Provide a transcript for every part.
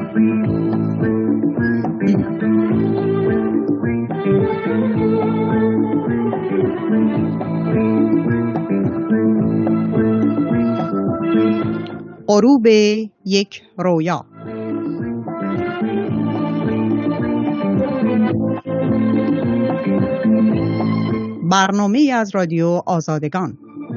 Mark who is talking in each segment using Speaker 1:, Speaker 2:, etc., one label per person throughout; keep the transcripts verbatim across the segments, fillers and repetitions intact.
Speaker 1: غروب یک رویا. برنامه از رادیو آزادگان.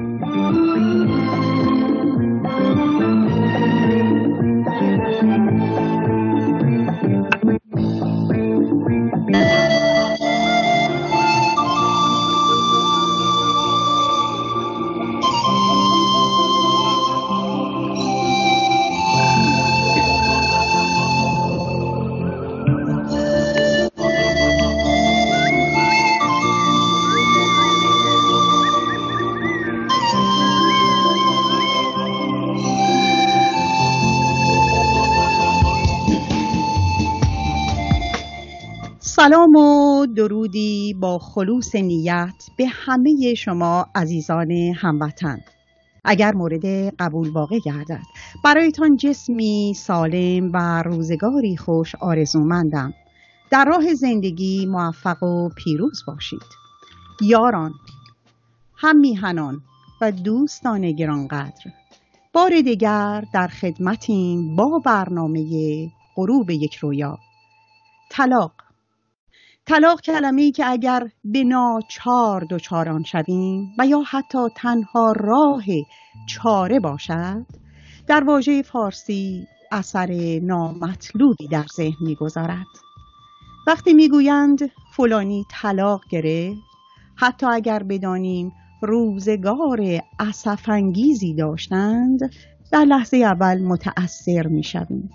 Speaker 1: سلام و درودی با خلوص نیت به همه شما عزیزان هموطن. اگر مورد قبول واقع گردد برایتان جسمی سالم و روزگاری خوش آرزومندم. در راه زندگی موفق و پیروز باشید. یاران، هم میهنان و دوستان گرانقدر، بار دیگر در خدمتیم با برنامه غروب یک رویا. طلاق طلاق کلمه‌ای که اگر به ناچار دچار آن شویم و یا حتی تنها راه چاره باشد، در واژه فارسی اثر نامطلوبی در ذهن می‌گذارد. وقتی می‌گویند فلانی طلاق گرفت، حتی اگر بدانیم روزگار اسف‌انگیزی داشتند، در لحظه اول متأثر می‌شویم.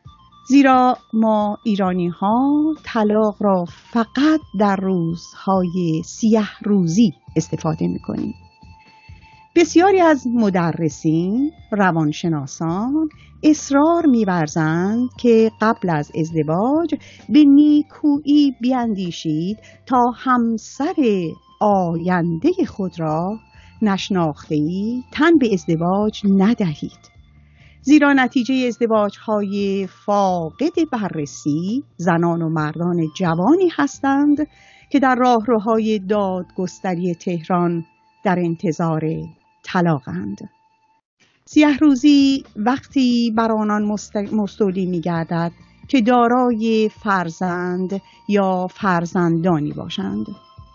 Speaker 1: زیرا ما ایرانی ها طلاق را فقط در روزهای سیاه روزی استفاده می کنیم. بسیاری از مدرسین، روانشناسان اصرار می ورزند که قبل از ازدواج به نیکویی بیندیشید تا همسر آینده خود را نشناخته‌ای تن به ازدواج ندهید. زیرا نتیجه ازدواج‌های فاقد بررسی زنان و مردان جوانی هستند که در راهروهای دادگستری تهران در انتظار طلاقند. سیاه روزی وقتی بر آنان مستولی می‌گردد که دارای فرزند یا فرزندانی باشند.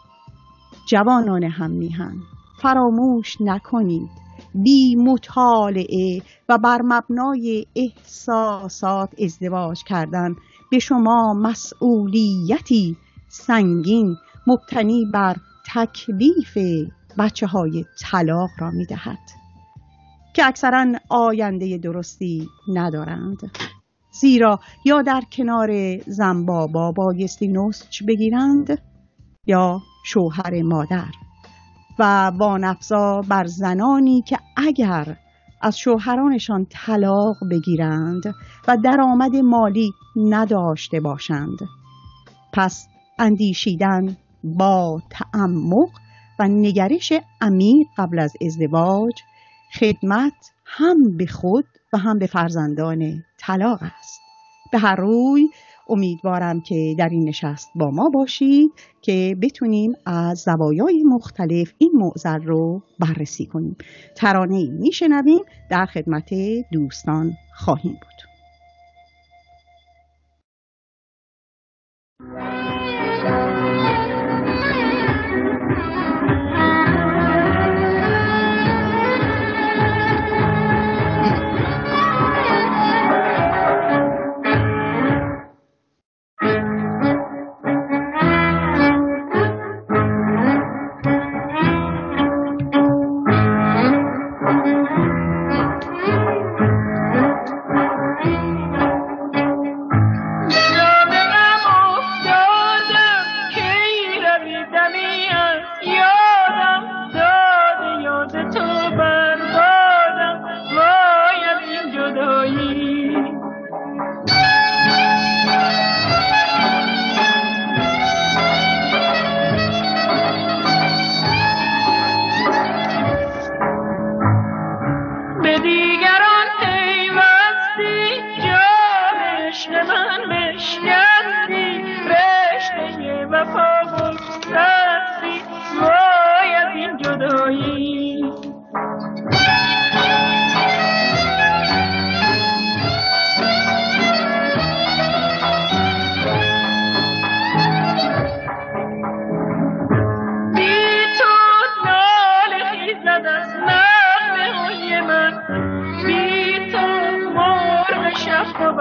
Speaker 1: جوانان هم میهن، فراموش نکنید بی مطالعه و بر مبنای احساسات ازدواج کردن به شما مسئولیتی سنگین مبتنی بر تکلیف بچه های طلاق را می دهد که اکثرا آینده درستی ندارند. زیرا یا در کنار زنبابا بایستی نسج بگیرند یا شوهر مادر، و وانفزا بر زنانی که اگر از شوهرانشان طلاق بگیرند و درآمد مالی نداشته باشند. پس اندیشیدن با تعمق و نگرش عمیق قبل از ازدواج خدمت هم به خود و هم به فرزندان طلاق است. به هر روی امیدوارم که در این نشست با ما باشید که بتونیم از زوایای مختلف این معضل رو بررسی کنیم. ترانه‌ای میشنویم، در خدمت دوستان خواهیم بود.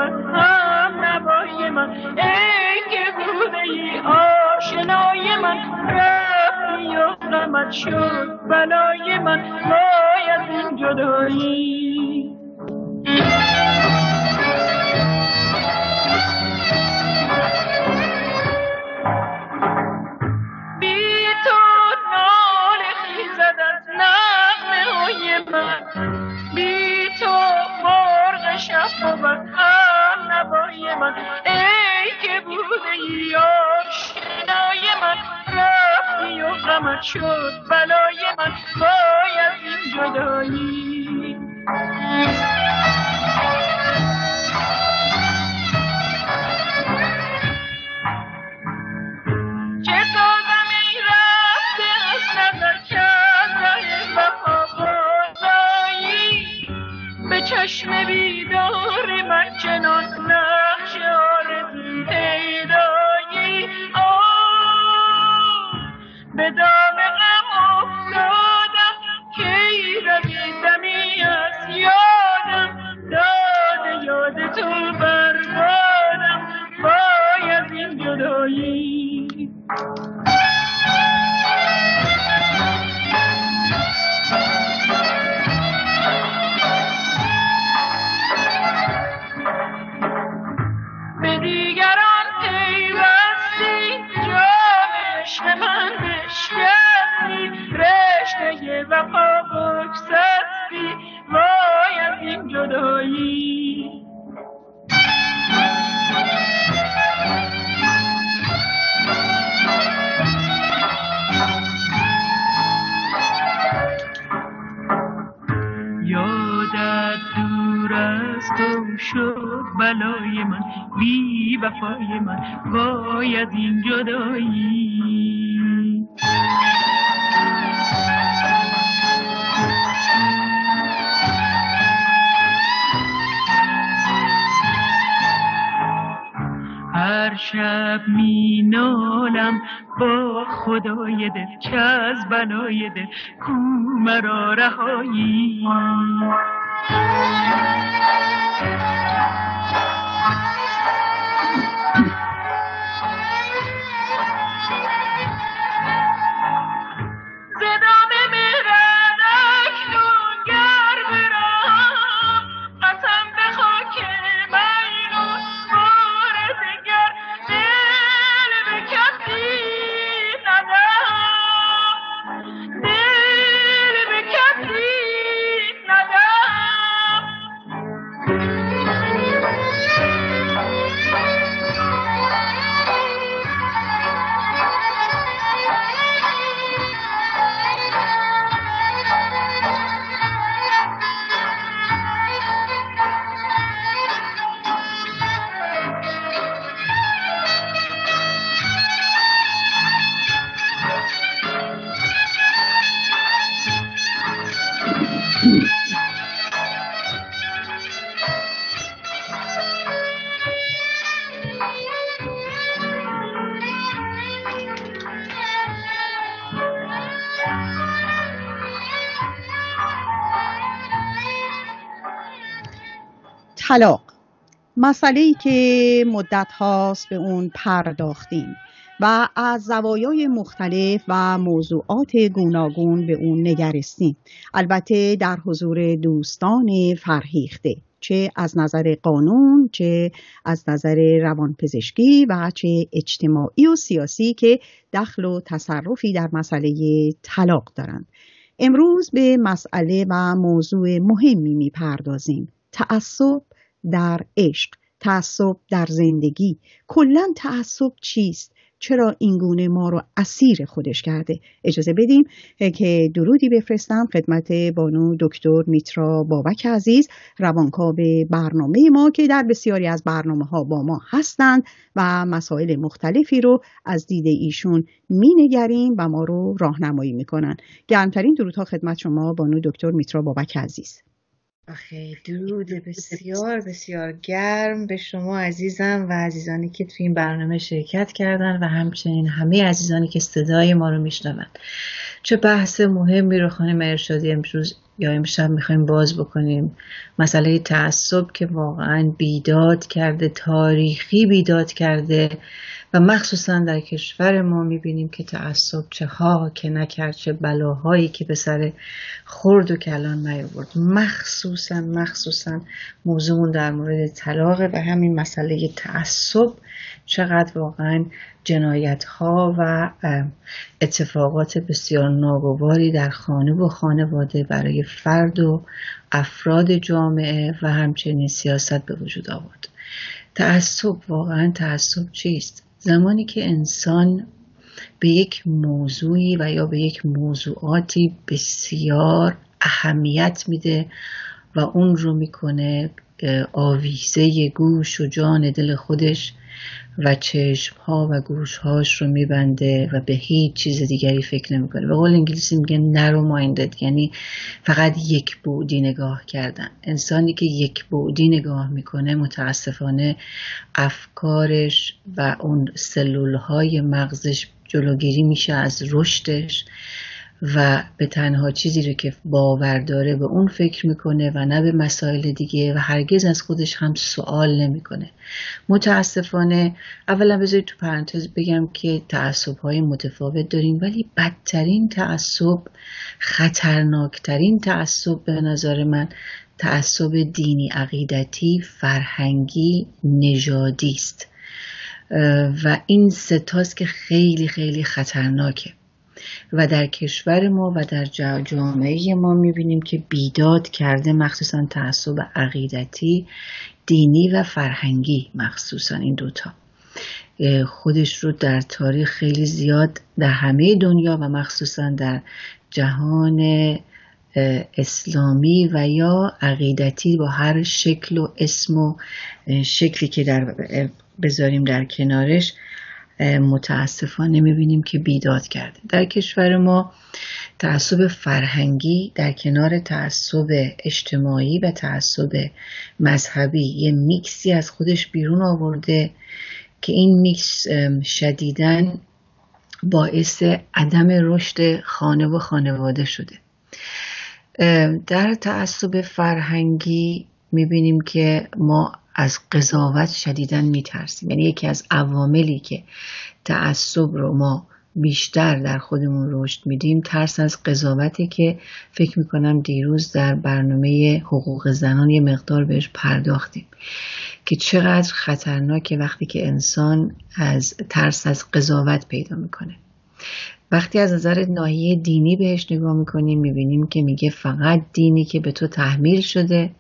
Speaker 2: من هم نوای من، ای که بوده ای آشنای من، رفتی و غمت شد بلای من، وای از این جدایی. من ای که بوده ای آشنای من، رفتی و غمت شد بلای من، وای از این جدایی. چه سازم ای رفته از نظر که از ره وفا بازایی، به چشم بیدار من چنان نقش آرزو پیدایی. آه به دام غم افتادم که ای رسیدمی از یادم، داد یاد تو بربادم، وای از این جدایی. وفا بکسستی، وای از این جدایی. یادت دور از تو شد بلای من، بی وفای من، وای از این جدایی. هر شب می نالم با خدای دل که از بلای دل کو مرا رهایی.
Speaker 1: طلاق، مسئله‌ای که مدت هاست به اون پرداختیم و از زوایای مختلف و موضوعات گوناگون به اون نگرستیم، البته در حضور دوستان فرهیخته، چه از نظر قانون، چه از نظر روانپزشکی و چه اجتماعی و سیاسی که دخل و تصرفی در مسئله طلاق دارند. امروز به مسئله و موضوع مهمی میپردازیم: تعصب در عشق، تعصب در زندگی. کلاً تعصب چیست؟ چرا اینگونه ما رو اسیر خودش کرده؟ اجازه بدیم که درودی بفرستم خدمت بانو دکتر میترا بابک عزیز، روانکاو برنامه ما، که در بسیاری از برنامه ها با ما هستند و مسائل مختلفی رو از دید ایشون مینگریم و ما رو راهنمایی میکنن. گرمترین درودها خدمت شما بانو دکتر میترا بابک عزیز.
Speaker 3: آخه درود بسیار بسیار گرم به شما عزیزم و عزیزانی که توی این برنامه شرکت کردن و همچنین همه عزیزانی که صدای ما رو میشنون. چه بحث مهمی رو خانم ارشادی امروز یا امشب میخوایم باز بکنیم مسئله تعصب که واقعا بیداد کرده، تاریخی بیداد کرده و مخصوصا در کشور ما میبینیم که تعصب چه ها که نکرد، چه بلاهایی که به سر خرد و کلان نیاورد. مخصوصا مخصوصا موضوعمون در مورد طلاق و همین مسئله تعصب چقدر واقعا جنایت ها و اتفاقات بسیار ناگواری در خانه و خانواده برای فرد و افراد جامعه و همچنین سیاست به وجود آورد. تعصب، واقعا تعصب چیست؟ زمانی که انسان به یک موضوعی و یا به یک موضوعاتی بسیار اهمیت میده و اون رو میکنه آویزه گوش و جان دل خودش و چشمها و گوشهاش رو میبنده و به هیچ چیز دیگری فکر نمیکنه. به قول انگلیسی میگن narrow minded، یعنی فقط یک بعدی نگاه کردن. انسانی که یک بعدی نگاه میکنه متاسفانه افکارش و اون سلولهای مغزش جلوگیری میشه از رشدش و به تنها چیزی رو که باور داره به اون فکر میکنه و نه به مسائل دیگه و هرگز از خودش هم سوال نمیکنه. متاسفانه اولا بذارید تو پرانتز بگم که تعصب‌های متفاوت داریم، ولی بدترین تعصب، خطرناکترین تعصب به نظر من تعصب دینی، عقیدتی، فرهنگی، نژادی است و این ستاست که خیلی خیلی خطرناکه و در کشور ما و در جامعه ما میبینیم که بیداد کرده، مخصوصا تعصب عقیدتی، دینی و فرهنگی، مخصوصا این دوتا خودش رو در تاریخ خیلی زیاد در همه دنیا و مخصوصا در جهان اسلامی و یا عقیدتی با هر شکل و اسم و شکلی که در بذاریم در کنارش متاسفانه میبینیم که بیداد کرده. در کشور ما تعصب فرهنگی در کنار تعصب اجتماعی و تعصب مذهبی یه میکسی از خودش بیرون آورده که این میکس شدیداً باعث عدم رشد خانه و خانواده شده. در تعصب فرهنگی میبینیم که ما از قضاوت شدیداً میترسیم. یعنی یکی از عواملی که تعصب رو ما بیشتر در خودمون رشد میدیم ترس از قضاوته که فکر میکنم دیروز در برنامه حقوق زنان یه مقدار بهش پرداختیم که چقدر خطرناکه وقتی که انسان از ترس از قضاوت پیدا میکنه. وقتی از نظر ناحیه دینی بهش نگاه میکنیم میبینیم که میگه فقط دینی که به تو تحمیل شده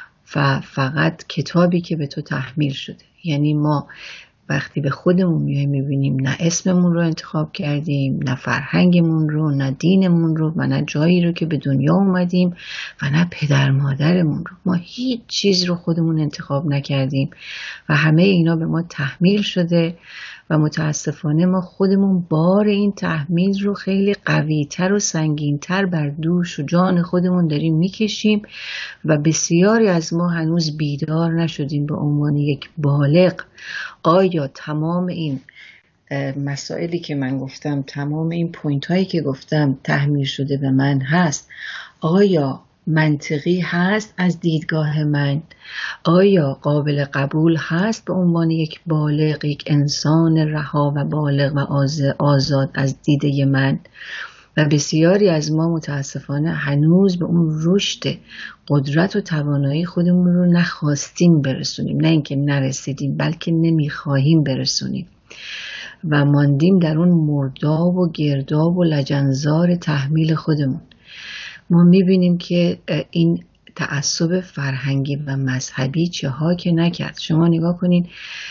Speaker 3: و فقط کتابی که به تو تحمیل شده. یعنی ما وقتی به خودمون میایم میبینیم نه اسممون رو انتخاب کردیم، نه فرهنگمون رو، نه دینمون رو و نه جایی رو که به دنیا اومدیم و نه پدر مادرمون رو. ما هیچ چیز رو خودمون انتخاب نکردیم و همه اینا به ما تحمیل شده و متاسفانه ما خودمون بار این تحمیل رو خیلی قوی‌تر و سنگین‌تر بر دوش و جان خودمون داریم میکشیم و بسیاری از ما هنوز بیدار نشدیم به عنوان یک بالغ. آیا تمام این مسائلی که من گفتم، تمام این پوینت هایی که گفتم تحمیل شده به من هست؟ آیا منطقی هست از دیدگاه من؟ آیا قابل قبول هست به عنوان یک بالغ، یک انسان رها و بالغ و آزاد از دیده من؟ و بسیاری از ما متاسفانه هنوز به اون رشد قدرت و توانایی خودمون رو نخواستیم برسونیم، نه اینکه نرسیدیم بلکه نمیخواهیم برسونیم و ماندیم در اون مرداب و گرداب و لجنزار تحمیل خودمون. ما میبینیم که این تعصب فرهنگی و مذهبی چه ها که نکرد. شما نگاه کنین،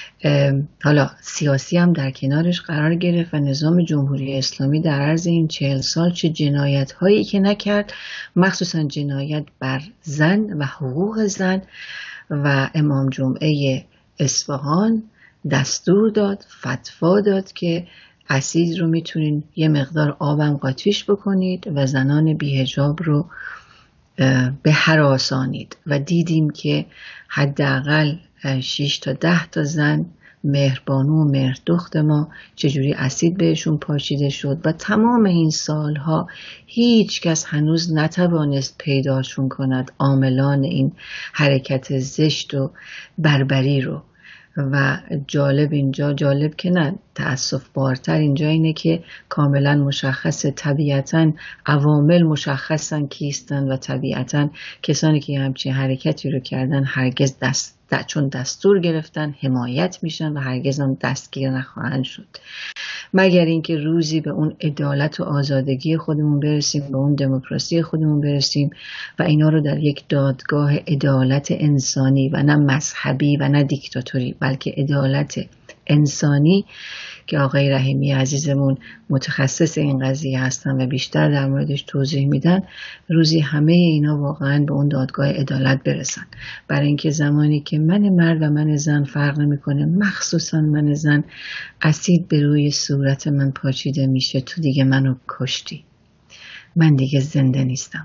Speaker 3: حالا سیاسی هم در کنارش قرار گرفت و نظام جمهوری اسلامی در عرض این چهل سال چه جنایت هایی که نکرد، مخصوصا جنایت بر زن و حقوق زن. و امام جمعه اصفهان دستور داد، فتوا داد که اسید رو میتونین یه مقدار آبم قاطیش بکنید و زنان بی‌حجاب رو به هراسانید و دیدیم که حداقل شش تا ده تا زن مهربانو و مهردخت ما چجوری اسید بهشون پاشیده شد و تمام این سالها هیچ کس هنوز نتوانست پیداشون کند عاملان این حرکت زشت و بربری رو. و جالب اینجا، جالب که نه تأسف بارتر اینجا اینه که کاملا مشخصه، طبیعتا عوامل مشخصن کیستن و طبیعتا کسانی که همچین حرکتی رو کردن هرگز دست چون دستور گرفتن حمایت میشن و هرگز هم دستگیر نخواهند شد، مگر اینکه روزی به اون عدالت و آزادگی خودمون برسیم، به اون دموکراسی خودمون برسیم و اینا رو در یک دادگاه عدالت انسانی و نه مذهبی و نه دیکتاتوری بلکه عدالت انسانی که آقای رحیمی عزیزمون متخصص این قضیه هستن و بیشتر در موردش توضیح میدن، روزی همه اینا واقعا به اون دادگاه عدالت برسن. برای اینکه زمانی که من مرد و من زن فرق نمیکنه، مخصوصا من زن، اسید به روی صورت من پاشیده میشه، تو دیگه منو کشتی، من دیگه زنده نیستم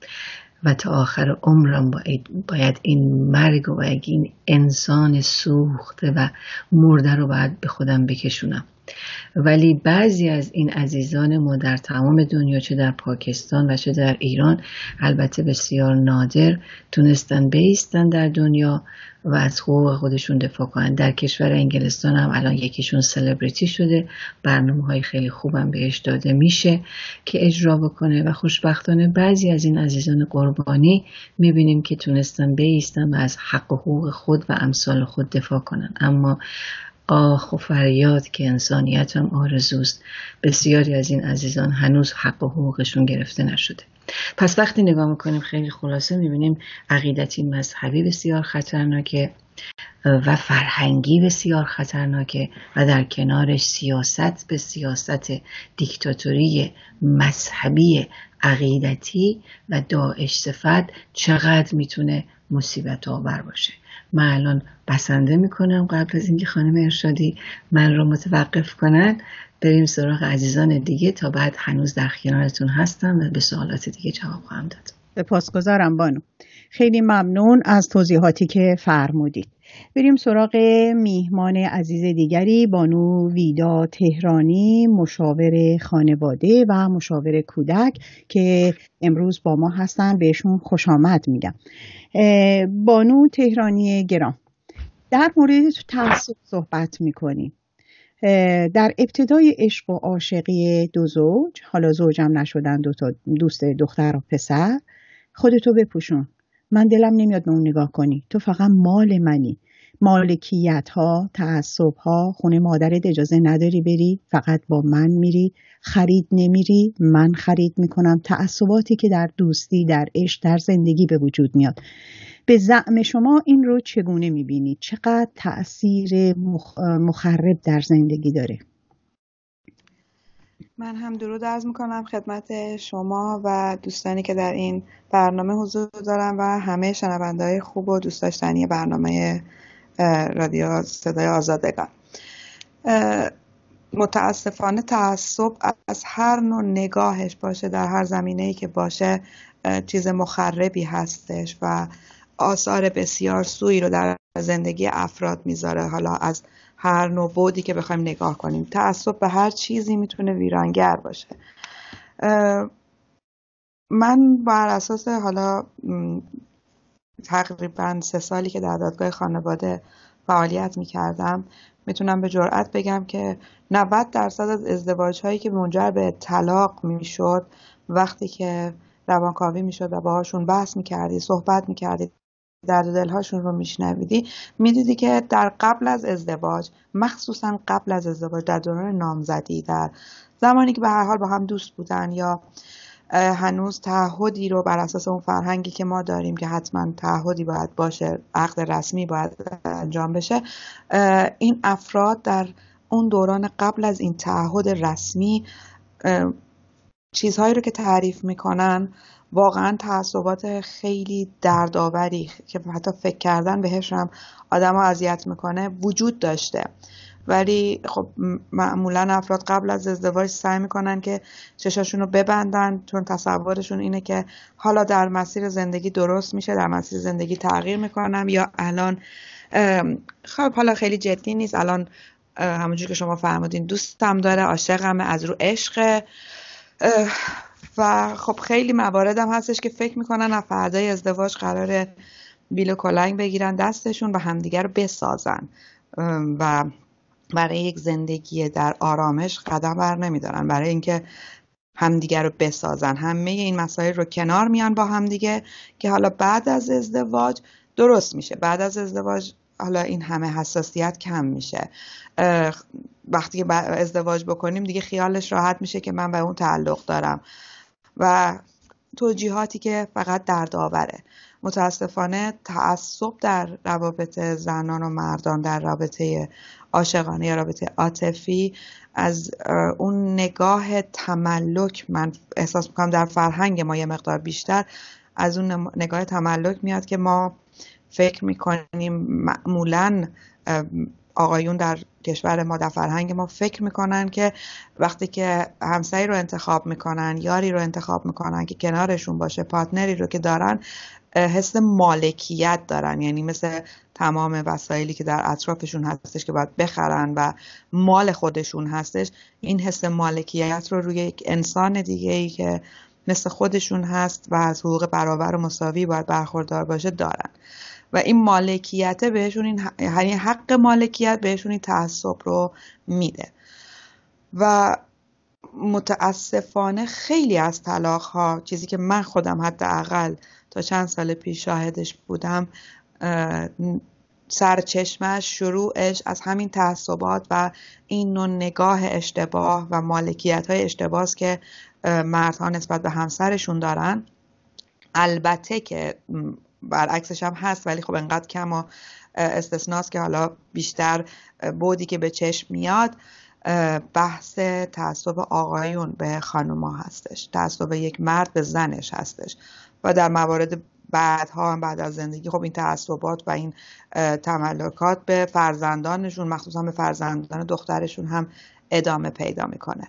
Speaker 3: و تا آخر عمرم باید, باید این مرگ و باید این انسان سوخته و مرده رو باید به خودم بکشونم. ولی بعضی از این عزیزان ما در تمام دنیا، چه در پاکستان و چه در ایران، البته بسیار نادر، تونستن بایستن در دنیا و از حقوق خودشون دفاع کنن. در کشور انگلستان هم الان یکیشون سلبریتی شده، برنامه های خیلی خوبم بهش داده میشه که اجرا بکنه و خوشبختانه بعضی از این عزیزان قربانی میبینیم که تونستن بایستن و از حق و حقوق خود و امثال خود دفاع کنن. اما آخ و فریاد که انسانیت هم آرزوست، بسیاری از این عزیزان هنوز حق و حقوقشون گرفته نشده. پس وقتی نگاه میکنیم خیلی خلاصه میبینیم عقیدتی مذهبی بسیار خطرناکه و فرهنگی بسیار خطرناکه و در کنارش سیاست به سیاست دیکتاتوری مذهبی عقیدتی و داعش صفت چقدر میتونه مصیبت آور باشه. من الان بسنده میکنم قبل از اینکه خانم ارشادی من رو متوقف کنن بریم سراغ عزیزان دیگه، تا بعد هنوز در کنارتون هستم و به سوالات دیگه جواب خواهم داد.
Speaker 1: سپاسگزارم بانو، خیلی ممنون از توضیحاتی که فرمودید. بریم سراغ میهمان عزیز دیگری، بانو ویدا تهرانی، مشاور خانواده و مشاور کودک که امروز با ما هستن. بهشون خوش آمد میگم. بانو تهرانی گرام، در مورد تعصب صحبت میکنیم. در ابتدای عشق و عاشقی دو زوج، حالا زوجم نشدن، دو تا دوست دختر و پسر، خودتو بپوشون، من دلم نمیاد به اون نگاه کنی، تو فقط مال منی. مالکیت ها، تعصب ها، خونه مادرت اجازه نداری بری، فقط با من میری، خرید نمیری، من خرید میکنم. تعصباتی که در دوستی، در عشق، در زندگی به وجود میاد. به زعم شما این رو چگونه میبینید؟ چقدر تأثیر مخ... مخرب در زندگی داره؟
Speaker 4: من هم درود عرض میکنم خدمت شما و دوستانی که در این برنامه حضور دارن و همه شنونده‌های خوب و دوست داشتنی برنامه رادیو صدای آزادگان. متاسفانه تعصب از هر نوع نگاهش باشه، در هر زمینه‌ای که باشه، چیز مخربی هستش و آثار بسیار سوئی رو در زندگی افراد میذاره. حالا از هر نوع بودی که بخوایم نگاه کنیم، تعصب به هر چیزی میتونه ویرانگر باشه. من بر اساس حالا تقریبا سه سالی که در دادگاه خانواده فعالیت میکردم، میتونم به جرئت بگم که نود درصد از ازدواج هایی که منجر به طلاق میشد، وقتی که روانکاوی میشد و باهاشون بحث میکردی، صحبت میکردی، درد دلهاشون رو میشنویدی، میدیدی که در قبل از ازدواج، مخصوصا قبل از ازدواج، در دوران نامزدی، در زمانی که به هر حال با هم دوست بودن یا هنوز تعهدی رو بر اساس اون فرهنگی که ما داریم که حتما تعهدی باید باشه، عقد رسمی باید انجام بشه، این افراد در اون دوران قبل از این تعهد رسمی چیزهایی رو که تعریف میکنن واقعا تعصبات خیلی دردآوری که حتی فکر کردن بهش هم آدم ها اذیت میکنه وجود داشته. ولی خب معمولا افراد قبل از ازدواج سعی میکنن که چشاشون رو ببندن، چون تصورشون اینه که حالا در مسیر زندگی درست میشه، در مسیر زندگی تغییر میکنم، یا الان خب حالا خیلی جدی نیست الان، همونجور که شما فرمودین دوستم داره، عاشقمه، از رو عشق، و خب خیلی مواردم هستش که فکر میکنن از فردای ازدواج قراره بیل و کلنگ بگیرن دستشون و همدیگر رو بسازن و برای یک زندگی در آرامش قدم بر نمیدارن، برای اینکه همدیگر رو بسازن. همه این مسائل رو کنار میان با همدیگه که حالا بعد از ازدواج درست میشه. بعد از ازدواج حالا این همه حساسیت کم میشه. وقتی که ازدواج بکنیم دیگه خیالش راحت میشه که من به اون تعلق دارم و توجیهاتی که فقط دردآوره. متاسفانه تعصب در روابط زنان و مردان، در رابطه عاشقانه یا رابطه عاطفی، از اون نگاه تملک، من احساس میکنم در فرهنگ ما یه مقدار بیشتر از اون نگاه تملک میاد که ما فکر میکنیم معمولاً آقایون در کشور ما، در فرهنگ ما فکر میکنن که وقتی که همسری رو انتخاب میکنن، یاری رو انتخاب میکنن که کنارشون باشه، پارتنری رو که دارن، حس مالکیت دارن، یعنی مثل تمام وسایلی که در اطرافشون هستش که باید بخرن و مال خودشون هستش، این حس مالکیت رو روی یک انسان دیگه‌ای که مثل خودشون هست و از حقوق برابر و مساوی باید برخوردار باشه دارن و این مالکیت بهشون، این یعنی حق مالکیت بهشون این تعصب رو میده. و متاسفانه خیلی از طلاق ها، چیزی که من خودم حداقل تا چند سال پیش شاهدش بودم، سرچشمش، شروعش از همین تعصبات و این نوع نگاه اشتباه و مالکیت های اشتباه است که مردها نسبت به همسرشون دارن. البته که برعکسش هم هست، ولی خب انقدر کم و استثناست که حالا بیشتر بودی که به چشم میاد بحث تعصب آقایون به خانوما هستش، تعصب یک مرد به زنش هستش و در موارد بعدها هم بعد از زندگی خب این تعصبات و این تملکات به فرزندانشون، مخصوصا به فرزندان دخترشون هم ادامه پیدا میکنه.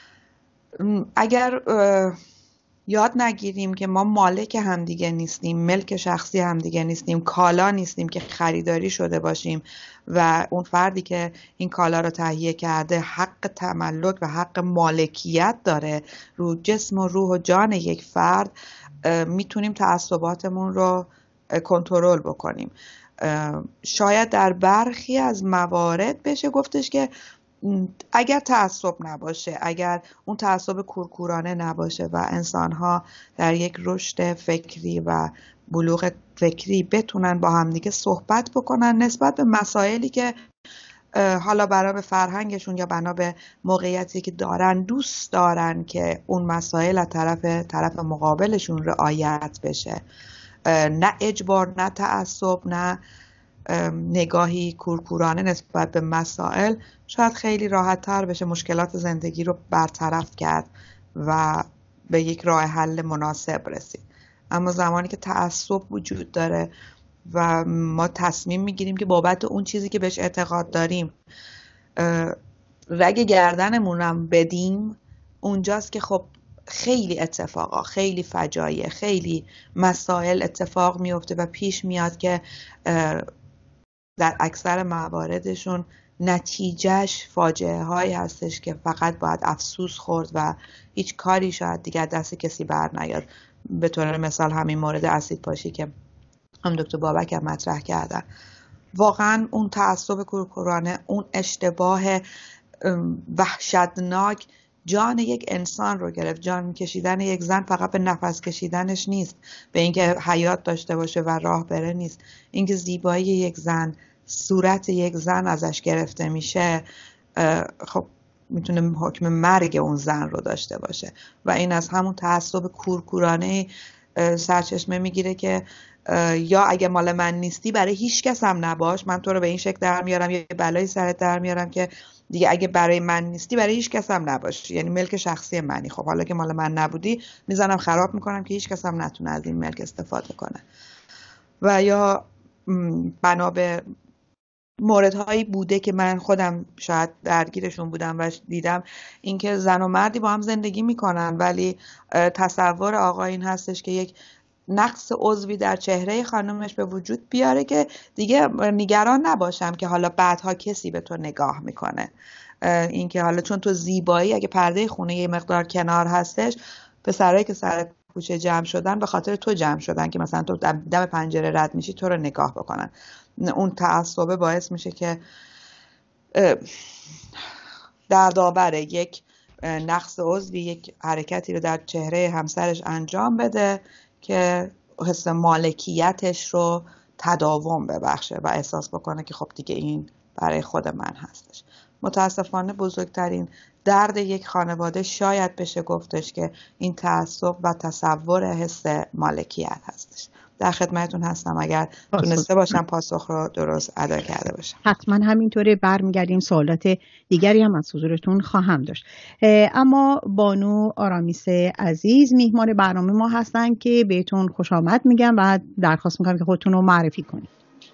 Speaker 4: اگر یاد نگیریم که ما مالک همدیگه نیستیم، ملک شخصی همدیگه نیستیم، کالا نیستیم که خریداری شده باشیم و اون فردی که این کالا رو تهیه کرده حق تملک و حق مالکیت داره رو جسم و روح و جان یک فرد، میتونیم تعصباتمون رو کنترل بکنیم. شاید در برخی از موارد بشه گفتش که اگر تعصب نباشه، اگر اون تعصب کورکورانه نباشه و انسان‌ها در یک رشد فکری و بلوغ فکری بتونن با همدیگه صحبت بکنن نسبت به مسائلی که حالا بنا به فرهنگشون یا بنا به موقعیتی که دارن دوست دارن که اون مسائل از طرف طرف مقابلشون رعایت بشه، نه اجبار، نه تعصب، نه نگاهی کورکورانه نسبت به مسائل، شاید خیلی راحت تر بشه مشکلات زندگی رو برطرف کرد و به یک راه حل مناسب رسید. اما زمانی که تعصب وجود داره و ما تصمیم میگیریم که بابت اون چیزی که بهش اعتقاد داریم رگ گردنمونم بدیم، اونجاست که خب خیلی اتفاقا، خیلی فجایع، خیلی مسائل اتفاق میفته و پیش میاد که در اکثر مواردشون نتیجهش فاجعه هایی هستش که فقط باید افسوس خورد و هیچ کاری شاید دیگر دست کسی بر نیاد. به طور مثال همین مورد اسید پاشی که هم دکتر بابک هم مطرح کردن، واقعا اون تعصب کورکورانه، اون اشتباه وحشتناک جان یک انسان رو گرفت. جان کشیدن یک زن فقط به نفس کشیدنش نیست، به اینکه حیات داشته باشه و راه بره نیست، اینکه زیبایی یک زن، صورت یک زن ازش گرفته میشه، خب میتونه حکم مرگ اون زن رو داشته باشه و این از همون تعصب کورکورانه سرچشمه میگیره که یا اگه مال من نیستی برای هیچ کس هم نباش، من تو رو به این شکل در میارم، یه بلایی سرت در میارم که دیگه اگه برای من نیستی برای هیچ کس هم نباش، یعنی ملک شخصی منی. خب حالا که مال من نبودی میزنم خراب میکنم که هیچ کس هم نتونه از این ملک استفاده کنه. و یا بنا به موردهایی بوده که من خودم شاید درگیرشون بودم و دیدم اینکه زن و مردی با هم زندگی میکنن ولی تصور آقا این هستش که یک نقص عضوی در چهره خانومش به وجود بیاره که دیگه نگران نباشم که حالا بعدها کسی به تو نگاه میکنه. این که حالا چون تو زیبایی، اگه پرده خونه یه مقدار کنار هستش، پسرایی که سر کوچه جمع شدن به خاطر تو جمع شدن که مثلا تو دم پنجره رد میشی تو رو نگاه بکنن. اون تعصبه باعث میشه که دردآور یک نقص عضوی، یک حرکتی رو در چهره همسرش انجام بده که حس مالکیتش رو تداوم ببخشه و احساس بکنه که خب دیگه این برای خود من هستش. متاسفانه بزرگترین درد یک خانواده شاید بشه گفتش که این تعصب و تصور حس مالکیت هستش. در خدمتتون هستم اگر تونسته باشم پاسخ رو درست ادا کرده باشم.
Speaker 1: حتما همینطوره. برمیگردیم سوالات دیگری هم از حضورتون خواهم داشت. اما بانو آرامیس عزیز میهمان برنامه ما هستن که بهتون خوش آمد میگم و درخواست میکنم که خودتون رو معرفی کنید.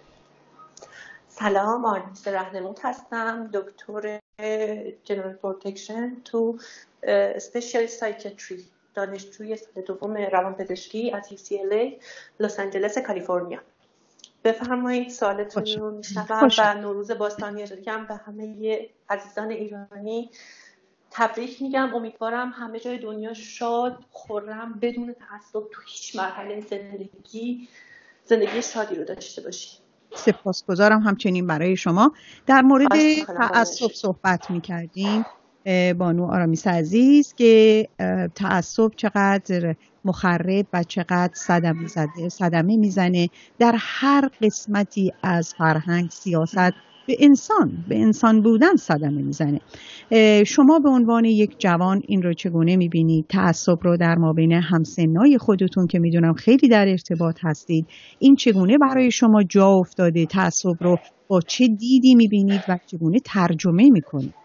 Speaker 5: سلام، آرمیس رهنمود هستم، دکتر جنرال پروتکشن تو اسپیشال سایکیاتری، دانشجوی سال دوم روانپزشکی از یو سی ال ای لس آنجلس کالیفرنیا. بفرمایید سوالتون رو میشنوم و نوروز باستانی هم به همه عزیزان ایرانی تبریک میگم. امیدوارم همه جای دنیا شاد، خرم، بدون تعصب تو هیچ مرحله زندگی زندگی شادی رو داشته باشید.
Speaker 1: سپاسگزارم همچنین برای شما. در مورد تعصب صحبت می‌کردیم بانو آرامیس عزیز که تعصب چقدر مخرب و چقدر صدمه زده صدمه میزنه در هر قسمتی از فرهنگ، سیاست، به انسان به انسان بودن صدمه میزنه. شما به عنوان یک جوان این رو چگونه میبینید؟ تعصب رو در مابین همسنای خودتون که میدونم خیلی در ارتباط هستید، این چگونه برای شما جا افتاده؟ تعصب رو با چه دیدی میبینید و چگونه ترجمه میکنید؟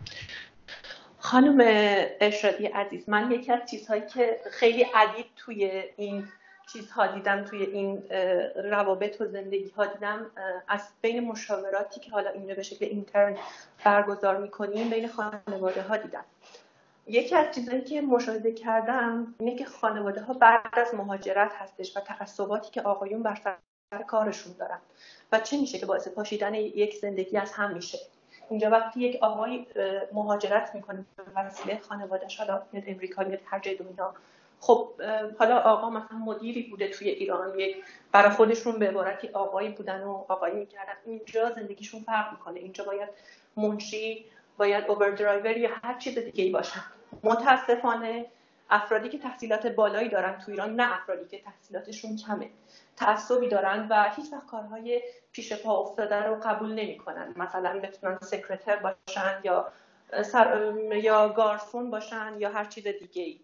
Speaker 5: خانم ارشادی عزیز، من یکی از چیزهایی که خیلی عدید توی این چیزها دیدم، توی این روابط و زندگی ها دیدم، از بین مشاوراتی که حالا اینجا به شکل اینترن برگزار میکنیم بین خانواده ها دیدم. یکی از چیزهایی که مشاهده کردم اینه که خانواده ها بعد از مهاجرت هستش و تعصباتی که آقایون بر سر کارشون دارن و چه میشه که باعث پاشیدن یک زندگی از هم میشه. اینجا وقتی یک آقای مهاجرت میکنه به وسیله خانواده‌اش، حالا میاد امریکا، میاد هر جای دنیا، خب حالا آقا مثلا مدیری بوده توی ایران، یک برای خودشون به عبارتی آقایی بودن و آقایی میکردن، اینجا زندگیشون فرق میکنه. اینجا باید منشی، باید اووردرایور یا هر چیز دیگه ای باشن. متاسفانه افرادی که تحصیلات بالایی دارن تو ایران، نه افرادی که تحصیلاتشون کمه، تعصبی دارن و هیچ وقت کارهای پیش پا افتاده رو قبول نمی‌کنن. مثلا بتونن سکرتر باشن یا سر... یا گارسون باشن یا هر چیز دیگه‌ای.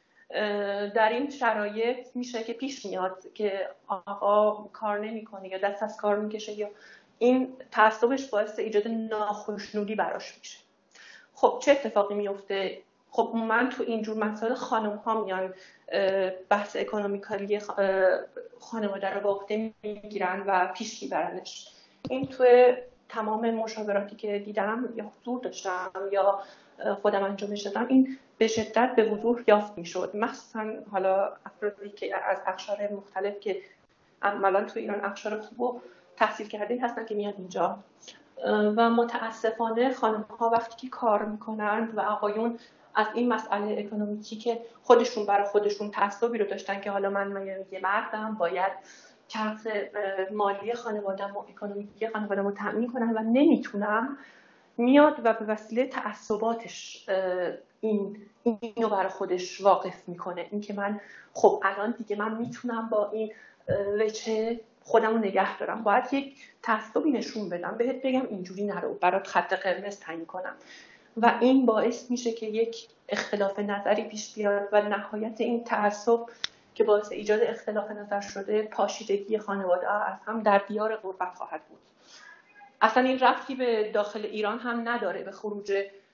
Speaker 5: در این شرایط میشه که پیش میاد که آقا کار نمی‌کنه یا دست از کار میکشه یا این تعصبش باعث ایجاد ناخوشنودی براش میشه. خب چه اتفاقی میفته؟ خب من تو اینجور مسائل خانم ها میان بحث اکونومیکالی خانواده رو به عهده میگیرن و پیش میبرنش. این تو تمام مشاوراتی که دیدم یا حضور داشتم یا خودم انجامش دادم، این به شدت به وضوح یافت میشد. مخصوصا حالا افرادی که از اقشار مختلف که عملا تو ایران اقشار خوب و تحصیل کرده هستن که میاد اینجا و متاسفانه خانم ها وقتی که کار میکنن و آقایون از این مسئله اکونومیکی که خودشون برای خودشون تعصبی رو داشتن که حالا من من یه مردم باید چرخ مالی خانواده‌ام و اکونومیکی خانواده‌ام رو تامین کنم و نمیتونم، میاد و به وسیله تعصباتش این اینو برای خودش واقف میکنه. این که من خب الان دیگه من میتونم با این وجه خودم رو نگه دارم، باید یک تعصبی نشون بدم، بهت بگم اینجوری نرو، برات خط قرمز تعیین کنم و این باعث میشه که یک اختلاف نظری پیش بیاد و نهایت این تعصب که باعث ایجاد اختلاف نظر شده پاشیدگی خانواده از هم در دیار غربت خواهد بود. اصلا این ربطی به داخل ایران هم نداره، به خروج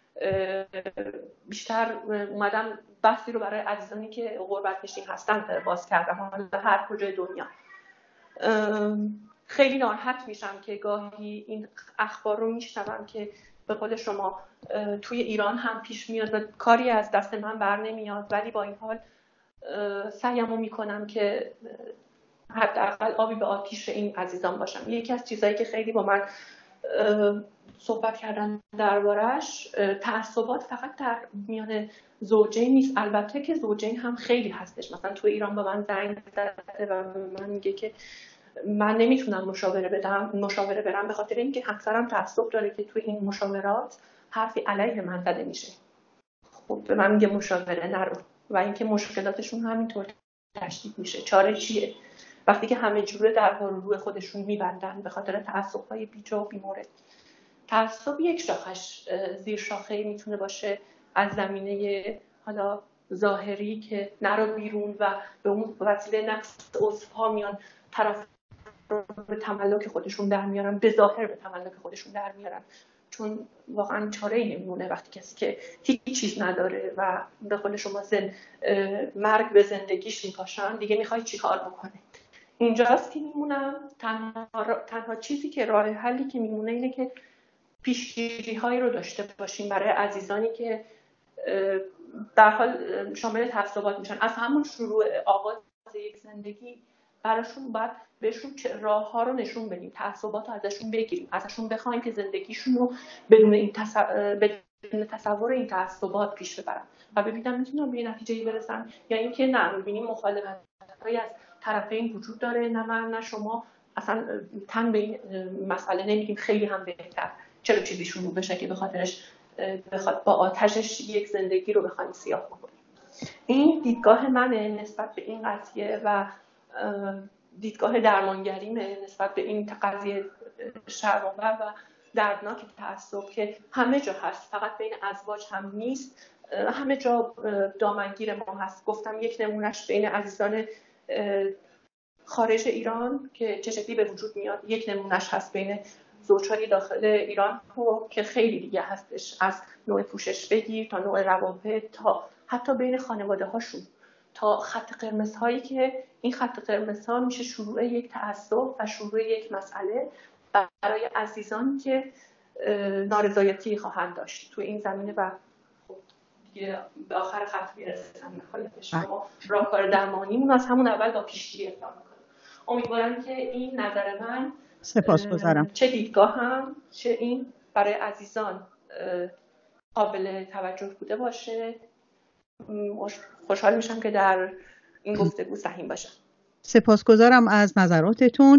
Speaker 5: بیشتر اومدم بحثی رو برای عزیزانی که غربت نشین هستن باز کردم، حالا هر کجای دنیا. خیلی ناراحت میشم که گاهی این اخبار رو میشنوم که به قول شما توی ایران هم پیش میاد و کاری از دست من بر نمیاد، ولی با این حال سعیمو میکنم که حداقل آبی به آتیش این عزیزان باشم. یکی از چیزایی که خیلی با من صحبت کردن دربارش، تعصبات فقط در میان زوجین نیست، البته که زوجین هم خیلی هستش. مثلا تو ایران به من زنگ زده و من میگه که من نمیتونم مشاوره بدم مشاوره برم به خاطر اینکه همسرم تعصب داره که تو این مشاورات حرفی علیه من زده میشه. خب به من میگه مشاوره نرو و اینکه مشکلاتشون همینطور تشدید میشه. چاره چیه وقتی که همه جوره در روی خودشون میبندن به خاطر تعصب‌های بیجا و بیمورد؟ تعصب یک شاخش زیر شاخه میتونه باشه از زمینه حالا ظاهری که نرو بیرون و به اون وسیله نقص عضوها میان طرف به تملک خودشون در میارن، به ظاهر به تملک خودشون در میارن، چون واقعا چاره‌ای نمیمونه وقتی کسی که هیچ چیز نداره و به قول شما زن مرگ به زندگیش میپاشن دیگه میخوای چی کار بکنه؟ اینجاست که میمونم تنها, تنها چیزی که راه حلی که میمونه اینه که پیشگیری هایی رو داشته باشیم برای عزیزانی که در حال شامل تعصبات میشن. از همون شروع آغاز یک زندگی براشون باید بهشون راه ها رو نشون بدیم، تعصبات رو ازشون بگیریم، ازشون بخوایم که زندگیشون رو بدون این تصور, بدون تصور این تعصبات پیش ببرن و ببینم میتونم به نتیجه‌ای برسن یا اینکه نه میبینیم مخالفت‌هایی از طرفین وجود داره، نه من نه شما اصلا تن به این مسئله نمیگیم، خیلی هم بهتر، چرا چیزی شروع بشه که به خاطرش بخواد با آتشش یک زندگی رو بخوایم سیاه بکنیم. این دیدگاه منه نسبت به این قضیه و دیدگاه درمانگریمه نسبت به این قضیه شرم‌آور و دردناک تعصب که همه جا هست، فقط بین ازواج هم نیست، همه جا دامنگیر ما هست. گفتم یک نمونهش بین عزیزان خارج ایران که چه شکلی به وجود میاد، یک نمونهش هست بین زوجهای داخل ایران که خیلی دیگه هستش، از نوع پوشش بگیر تا نوع روابط تا حتی بین خانواده هاشون تا خط قرمز هایی که این خط قرمز ها میشه شروع یک تعصب و شروع یک مسئله برای عزیزان که نارضایتی خواهند داشت تو این زمینه و دیگه به آخر خط میرسن. نخواهیدش ما راهکار درمانیمون از همون اول با پیشگیری اقدام میکنیم. امیدوارم که این نظر من
Speaker 1: سپاسگزارم
Speaker 5: چه دیدگاه هم چه این برای عزیزان قابل توجه بوده باشه. خوشحال میشم که در این گفتگو سهیم باشم.
Speaker 1: سپاسگزارم از نظراتتون.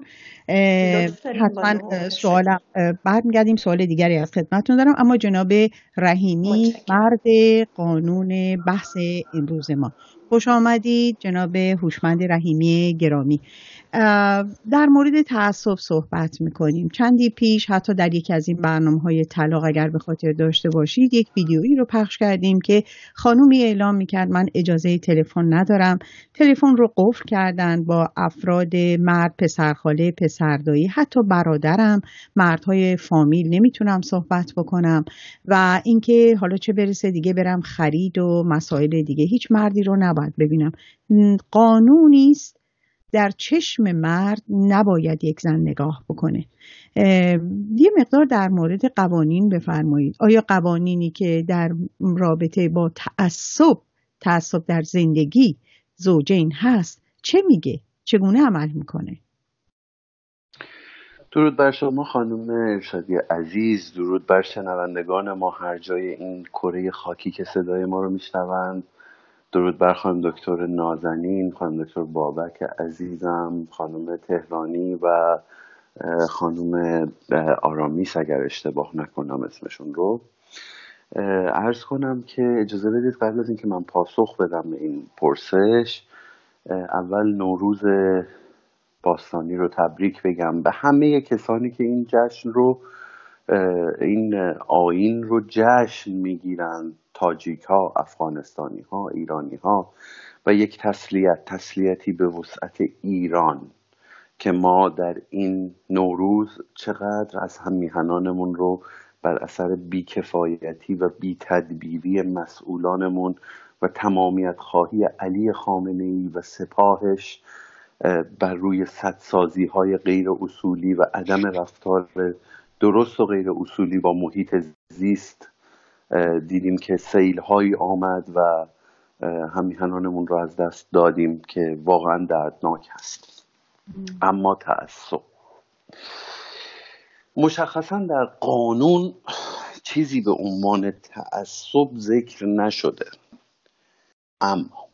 Speaker 1: حتما سوالم برمیگردیم، سوال دیگری از خدمتتون دارم، اما جناب رحیمی مرد قانون بحث امروز ما، خوش آمدید جناب هوشمند رحیمی گرامی. در مورد تعصب صحبت میکنیم. چندی پیش حتی در یکی از این برنامه‌های طلاق اگر به خاطر داشته باشید یک ویدیویی رو پخش کردیم که خانومی اعلام میکرد من اجازه تلفن ندارم، تلفن رو قفل کردن با افراد مرد، پسرخاله، پسردایی، حتی برادرم، مردهای فامیل نمیتونم صحبت بکنم و اینکه حالا چه برسه دیگه برم خرید و مسائل دیگه، هیچ مردی رو نباید ببینم. قانونی است در چشم مرد نباید یک زن نگاه بکنه. یه مقدار در مورد قوانین بفرمایید. آیا قوانینی که در رابطه با تعصب تعصب در زندگی زوجین هست چه میگه؟ چگونه عمل میکنه؟
Speaker 6: درود بر شما خانم ارشادی عزیز، درود بر شنوندگان ما هر جای این کره خاکی که صدای ما رو میشنوند. درود بر خانم دکتر نازنین، خانم دکتر بابک عزیزم، خانم تهرانی و خانم آرامیس اگر اشتباه نکنم اسمشون رو. عرض کنم که اجازه بدید قبل از اینکه من پاسخ بدم به این پرسش، اول نوروز باستانی رو تبریک بگم به همه کسانی که این جشن رو این آیین رو جشن میگیرن، تاجیک ها، افغانستانی ها، ایرانی ها، و یک تسلیت تسلیتی به وسعت ایران که ما در این نوروز چقدر از هم میهنانمون رو بر اثر بیکفایتی و بی‌تدبیری مسئولانمون و تمامیت خواهی علی خامنه‌ای و سپاهش بر روی سدسازی های غیر اصولی و عدم رفتار درست و غیر اصولی با محیط زیست دیدیم که سیل هایی آمد و همیهنانمون رو از دست دادیم که واقعا دردناک هست. اما تعصب، مشخصا در قانون چیزی به عنوان تعصب ذکر نشده، اما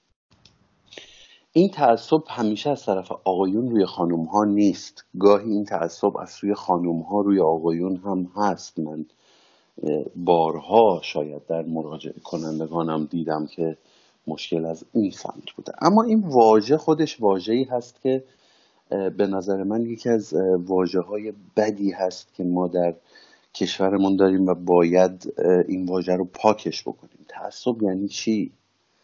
Speaker 6: این تعصب همیشه از طرف آقایون روی خانوم ها نیست، گاهی این تعصب از سوی خانوم ها روی آقایون هم هست. من بارها شاید در مراجعه کنندگانم دیدم که مشکل از این سمت بوده. اما این واژه خودش واژه‌ای هست که به نظر من یکی از واژه‌های بدی هست که ما در کشورمون داریم و باید این واژه رو پاکش بکنیم. تعصب یعنی چی؟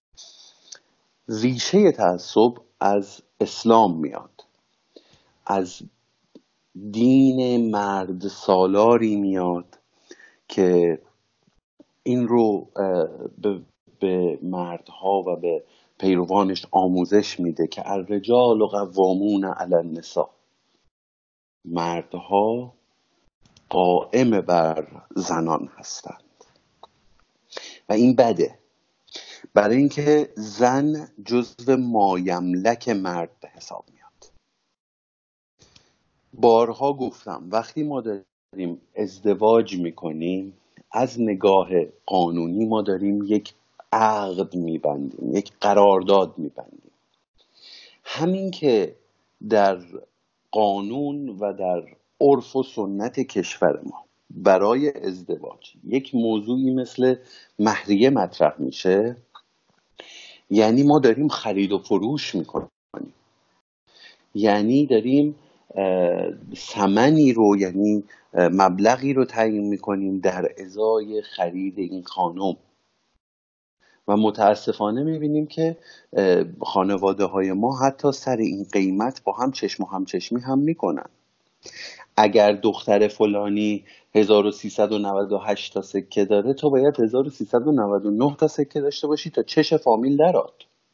Speaker 6: ریشه تعصب از اسلام میاد، از دین مرد سالاری میاد که این رو به مردها و به پیروانش آموزش میده که الرجال قوامون علی النساء، مردها قائم بر زنان هستند و این بده، برای اینکه زن جزو مایملک مرد به حساب میاد. بارها گفتم وقتی ما داریم ازدواج میکنیم از نگاه قانونی ما داریم یک عقد میبندیم، یک قرارداد میبندیم. همین که در قانون و در عرف و سنت کشور ما برای ازدواج یک موضوعی مثل مهریه مطرح میشه، یعنی ما داریم خرید و فروش میکنیم، یعنی داریم ثمنی رو، یعنی مبلغی رو تعیین میکنیم در ازای خرید این خانم. و متاسفانه میبینیم که خانواده های ما حتی سر این قیمت با هم چشم و همچشمی هم میکنن. اگر دختر فلانی هزار و سیصد و نود و هشت تا سکه داره، تو باید هزار و سیصد و نود و نه تا سکه داشته باشی تا چش فامیل درات،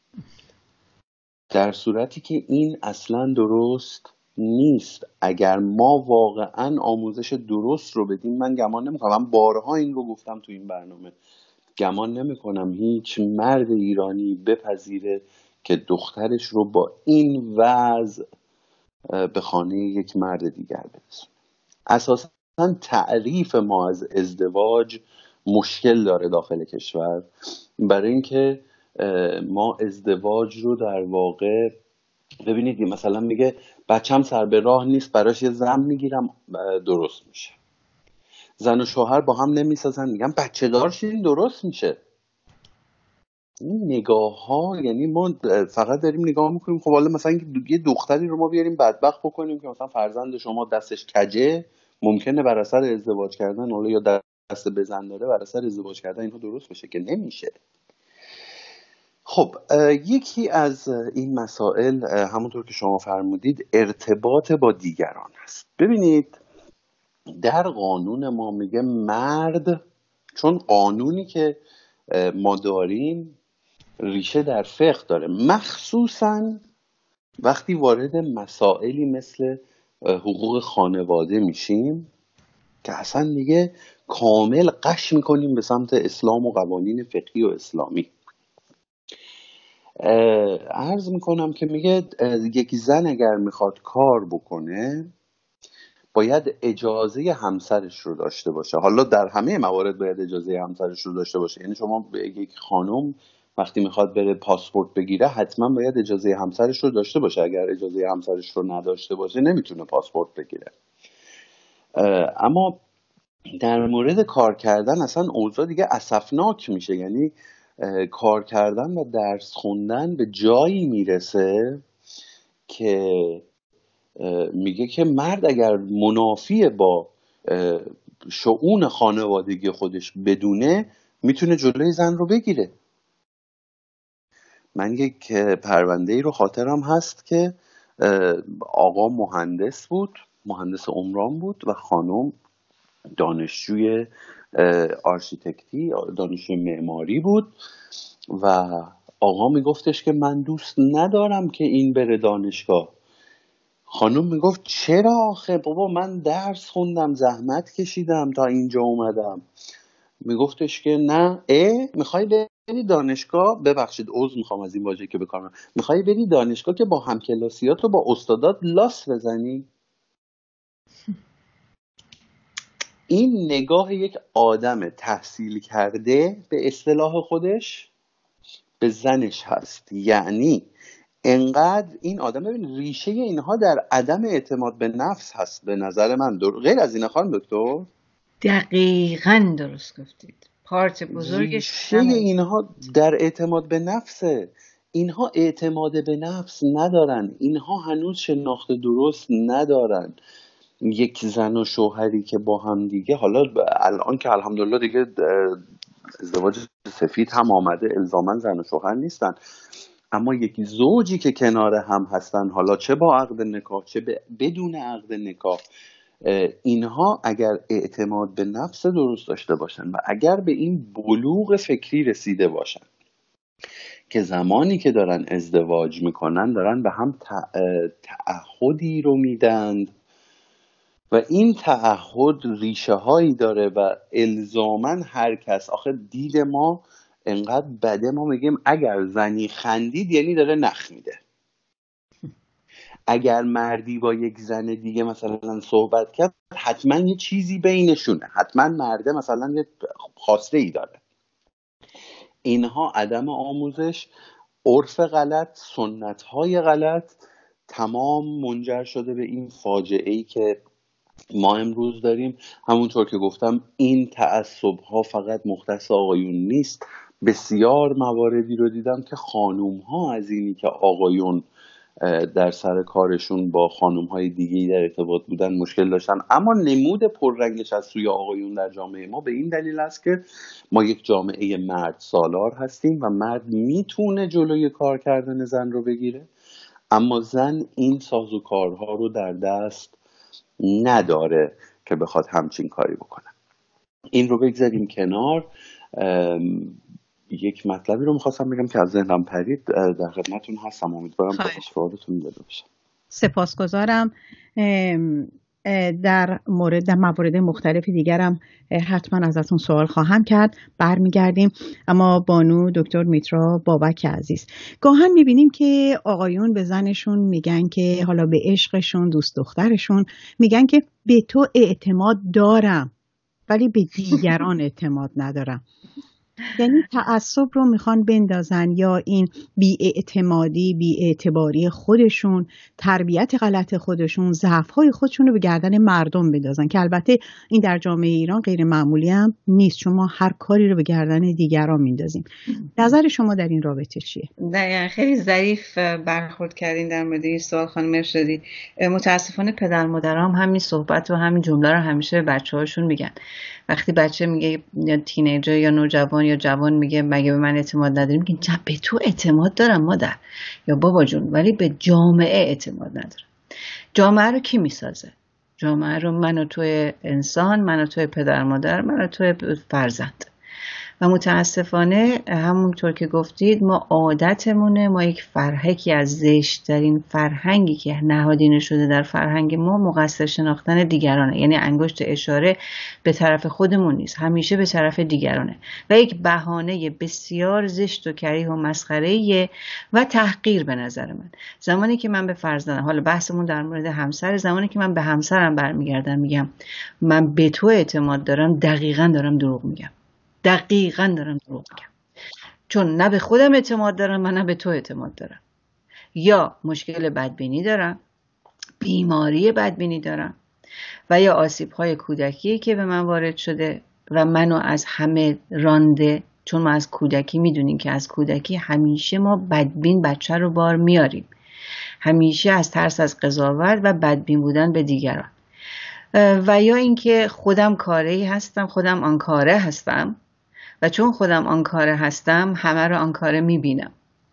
Speaker 6: در صورتی که این اصلا درست نیست. اگر ما واقعا آموزش درست رو بدیم، من گمان نمیکنم، من بارها این رو گفتم تو این برنامه، گمان نمیکنم هیچ مرد ایرانی بپذیره که دخترش رو با این وضع به خانه یک مرد دیگر برسونه. اساساً تعریف ما از ازدواج مشکل داره داخل کشور، برای اینکه ما ازدواج رو در واقع ببینید مثلا میگه بچم سر به راه نیست، براش یه زن میگیرم درست میشه. زن و شوهر با هم نمیسازن، میگم بچه دار شین درست میشه. این نگاه ها، یعنی ما فقط داریم نگاه میکنیم خب حالا مثلا یه دختری رو ما بیاریم بدبخت بکنیم که مثلا فرزند شما دستش کجه، ممکنه بر اثر ازدواج کردن، حالا یا دست بزن داره، بر اثر ازدواج کردن اینو درست بشه که نمیشه. خب یکی از این مسائل همونطور که شما فرمودید ارتباط با دیگران هست. ببینید در قانون ما میگه مرد، چون قانونی که ما داریم ریشه در فقه داره، مخصوصا وقتی وارد مسائلی مثل حقوق خانواده میشیم که اصلا میگه کامل قش میکنیم به سمت اسلام و قوانین فقهی و اسلامی. عرض میکنم که میگه یک زن اگر میخواد کار بکنه باید اجازه همسرش رو داشته باشه. حالا در همه موارد باید اجازه همسرش رو داشته باشه، یعنی شما یک خانم وقتی میخواد بره پاسپورت بگیره حتما باید اجازه همسرش رو داشته باشه. اگر اجازه همسرش رو نداشته باشه نمیتونه پاسپورت بگیره. اما در مورد کار کردن اصلا اوضاع دیگه اسفناک میشه، یعنی کار کردن و درس خوندن به جایی میرسه که میگه که مرد اگر منافی با شؤون خانوادگی خودش بدونه میتونه جلوی زن رو بگیره. من یک پرونده ای رو خاطرم هست که آقا مهندس بود، مهندس عمران بود و خانم دانشجوی آرشیتکتی، دانشجوی معماری بود و آقا میگفتش که من دوست ندارم که این بره دانشگاه. خانم میگفت چرا آخه بابا، من درس خوندم، زحمت کشیدم تا اینجا اومدم، میگفتش که نه، اه میخوای بری دانشگاه، ببخشید عذر میخوام از این واژه که بکنم، میخوای بری دانشگاه که با همکلاسیات و با استادات لاس بزنی؟ این نگاه یک آدم تحصیل کرده به اصطلاح خودش به زنش هست. یعنی انقدر این آدم، ببین ریشه اینها در عدم اعتماد به نفس هست به نظر من. در... غیر از این خانم دکتر
Speaker 3: دقیقاً درست گفتید. پارت بزرگش
Speaker 6: ریشه اینها در اعتماد به نفسه. اینها اعتماد به نفس ندارن، اینها هنوز شناخت درست ندارن. یک زن و شوهری که با هم دیگه، حالا الان که الحمدلله دیگه ازدواج سفید هم آمده، الزاماً زن و شوهر نیستن، اما یک زوجی که کنار هم هستن، حالا چه با عقد نکاح چه بدون عقد نکاح، اینها اگر اعتماد به نفس درست داشته باشن و اگر به این بلوغ فکری رسیده باشن که زمانی که دارن ازدواج میکنن دارن به هم تعهدی رو میدند و این تعهد ریشه هایی داره و الزاماً هر کس، آخه دید ما انقدر بده، ما میگیم اگر زنی خندید یعنی داره نخ میده. اگر مردی با یک زن دیگه مثلا صحبت کرد حتما یه چیزی بینشونه، حتما مرده مثلا یه خواسته ای داره. اینها عدم آموزش، عرف غلط، سنت های غلط تمام منجر شده به این فاجعه ای که ما امروز داریم. همونطور که گفتم این تعصب ها فقط مختص آقایون نیست. بسیار مواردی رو دیدم که خانوم ها از اینی که آقایون در سر کارشون با خانوم های دیگه‌ای در ارتباط بودن مشکل داشتن، اما نمود پررنگش از سوی آقایون در جامعه ما به این دلیل است که ما یک جامعه مرد سالار هستیم و مرد میتونه جلوی کار کردن زن رو بگیره، اما زن این سازوکارها رو در دست نداره که بخواد همچین کاری بکنه. این رو بگذاریم کنار. یک مطلبی رو میخواستم بگم که از ذهنم پرید، در خدمتتون هستم، امیدوارم سوالتون داده باشم.
Speaker 1: سپاسگزارم. در مورد در موارد مختلف دیگرم حتما ازتون سوال خواهم کرد، برمیگردیم. اما بانو دکتر میترا بابک عزیز، گاهن میبینیم که آقایون به زنشون میگن که حالا به عشقشون، دوست دخترشون میگن که به تو اعتماد دارم ولی به دیگران اعتماد ندارم. یعنی تعصب رو میخوان بندازن یا این بی‌اعتمادی، بی‌اعتباری خودشون، تربیت غلط خودشون، ضعف‌های خودشون رو به گردن مردم بندازن که البته این در جامعه ایران غیر معمولی هم نیست، چون ما هر کاری رو به گردن دیگران میندازیم. نظر شما در این رابطه چیه؟
Speaker 3: دقیقاً خیلی ظریف برخورد کردین در مورد این سوال خانم ارشادی. متاسفانه پدر مادرام همین صحبت و همین جمله رو همیشه به بچه‌هاشون میگن. وقتی بچه میگه، یا تینیجر یا نوجوان یا جوان میگه مگه به من اعتماد نداری، میگن به تو اعتماد دارم مادر یا بابا جون، ولی به جامعه اعتماد ندارم. جامعه رو کی میسازه؟ جامعه رو من و توی انسان، من و توی پدر مادر، من و توی فرزند. و متاسفانه همونطور که گفتید ما عادتمونه، ما یک فرهنگی از زشت‌ترین فرهنگی که نهادینه شده در فرهنگ ما مقصر شناختن دیگرانه. یعنی انگشت اشاره به طرف خودمون نیست، همیشه به طرف دیگرانه و یک بهانه بسیار زشت و کریه و مسخره‌ایه و تحقیر به نظر من. زمانی که من به فرزندم، حالا بحثمون در مورد همسر، زمانی که من به همسرم برمیگردم میگم من به تو اعتماد دارم، دقیقاً دارم دروغ میگم. دقیقاً دارم دروغ میگم، چون نه به خودم اعتماد دارم و نه به تو اعتماد دارم. یا مشکل بدبینی دارم، بیماری بدبینی دارم، و یا آسیب‌های کودکی که به من وارد شده و منو از همه رانده. چون ما از کودکی میدونیم که از کودکی همیشه ما بدبین بچه رو بار میاریم، همیشه از ترس از قضاوت و بدبین بودن به دیگران. و یا اینکه خودم کاری هستم، خودم آن کاره هستم و چون خودم آن کاره هستم همه رو آن کاره میبینم.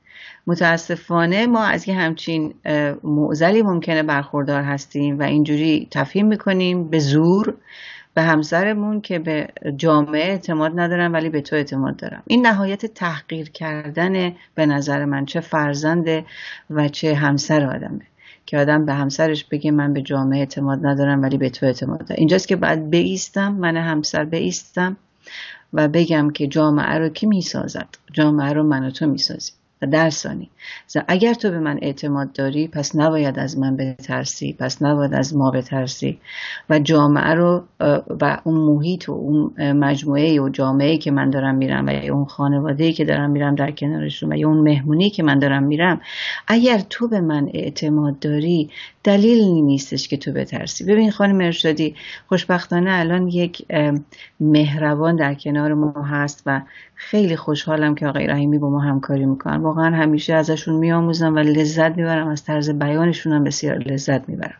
Speaker 3: متاسفانه ما از یه همچین معضلی ممکنه برخوردار هستیم و اینجوری تفهیم میکنیم به زور به همسرمون که به جامعه اعتماد ندارم ولی به تو اعتماد دارم. این نهایت تحقیر کردن به نظر من، چه فرزند و چه همسر آدمه که آدم به همسرش بگه من به جامعه اعتماد ندارم ولی به تو اعتماد دارم. اینجاست که بعد بایستم، من همسر بایستم و بگم که جامعه رو کی میسازد؟ جامعه رو من و تو میسازیم. و در ثانی اگر تو به من اعتماد داری پس نباید از من بترسی، پس نباید از ما بترسی و جامعه رو و اون محیط و اون مجموعه و جامعه که من دارم میرم و یا اون خانواده‌ای که دارم میرم در کنارشون و یا اون مهمونی که من دارم میرم، اگر تو به من اعتماد داری دلیلی نیستش که تو بترسی. ببین خانم ارشادی، خوشبختانه الان یک مهربان در کنار ما هست و خیلی خوشحالم که آقای رحیمی با ما همکاری میکنن. واقعا همیشه ازشون میآموزم و لذت میبرم، از طرز بیانشون هم بسیار لذت میبرم.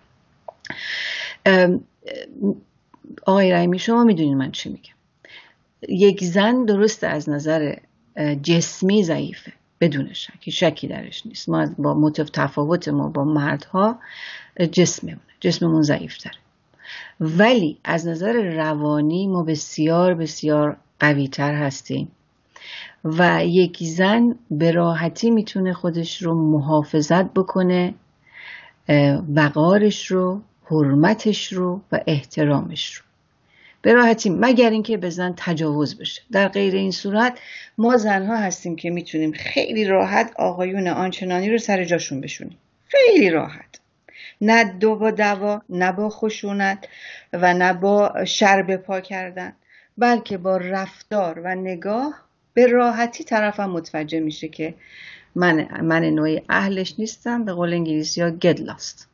Speaker 3: آقای رحیمی شما میدونید من چی میگم. یک زن درست از نظر جسمی ضعیفه، بدون شک، شکی درش نیست. ما با متفاوت ما با مردها جسممون جسممون ضعیفتره، ولی از نظر روانی ما بسیار بسیار قوی تر هستیم و یک زن به راحتی میتونه خودش رو محافظت بکنه، وقارش رو، حرمتش رو و احترامش رو به راحتی، مگر اینکه به زن تجاوز بشه. در غیر این صورت ما زنها هستیم که میتونیم خیلی راحت آقایون آنچنانی رو سر جاشون بشونیم، خیلی راحت، نه دو با دوا، نه با خشونت و نه با شر به پا کردن، بلکه با رفتار و نگاه به راحتی طرفم متوجه میشه که من من نوعی اهلش نیستم، به قول انگلیسی ها get lost.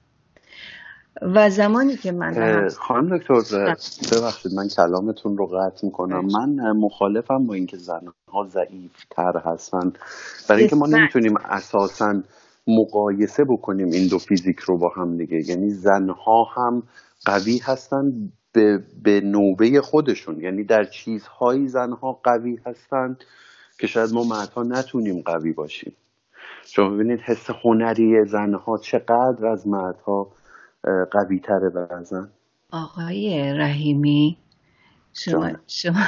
Speaker 3: و زمانی که من
Speaker 6: خانم دکتر ببخشید من کلامتون رو قطع میکنم، من مخالفم با اینکه زنها ضعیف تر هستن، برای اینکه ما نمیتونیم اساساً مقایسه بکنیم این دو فیزیک رو با هم دیگه. یعنی زنها هم قوی هستن به, به نوبه خودشون، یعنی در چیزهایی زنها قوی هستن که شاید ما مردها نتونیم قوی باشیم. شما ببینید حس هنری زنها چقدر از مردها قوی تره بعضن.
Speaker 3: آقای رحیمی شما, شما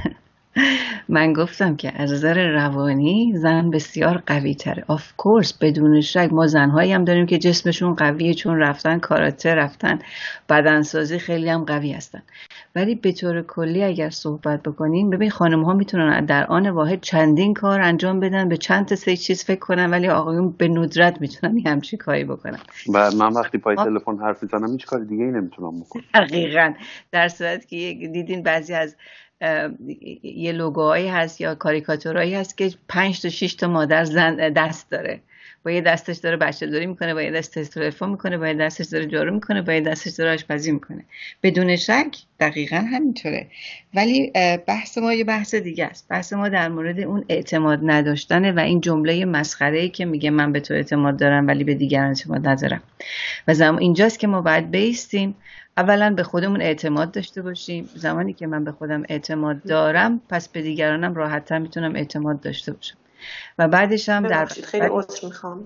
Speaker 3: من گفتم که از نظر روانی زن بسیار قوی تره. آف کورس، بدون شک ما زنهایی هم داریم که جسمشون قویه، چون رفتن کاراته، رفتن بدنسازی، خیلی هم قوی هستن. ولی به طور کلی اگر صحبت بکنیم، ببین خانم ها میتونن در آن واحد چندین کار انجام بدن، به چند تا سه چیز فکر کنن، ولی آقایون به ندرت میتونن همچین کاری بکنن.
Speaker 6: و من وقتی پای تلفن حرف میزنم هیچ کار دیگه ای نمیتونم بکنم.
Speaker 3: دقیقاً. در صورتی که دیدین بعضی از یه لوگوهایی هست یا کاریکاتورایی هست که پنج تا شش تا مادر زن دست داره، با یه دستش داره بچه داری میکنه، با یه دستش تلفن میکنه، با یه دستش داره جارو میکنه، با یه دستش داره آشپزی میکنه. بدون شک دقیقاً همینطوره. ولی بحث ما یه بحث دیگه است. بحث ما در مورد اون اعتماد نداشتنه و این جمله مسخره‌ای که میگه من به تو اعتماد دارم ولی به دیگران اعتماد ندارم. و زمان اینجاست که ما باید بیستیم، اولا به خودمون اعتماد داشته باشیم. زمانی که من به خودم اعتماد دارم پس به دیگرانم راحت‌تر میتونم اعتماد داشته باشم. و بعدش هم در
Speaker 5: خیلی عذر میخوام.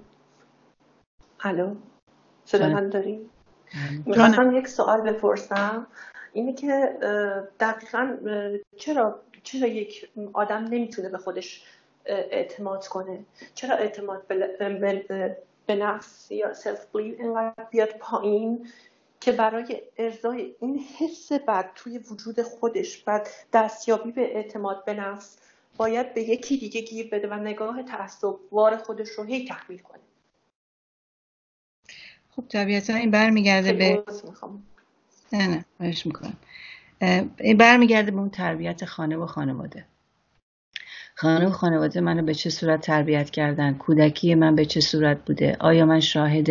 Speaker 5: الو صدا من داری؟ میخواستم یک سوال بپرسم، اینه که دقیقاً چرا چرا یک آدم نمیتونه به خودش اعتماد کنه؟ چرا اعتماد به, به نفس یا سلف بلیو اینقدر بیاد پایین که برای ارضای این حس بد توی وجود خودش، بعد دستیابی به اعتماد به نفس، باید به یکی دیگه گیر بده و نگاه تعصب‌وار خودش رو هی تحمیل کنه؟
Speaker 3: خب طبیعتا این برمیگرده به نه نه باش میکنم این برمیگرده به اون تربیت خانه و خانواده. خانه و خانواده منو به چه صورت تربیت کردن؟ کودکی من به چه صورت بوده؟ آیا من شاهد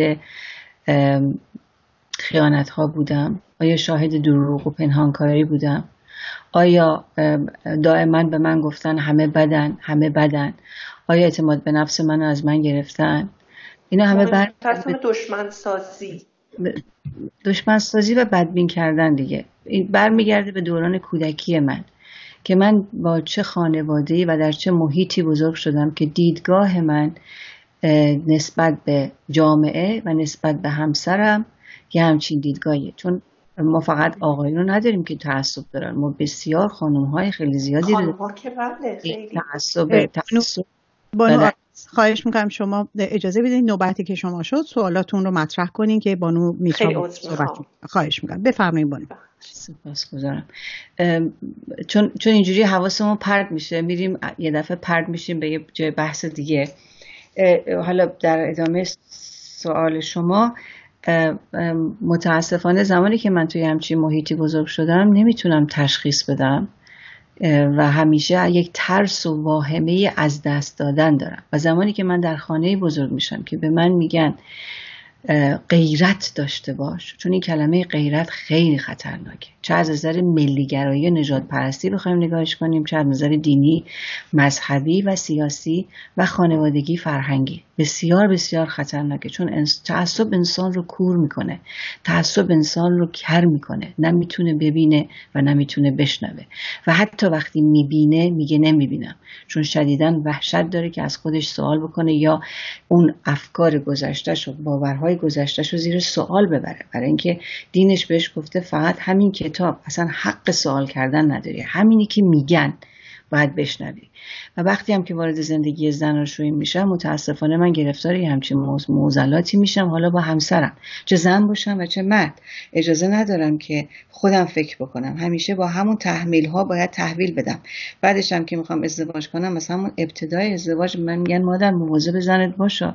Speaker 3: خیانت ها بودم؟ آیا شاهد دروغ و پنهانکاری بودم؟ آیا دائما به من گفتن همه بدن همه بدن؟ آیا اعتماد به نفس منو از من گرفتن؟ اینا همه بر
Speaker 5: دشمن سازی
Speaker 3: دشمن سازی و بدبین کردن دیگه. این برمیگرده به دوران کودکی من که من با چه خانواده‌ای و در چه محیطی بزرگ شدم که دیدگاه من نسبت به جامعه و نسبت به همسرم یه همچین دیدگاهیه. چون ما فقط آقایون نداریم که تعصب دارن، ما بسیار خانم‌های خیلی زیادی
Speaker 5: خانم‌ها که بله خیلی
Speaker 3: تعصب تعصب
Speaker 1: بانو خواهش میکنم شما اجازه بدین نوبتی که شما شد سوالاتون رو مطرح کنین که بانو میترا صحبت. خواهش میکنم بفرمایید بانو.
Speaker 3: سپاسگزارم. چون چون اینجوری حواسمون پرت میشه، میریم یه دفعه پرت میشیم به یه جای بحث دیگه. حالا در ادامه سوال شما، متاسفانه زمانی که من توی همچین محیطی بزرگ شدم نمیتونم تشخیص بدم و همیشه یک ترس و واهمه از دست دادن دارم. و زمانی که من در خانه بزرگ میشم که به من میگن غیرت داشته باش، چون این کلمه غیرت خیلی خطرناکه، چه از نظر ملیگرایی و نژاد پرستی بخوایم نگاهش کنیم، چه از نظر دینی، مذهبی و سیاسی و خانوادگی فرهنگی، بسیار بسیار خطرناکه. چون تعصب انسان رو کور میکنه، تعصب انسان رو کر میکنه، نمیتونه ببینه و نمیتونه بشنوه و حتی وقتی میبینه میگه نمیبینم، چون شدیداً وحشت داره که از خودش سوال بکنه یا اون افکار گذشته‌ش و باورهای گذشته‌ش رو زیر سوال ببره، برای اینکه دینش بهش گفته فقط همین کتاب، اصلا حق سوال کردن نداری، همینی که میگن باید بشنوی. و وقتی هم که وارد زندگی زناشویی میشم متاسفانه من گرفتاری همچین معضلاتی میشم، حالا با همسرم، چه زن باشم و چه مرد، اجازه ندارم که خودم فکر بکنم، همیشه با همون تحمیل ها باید تحویل بدم. بعدش هم که میخوام ازدواج کنم، مثلا همون ابتدای ازدواج من میگن مادر مواظب زنت باشا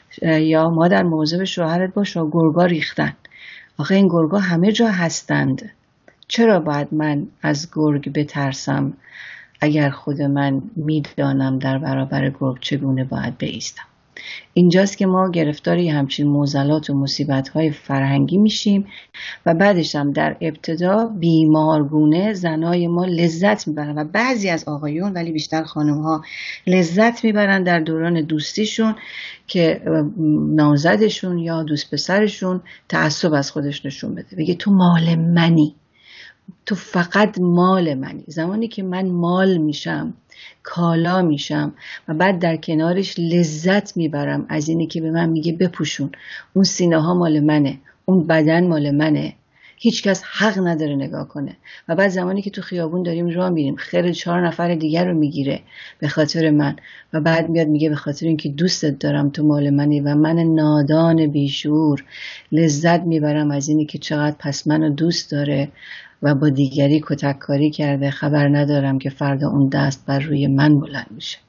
Speaker 3: یا مادر مواظب شوهرت باشا، گرگا ریختن. آخه این گرگا همه جا هستند، چرا باید من از گرگ بترسم اگر خود من میدانم در برابر گرگ چگونه باید بایستم؟ اینجاست که ما گرفتاری همچین معضلات و مصیبت‌های فرهنگی میشیم و بعدش هم در ابتدا بیمارگونه زنای ما لذت میبرن و بعضی از آقایون، ولی بیشتر خانم‌ها لذت میبرن در دوران دوستیشون که نامزدشون یا دوست پسرشون تعصب از خودش نشون بده، بگه تو مال منی، تو فقط مال منی. زمانی که من مال میشم، کالا میشم و بعد در کنارش لذت میبرم از اینی که به من میگه بپوشون، اون سینه ها مال منه، اون بدن مال منه، هیچ کس حق نداره نگاه کنه. و بعد زمانی که تو خیابون داریم راه میریم، خیر چهار نفر دیگر رو میگیره به خاطر من و بعد میاد میگه به خاطر اینکه دوستت دارم تو مال منی، و من نادان بیشعور لذت میبرم از اینی که چقدر پس منو دوست داره و با دیگری کتککاری کرده، خبر ندارم که فردا اون دست بر روی من بلند میشه.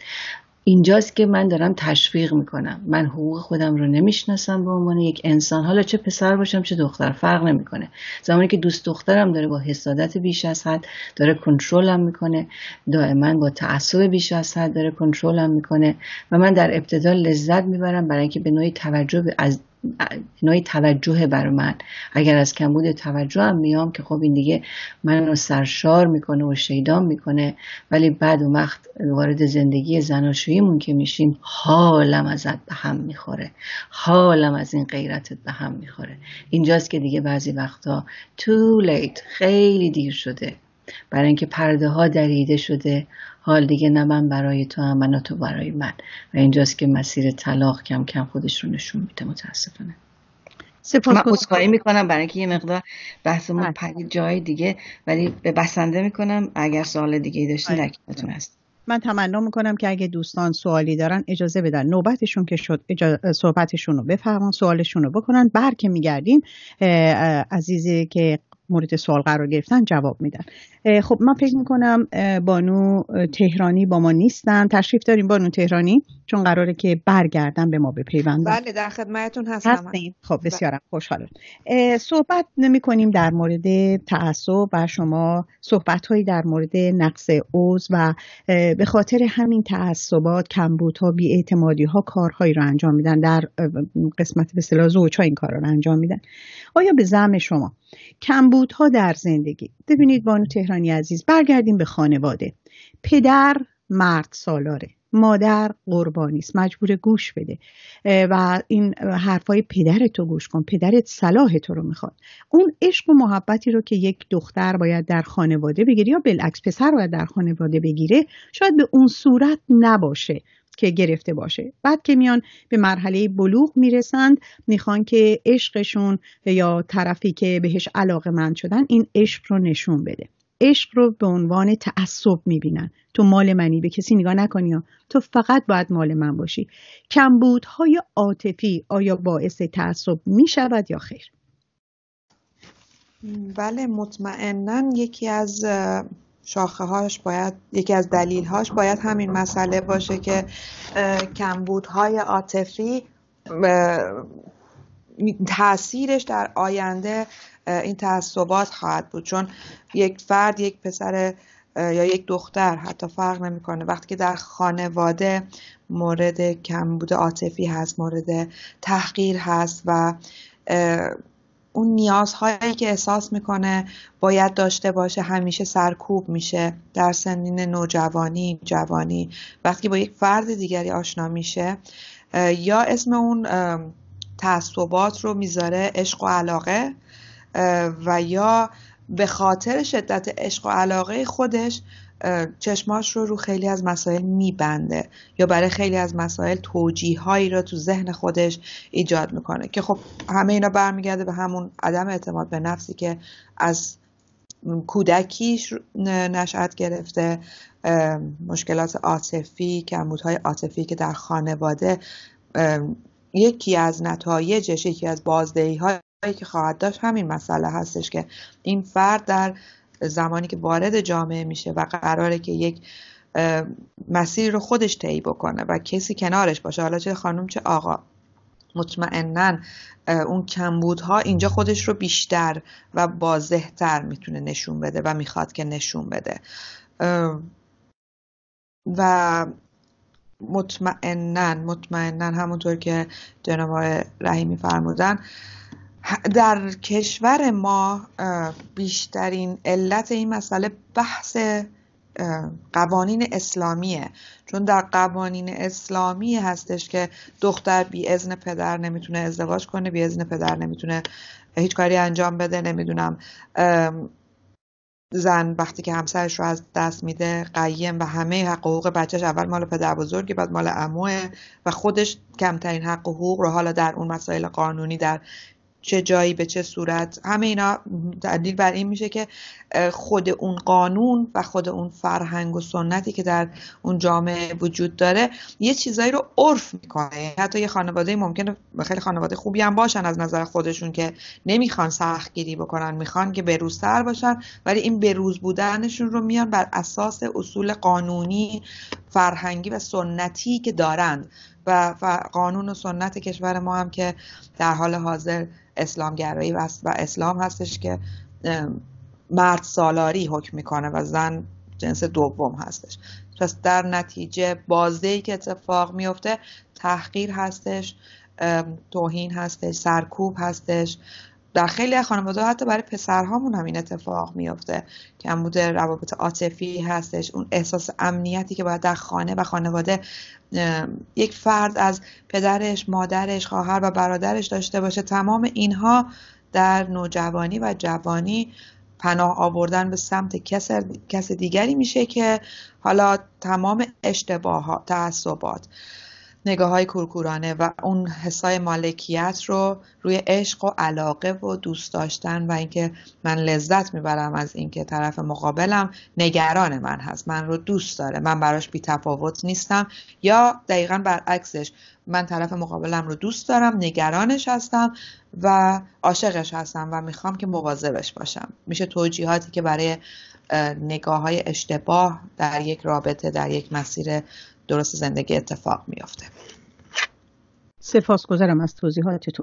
Speaker 3: اینجاست که من دارم تشویق میکنم، من حقوق خودم رو نمیشناسم به عنوان یک انسان، حالا چه پسر باشم چه دختر فرق نمیکنه. زمانی که دوست دخترم داره با حسادت بیش از حد داره کنترلم میکنه، دائما با تعصب بیش از حد داره کنترلم میکنه و من در ابتدا لذت میبرم برای اینکه به نوعی توجه از نوعی توجه بر من، اگر از کمبود توجه هم میام که خب این دیگه منو سرشار میکنه و شیدان میکنه، ولی بعد اون وقت وارد زندگی زناشوییمون که میشیم حالم ازت به هم میخوره، حالم از این غیرتت به هم میخوره. اینجاست که دیگه بعضی وقتا too late، خیلی دیر شده، برای اینکه پرده ها دریده شده، حال دیگه نه من برای تو هم نه تو برای من، و اینجاست که مسیر طلاق کم کم خودش رو نشون میده متاسفانه. من عذرخواهی میکنم برای اینکه یه مقدار بحثمون پرید جای دیگه، ولی به بسنده میکنم اگر سوال دیگه داشتین در خدمتتون هست.
Speaker 1: من تمنا میکنم که اگه دوستان سوالی دارن اجازه بدن نوبتشون که شد صحبتشون رو بفرمون، سوالشون رو بکنن، بر که میگردیم عزیزی که مورد سوال قرار گرفتن جواب میدن. خب من فکر میکنم بانو تهرانی با ما نیستن. تشریف داریم بانو تهرانی؟ چون قراره که برگردن به ما بپیوندن.
Speaker 4: بله در خدمتتون هستم.
Speaker 1: هستیم. خب بسیارم خوشحالم. صحبت نمی کنیم در مورد تعصب و شما صحبت هایی در مورد نقص عضو و به خاطر همین تعصبات، کمبودها، بی‌اعتمادی ها کارهایی رو انجام میدن، در قسمت به اصطلاح زوج‌ها این کارا رو انجام میدن. آیا به زعم شما کمبودها در زندگی، ببینید بانو تهرانی عزیز، برگردیم به خانواده. پدر مرد سالاره، مادر قربانی است، مجبور گوش بده و این حرفای پدرت رو گوش کن، پدرت صلاح تو رو میخواد. اون عشق و محبتی رو که یک دختر باید در خانواده بگیره یا بالعکس پسر باید در خانواده بگیره شاید به اون صورت نباشه که گرفته باشه. بعد که میان به مرحله بلوغ میرسند، میخوان که عشقشون یا طرفی که بهش علاقه‌مند شدن این عشق رو نشون بده. عشق رو به عنوان تعصب میبینن. تو مال منی، به کسی نگاه نکنی ها. تو فقط باید مال من باشی. کمبودهای عاطفی آیا باعث تعصب میشود یا خیر؟
Speaker 4: بله، مطمئناً یکی از شاخه هاش باید، یکی از دلیل هاش باید همین مسئله باشه که کمبودهای عاطفی تأثیرش در آینده این تعصبات خواهد بود. چون یک فرد، یک پسر یا یک دختر، حتی فرق نمیکنه، وقتی که در خانواده مورد کمبود عاطفی هست، مورد تحقیر هست و اون نیازهایی که احساس میکنه باید داشته باشه همیشه سرکوب میشه در سنین نوجوانی، جوانی، وقتی با یک فرد دیگری آشنا میشه، یا اسم اون تعصبات رو میذاره عشق و علاقه، و یا به خاطر شدت عشق و علاقه خودش چشماش رو رو خیلی از مسائل میبنده یا برای خیلی از مسائل توجیه هایی رو تو ذهن خودش ایجاد میکنه که خب همه اینا برمیگرده به همون عدم اعتماد به نفسی که از کودکیش نشأت گرفته، مشکلات عاطفی، کمبودهای عاطفی که در خانواده یکی از نتایجش، یکی از بازدهی هایی که خواهد داشت همین مسئله هستش که این فرد در زمانی که وارد جامعه میشه و قراره که یک مسیری رو خودش طی بکنه و کسی کنارش باشه، حالا چه خانم چه آقا، مطمئناً اون کمبودها اینجا خودش رو بیشتر و واضح‌تر میتونه نشون بده و میخواد که نشون بده. و مطمئناً مطمئناً همونطور که جناب آقای رحیمی فرمودن، در کشور ما بیشترین علت این مسئله بحث قوانین اسلامیه. چون در قوانین اسلامی هستش که دختر بی اذن پدر نمیتونه ازدواج کنه، بی اذن پدر نمیتونه هیچ کاری انجام بده، نمیدونم زن وقتی که همسرش رو از دست میده قیم و همه حق و حقوق بچهش اول مال پدر بزرگی بعد مال عموه و خودش کمترین حق و حقوق رو حالا در اون مسائل قانونی در چه جایی به چه صورت، همه اینا دلیل بر این میشه که خود اون قانون و خود اون فرهنگ و سنتی که در اون جامعه وجود داره یه چیزایی رو عرف میکنه. حتی یه خانواده ممکنه خیلی خانواده خوبی هم باشن از نظر خودشون که نمیخوان سختگیری بکنن، میخوان که بروزتر باشن، ولی این بروز بودنشون رو میان بر اساس اصول قانونی، فرهنگی و سنتی که دارند و, و قانون و سنت کشور ما هم که در حال حاضر اسلامگرایی و اسلام هستش که مرد سالاری حکم میکنه و زن جنس دوم هستش. پس در نتیجه بازدهی که اتفاق میفته تحقیر هستش، توهین هستش، سرکوب هستش. در خیلی از خانواده حتی برای پسرهامون هم این اتفاق میفته، کمبود روابط عاطفی هستش، اون احساس امنیتی که باید در خانه و خانواده یک فرد از پدرش، مادرش، خواهر و برادرش داشته باشه. تمام اینها در نوجوانی و جوانی پناه آوردن به سمت کس, کس دیگری میشه که حالا تمام اشتباهات، تعصبات، نگاه های کورکورانه و اون حسای مالکیت رو روی عشق و علاقه و دوست داشتن و اینکه من لذت میبرم از اینکه طرف مقابلم نگران من هست، من رو دوست داره، من براش بی تفاوت نیستم، یا دقیقاً برعکسش، من طرف مقابلم رو دوست دارم، نگرانش هستم و عاشقش هستم و میخوام که مواظبش باشم. میشه توجیهاتی که برای نگاه های اشتباه در یک رابطه، در یک مسیر درست زندگی اتفاق میافته.
Speaker 1: سپاسگزارم از توضیحاتتون.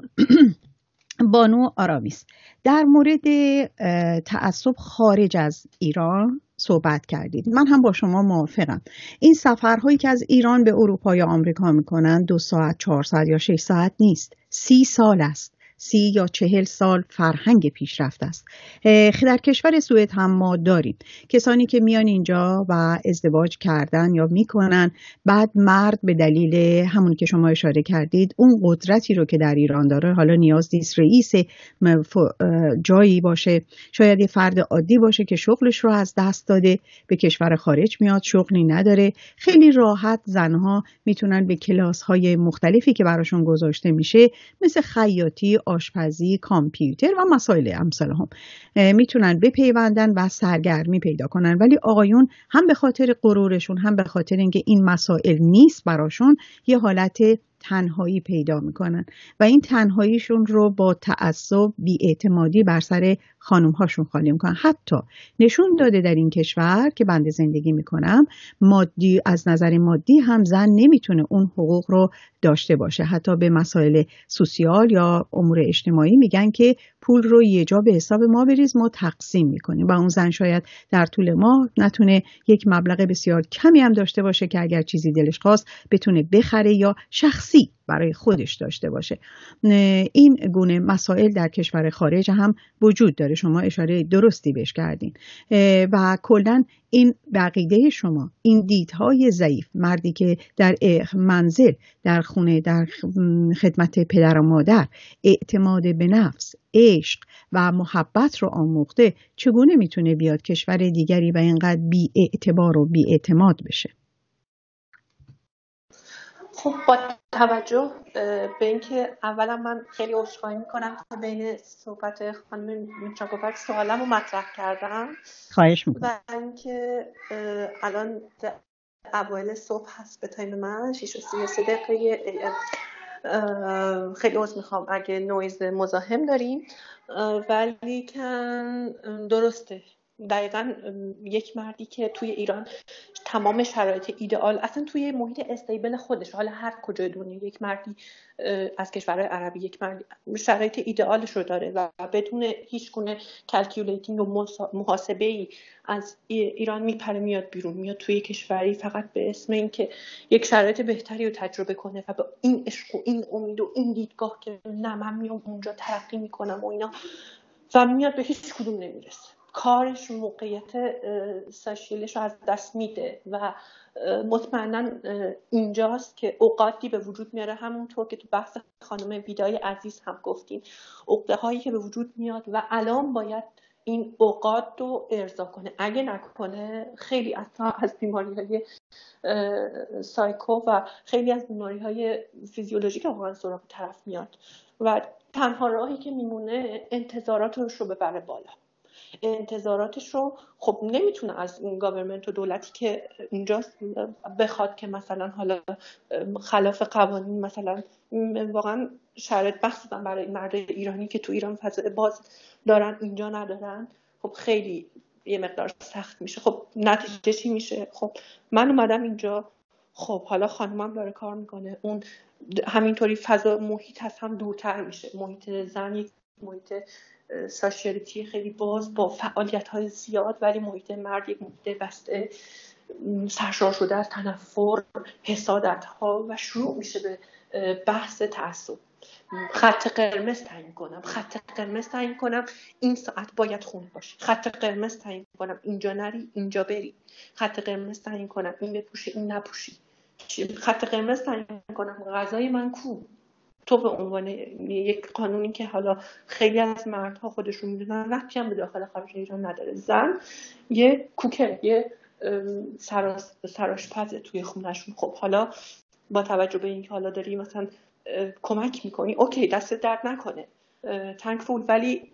Speaker 1: بانو آرامیس، در مورد تعصب خارج از ایران صحبت کردید. من هم با شما موافقم. این سفرهایی که از ایران به اروپا یا آمریکا میکنن دو ساعت، چهار ساعت یا شش ساعت نیست، سی سال است. سی یا چهل سال فرهنگ پیشرفت است. در کشور سوئد هم ما داریم کسانی که میان اینجا و ازدواج کردن یا میکنن، بعد مرد به دلیل همون که شما اشاره کردید اون قدرتی رو که در ایران داره، حالا نیاز نیست رئیس جایی باشه، شاید یه فرد عادی باشه که شغلش رو از دست داده، به کشور خارج میاد، شغلی نداره، خیلی راحت زنها میتونن به کلاس های مختلفی که براشون گذاشته میشه مثل خیاطی، آشپزی، کامپیوتر و مسائل امثال هم میتونن بپیوندن و سرگرمی پیدا کنن. ولی آقایون هم به خاطر غرورشون هم به خاطر اینکه این مسائل نیست براشون یه حالت تنهایی پیدا میکنن و این تنهاییشون رو با تعصب، بی‌اعتمادی بر سر خانم هاشون خالی میکنن. حتی نشون داده در این کشور که بنده زندگی میکنم، مادی از نظر مادی هم زن نمیتونه اون حقوق رو داشته باشه. حتی به مسائل سوسیال یا امور اجتماعی میگن که پول رو یه جا به حساب ما بریز، ما تقسیم میکنیم و اون زن شاید در طول ماه نتونه یک مبلغ بسیار کمی هم داشته باشه که اگر چیزی دلش خواست بتونه بخره یا شخصی برای خودش داشته باشه. این گونه مسائل در کشور خارج هم وجود داره، شما اشاره درستی بهش کردین و کلاً این بقیده شما، این دیدهای ضعیف، مردی که در منزل، در خونه، در خدمت پدر و مادر اعتماد به نفس، عشق و محبت رو آموخته، چگونه میتونه بیاد کشور دیگری و اینقدر بی اعتبار و بی اعتماد بشه؟
Speaker 5: خب با توجه به اینکه اولا من خیلی عذرخواهی میکنم که بین صحبت خانم میتراگوفر سوالم رو مطرح کردم.
Speaker 1: خواهش میکنم.
Speaker 5: و اینکه الان اوایل صبح هست به تایم من شش و سی و سه دقیقه. خیلی عذر میخوام اگه نویز مزاحم داریم، ولی کن درسته. دقیقا یک مردی که توی ایران تمام شرایط ایدئال، اصلا توی محیط استیبل خودش، حالا هر کجای دنیا یک مردی از کشورهای عربی یک مردی شرایط ایدئالش رو داره و بدون هیچ گونه کلکیولیتینگ و محاسبه‌ای از ایران میپره میاد بیرون، میاد توی کشوری فقط به اسم اینکه یک شرایط بهتری رو تجربه کنه و با این عشق و این امید و این دیدگاه که نه من میام اونجا ترقی میکنم و اینا، و میاد به هیچ کدوم نمیرسه. کارش موقعیت ساشیلش رو از دست میده و مطمئنا اینجاست که اوقاتی به وجود میاره، همونطور که تو بحث خانم ویدای عزیز هم گفتیم، عقده هایی که به وجود میاد و الان باید این اوقات رو ارضا کنه. اگه نکنه خیلی اصلا از بیماری های سایکو و خیلی از بیماری های فیزیولوژیک واقعا سراغ طرف میاد و تنها راهی که میمونه انتظاراتش رو ببره بالا. انتظاراتش رو خب نمیتونه از اون گاورمنت و دولتی که اینجاست بخواد که مثلا حالا خلاف قوانین، مثلا واقعا شرایط مخصوصا برای مرد ایرانی که تو ایران فضای باز دارن اینجا ندارن، خب خیلی یه مقدار سخت میشه. خب نتیجه چی میشه؟ خب من اومدم اینجا، خب حالا خانمم داره کار میکنه، اون همینطوری فضا محیط هست هم دورتر میشه. محیط زن یک محیط ساشیالیتی خیلی باز با فعالیت‌های زیاد، ولی محیط مرد یک محیط بسته، سرشار شده از تنفر، حسادت‌ها و شروع میشه به بحث تعصب. خط قرمز تعیین کنم، خط قرمز تعیین کنم، این ساعت باید خونه باشه. خط قرمز تعیین کنم، اینجا نری اینجا بری. خط قرمز تعیین کنم، این بپوشی این نپوشی. خط قرمز تعیین کنم، غذای من کو. تو به عنوان یک قانونی که حالا خیلی از مردها خودشون میدونن ربطی هم به داخل خارج ایران نداره، زن یه کوکر، یه سرآشپزه توی خونهشون. خب حالا با توجه به اینکه حالا داری مثلا کمک میکنی، اوکی دست درد نکنه، تانکفول، ولی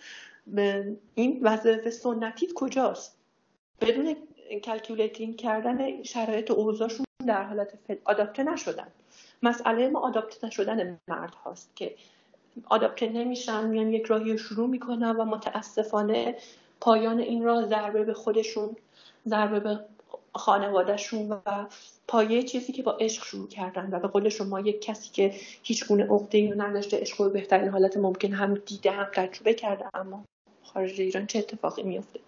Speaker 5: این وظایف سنتیت کجاست؟ بدون کلکیولیتینگ کردن شرایط و اوضاعشون در حالت فعل آداپته نشدن. مسئله ما آداپته نشدن مرد هاست که آداپته نمیشن، میان یک راهی رو شروع میکنن و متاسفانه پایان این راه ضربه به خودشون، ضربه به خانوادهشون و پایه چیزی که با عشق شروع کردن. و به قول شما یک کسی که هیچ گونه عقده‌ای رو نداشته، عشق رو بهترین حالت ممکن هم دیده هم تجربه کرده، اما خارج ایران چه اتفاقی میفته؟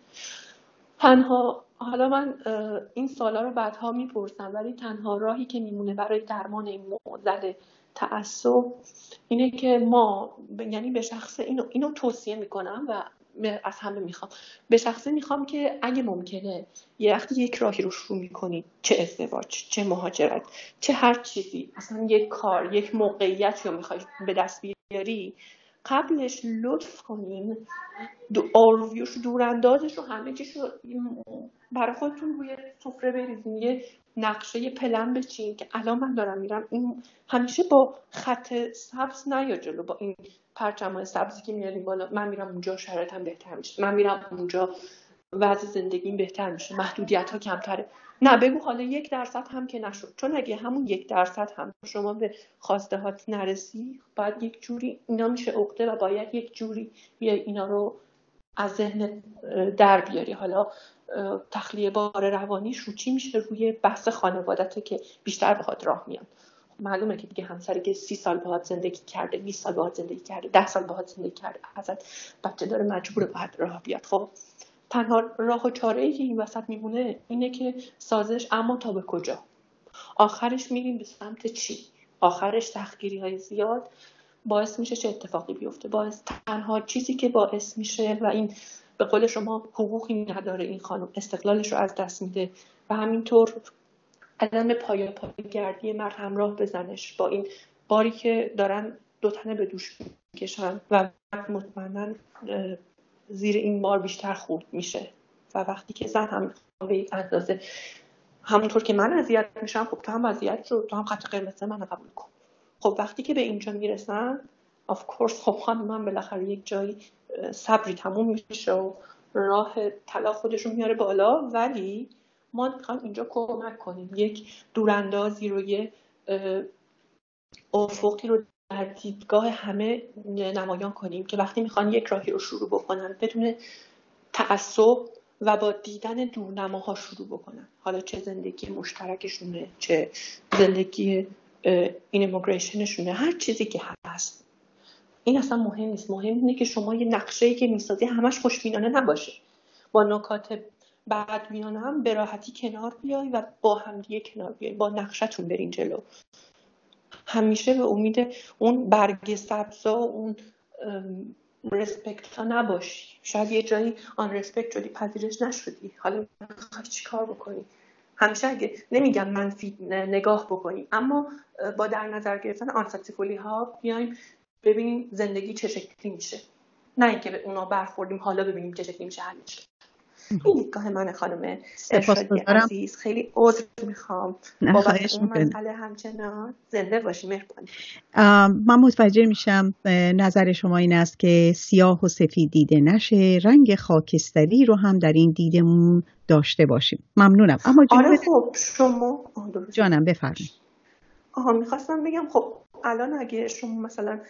Speaker 5: تنها حالا من این سوالا رو بعدها میپرسم، ولی تنها راهی که میمونه برای درمان این معضل تعصب اینه که ما، یعنی به شخص اینو اینو توصیه میکنم و از همه میخوام، به شخصه میخوام که اگه ممکنه یه وقتی یک راهی رو شروع میکنی، چه ازدواج، چه مهاجرت، چه هر چیزی، اصلا یک کار، یک موقعیت رو میخوای به دست بیاری، قبلش لطف کنین دو آرویوش، دوراندازش رو، همه چیش رو برای خودتون روی سفره بریزین، یه نقشه پلن بچین که الان من دارم میرم این همیشه با خط سبز نیا جلو، با این پرچم‌های سبزی که میاریم بالا، من میرم اونجا شرایطم بهتر میشه، من میرم اونجا وضع زندگیم بهتر میشه، محدودیت ها کمتره. نه، بگو حالا یک درصد هم که نشد، چون اگه همون یک درصد هم شما به خواسته هات نرسی، باید یک جوری اینا میشه عقده و باید یک جوری بیای اینا رو از ذهن در بیاری. حالا تخلیه بار روانیش رو چی میشه؟ روی بحث خانوادته که بیشتر بخواد راه میاد. معلومه که دیگه همسری که سی سال باهات زندگی کرده، بیست سال باهات زندگی کرده، ده سال باهات زندگی کرده، ازت بچه داره، مجبوره باید راه بیاد. خب تنها راه و چاره‌ای که این وسط میمونه اینه که سازش، اما تا به کجا؟ آخرش میریم به سمت چی؟ آخرش سختگیری‌های زیاد باعث میشه چه اتفاقی بیفته؟ باعث تنها چیزی که باعث میشه و این به قول شما حقوقی نداره این خانم، استقلالش رو از دست میده و همینطور عدم پایا پای گردی مرد همراه بزنش با این باری که دارن دو تنه به دوش میکشن و مطمئناً زیر این بار بیشتر خورد میشه. و وقتی که زن هم به این اندازه همونطور که من اذیت میشم، خب تو هم اذیت شو، تو هم خط قرمز من قبول کن. خب وقتی که به اینجا میرسن of course خب من بالاخره یک جایی صبری تموم میشه و راه طلاق خودشون میاره بالا، ولی ما میخوایم اینجا کمک کنیم، یک دوراندازی رو، یه افقی رو در دیدگاه همه نمایان کنیم که وقتی میخوان یک راهی رو شروع بکنن بدون تعصب و با دیدن دورنماها شروع بکنن، حالا چه زندگی مشترکشونه، چه زندگی این ایمیگریشنشونه، هر چیزی که هست، این اصلا مهم نیست. مهم اینه که شما یه نقشه‌ای که میسازی همش خوشبینانه نباشه، با نکات بدبینانه هم به راحتی کنار بیای و با هم دیگه کنار بیای، با نقشه‌تون برین جلو. همیشه به امید اون برگ سبزا و اون رسپکت ها نباشی. شاید یه جایی آن رسپکت شدی، پذیرش نشدی، حالا میخوای چی کار بکنی؟ همیشه اگه نمیگم منفی نگاه بکنی، اما با در نظر گرفتن آن ساکسیفولی ها بیایم ببینیم زندگی چه شکلی میشه، نه اینکه به اونا برخوردیم حالا ببینیم چه شکلی میشه حلش. این دیدگاه من خانم ارشادی عزیز. خیلی عذر میخوام بابت اون مسئله، همچنان زنده باشی، مهربانی.
Speaker 1: من متوجه میشم نظر شما این است که سیاه و سفید دیده نشه، رنگ خاکستری رو هم در این دیدمون داشته باشیم. ممنونم. اما
Speaker 5: آره خب شما
Speaker 1: جانم بفرمایید.
Speaker 5: آها میخواستم بگم خب الان اگه شما مثلا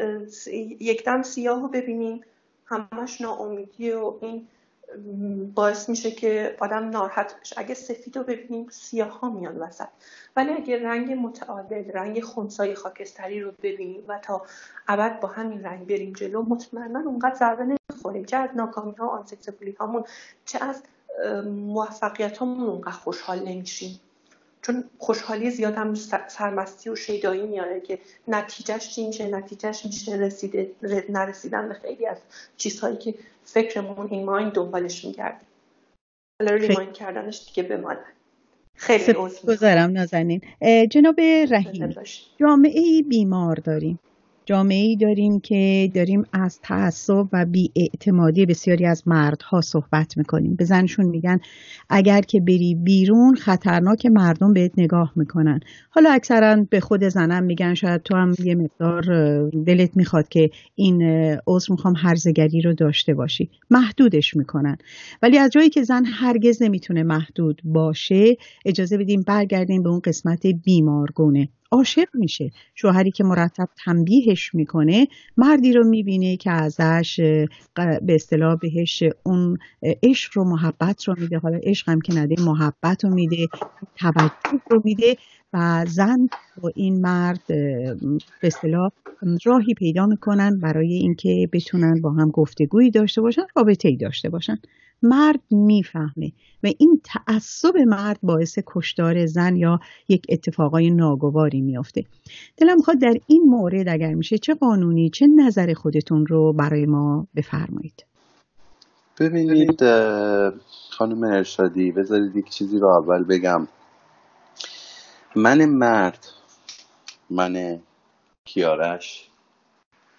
Speaker 5: یک دم سیاه رو ببینیم همش ناامیدی و این باعث میشه که آدم ناراحت بشه. اگه سفید رو ببینیم سیاه ها میان وسط، ولی اگه رنگ متعادل، رنگ خنثی خاکستری رو ببینیم و تا ابد با همین رنگ بریم جلو، مطمئنا اونقدر ضربه نمیخوریم، چه از ناکامی ها و آنسکسفولی هامون، چه از موفقیت هامون اونقدر خوشحال نمیشیم، چون خوشحالی زیاد هم سرمستی و شیدایی میاره که نتیجهش چی میشه؟ نتیجهش میشه رسیده نرسیدن به خیلی از چیزهایی که فکرمون این مایند دنبالش میگردیم. حالا ریمایند کردنش دیگه به مادر. خیلی عذر
Speaker 1: گذارم نازنین. جناب رحیم، جامعه بیمار داریم، جامعه‌ای داریم که داریم از تعصب و بی‌اعتمادی بسیاری از مردها صحبت میکنیم. به زنشون میگن اگر که بری بیرون خطرناک، مردم بهت نگاه میکنن. حالا اکثرا به خود زنم میگن شاید تو هم یه مقدار دلت میخواد که این عذر میخوام هرزگری رو داشته باشی، محدودش میکنن. ولی از جایی که زن هرگز نمیتونه محدود باشه، اجازه بدیم برگردیم به اون قسمت بیمارگونه. عاشق میشه، شوهری که مرتب تنبیهش میکنه، مردی رو میبینه که ازش به اصطلاح بهش اون عشق رو، محبت رو میده، حالا عشق هم که نده محبت رو میده، توجه رو میده و زن با این مرد به اصطلاح راهی پیدا میکنن برای اینکه بتونن با هم گفتگویی داشته باشن، رابطه‌ای داشته باشن. مرد میفهمه و این تعصب مرد باعث کشتار زن یا یک اتفاقای ناگواری میافته. دلم میخواد در این مورد اگر میشه چه قانونی چه نظر خودتون رو برای ما بفرمایید.
Speaker 6: ببینید خانم ارشادی، بذارید یک چیزی رو اول بگم. من مرد، من کیارش،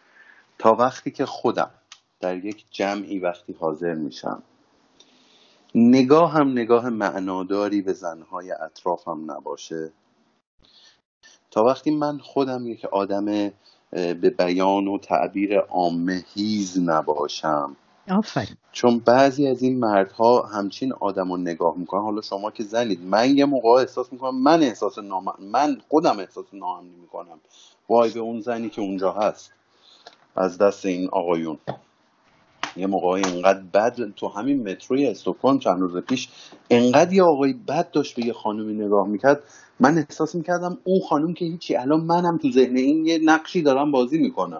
Speaker 6: تا وقتی که خودم در یک جمعی وقتی حاضر میشم نگاه هم نگاه معناداری به زنهای اطرافم نباشه، تا وقتی من خودم یک آدم به بیان و تعبیر عامه هیز نباشم.
Speaker 1: آفرین.
Speaker 6: چون بعضی از این مردها همچین آدم رو نگاه میکنن. حالا شما که زنید، من یه موقع احساس میکنم من احساس نام... من خودم احساس ناامنی میکنم، وای به اون زنی که اونجا هست از دست این آقایون. یه موقعی انقدر بد تو همین متروی استکهلم چند روز پیش، انقدر یه آقای بد داشت به یه خانومی نگاه میکرد، من احساس میکردم اون خانوم که هیچی، الان منم تو ذهن این یه نقشی دارم بازی میکنم.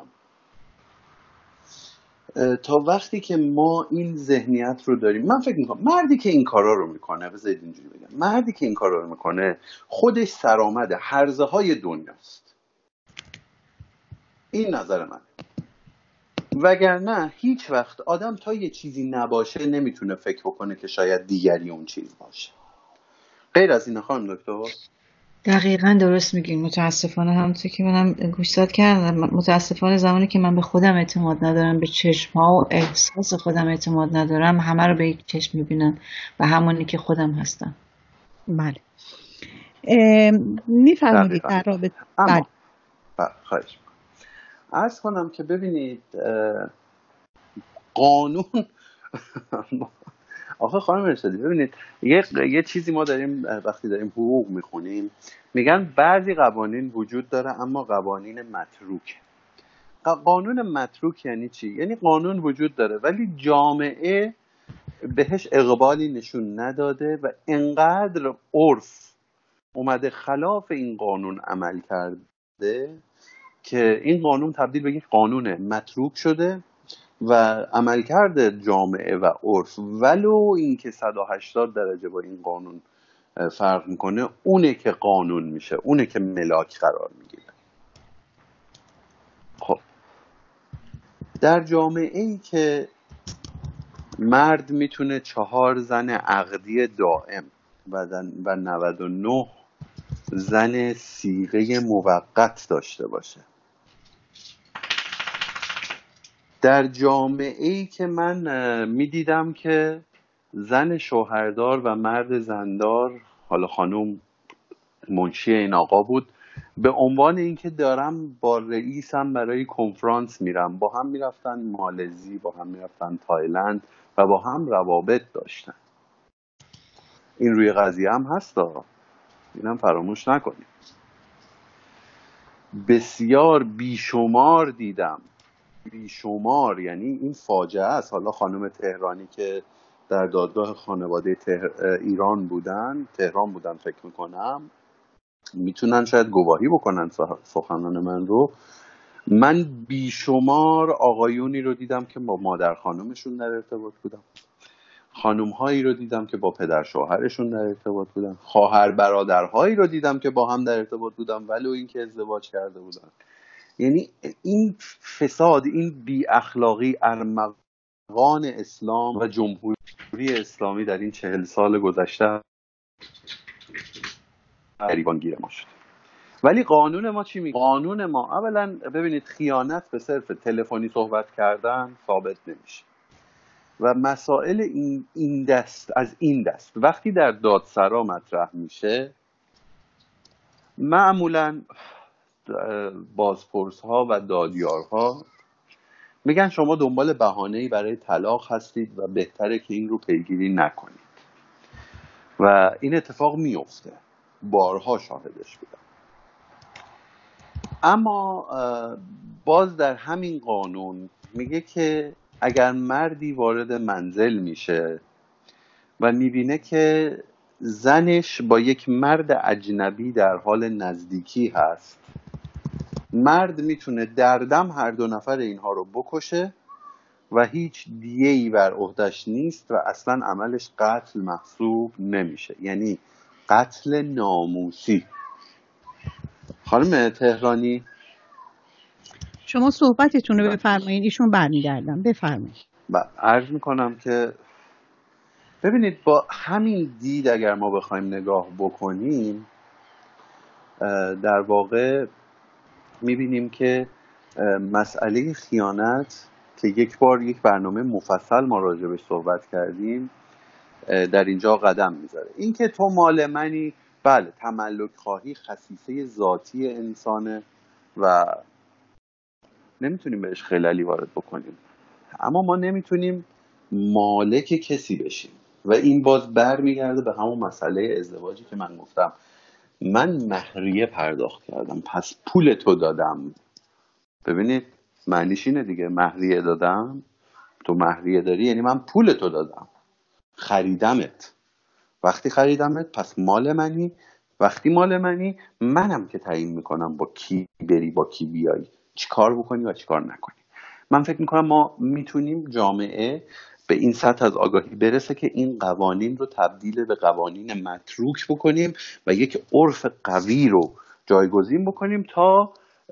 Speaker 6: تا وقتی که ما این ذهنیت رو داریم، من فکر میکنم مردی که این کارا رو میکنه، بذارید اینجوری بگم، مردی که این کارا رو میکنه خودش سرآمد هرزه های دنیاست. این نظر من. وگرنه هیچ وقت آدم تا یه چیزی نباشه نمیتونه فکر بکنه که شاید دیگری اون چیز باشه. غیر از این خانم دکتر.
Speaker 3: دقیقاً درست میگین. متاسفانه همونطور که منم گوشزد کردم، متاسفانه زمانی که من به خودم اعتماد ندارم، به چشم‌ها و احساس خودم اعتماد ندارم، همه رو به یک چشم میبینم و همونی که خودم هستم.
Speaker 1: بله. میفرمایید در رابطه.
Speaker 6: بله. خواهش عرض کنم که ببینید قانون آخه خانم ارشدی ببینید یه یه چیزی ما داریم وقتی داریم حقوق میخونیم، میگن بعضی قوانین وجود داره اما قوانین متروک. قانون متروک یعنی چی؟ یعنی قانون وجود داره ولی جامعه بهش اقبالی نشون نداده و انقدر عرف اومده خلاف این قانون عمل کرده که این قانون تبدیل به یک قانون متروک شده و عملکرد جامعه و عرف ولو اینکه صد و هشتاد درجه با این قانون فرق میکنه، اونه که قانون میشه، اونه که ملاک قرار میگیره. خب در جامعه ای که مرد میتونه چهار زن عقدی دائم و و نود و نه زن صیغه موقت داشته باشه، در جامعه ای که من میدیدم که زن شوهردار و مرد زندار، حالا خانوم منشی این آقا بود، به عنوان اینکه دارم با رئیسم برای کنفرانس میرم، با هم میرفتن مالزی، با هم میرفتن تایلند و با هم روابط داشتن. این روی قضیه هم هستا، اینم فراموش نکنیم. بسیار بیشمار دیدم، بیشمار، یعنی این فاجعه است. حالا خانم تهرانی که در دادگاه خانواده تهر... ایران بودن، تهران بودن فکر میکنم، میتونن شاید گواهی بکنن سخنان من رو. من بیشمار آقایونی رو دیدم که با مادر خانومشون در ارتباط بودم، خانوم هایی رو دیدم که با پدر شوهرشون در ارتباط بودن، خواهر برادرهایی رو دیدم که با هم در ارتباط بودن ولو اینکه ازدواج کرده بودن. یعنی این فساد، این بی اخلاقی ارمغان اسلام و جمهوری اسلامی در این چهل سال گذشته گریبان گیر ما شد. ولی قانون ما چی میگه؟ قانون ما اولا ببینید خیانت به صرف تلفنی صحبت کردن ثابت نمیشه و مسائل این این دست از این دست وقتی در دادسرا مطرح میشه، معمولا بازپرس ها و دادیارها میگن شما دنبال بهانه‌ای برای طلاق هستید و بهتره که این رو پیگیری نکنید و این اتفاق میفته، بارها شاهدش بودم. اما باز در همین قانون میگه که اگر مردی وارد منزل میشه و میبینه که زنش با یک مرد اجنبی در حال نزدیکی هست، مرد میتونه دردم هر دو نفر اینها رو بکشه و هیچ دیه‌ای بر عهده‌اش نیست و اصلا عملش قتل محسوب نمیشه، یعنی قتل ناموسی. خانم تهرانی
Speaker 1: شما صحبتتون رو بفرمایید، ایشون برمیگردم. بفرمایید.
Speaker 6: عرض میکنم که ببینید با همین دید اگر ما بخوایم نگاه بکنیم، در واقع میبینیم که مسئله خیانت که یک بار یک برنامه مفصل ما راجبش صحبت کردیم، در اینجا قدم میذاره. این که تو مال منی، بله تملک خواهی خصیصه ذاتی انسانه و نمیتونیم بهش خلالی وارد بکنیم، اما ما نمیتونیم مالک کسی بشیم و این باز برمیگرده به همون مسئله ازدواجی که من گفتم. من مهریه پرداخت کردم پس پول تو دادم. ببینید معنیش اینه دیگه، مهریه دادم، تو مهریه داری یعنی من پول تو دادم، خریدمت. وقتی خریدمت پس مال منی، وقتی مال منی منم که تعیین میکنم با کی بری با کی بیایی، چی کار بکنی و چی کار نکنی. من فکر میکنم ما میتونیم جامعه به این سطح از آگاهی برسه که این قوانین رو تبدیل به قوانین متروک بکنیم و یک عرف قوی رو جایگزین بکنیم تا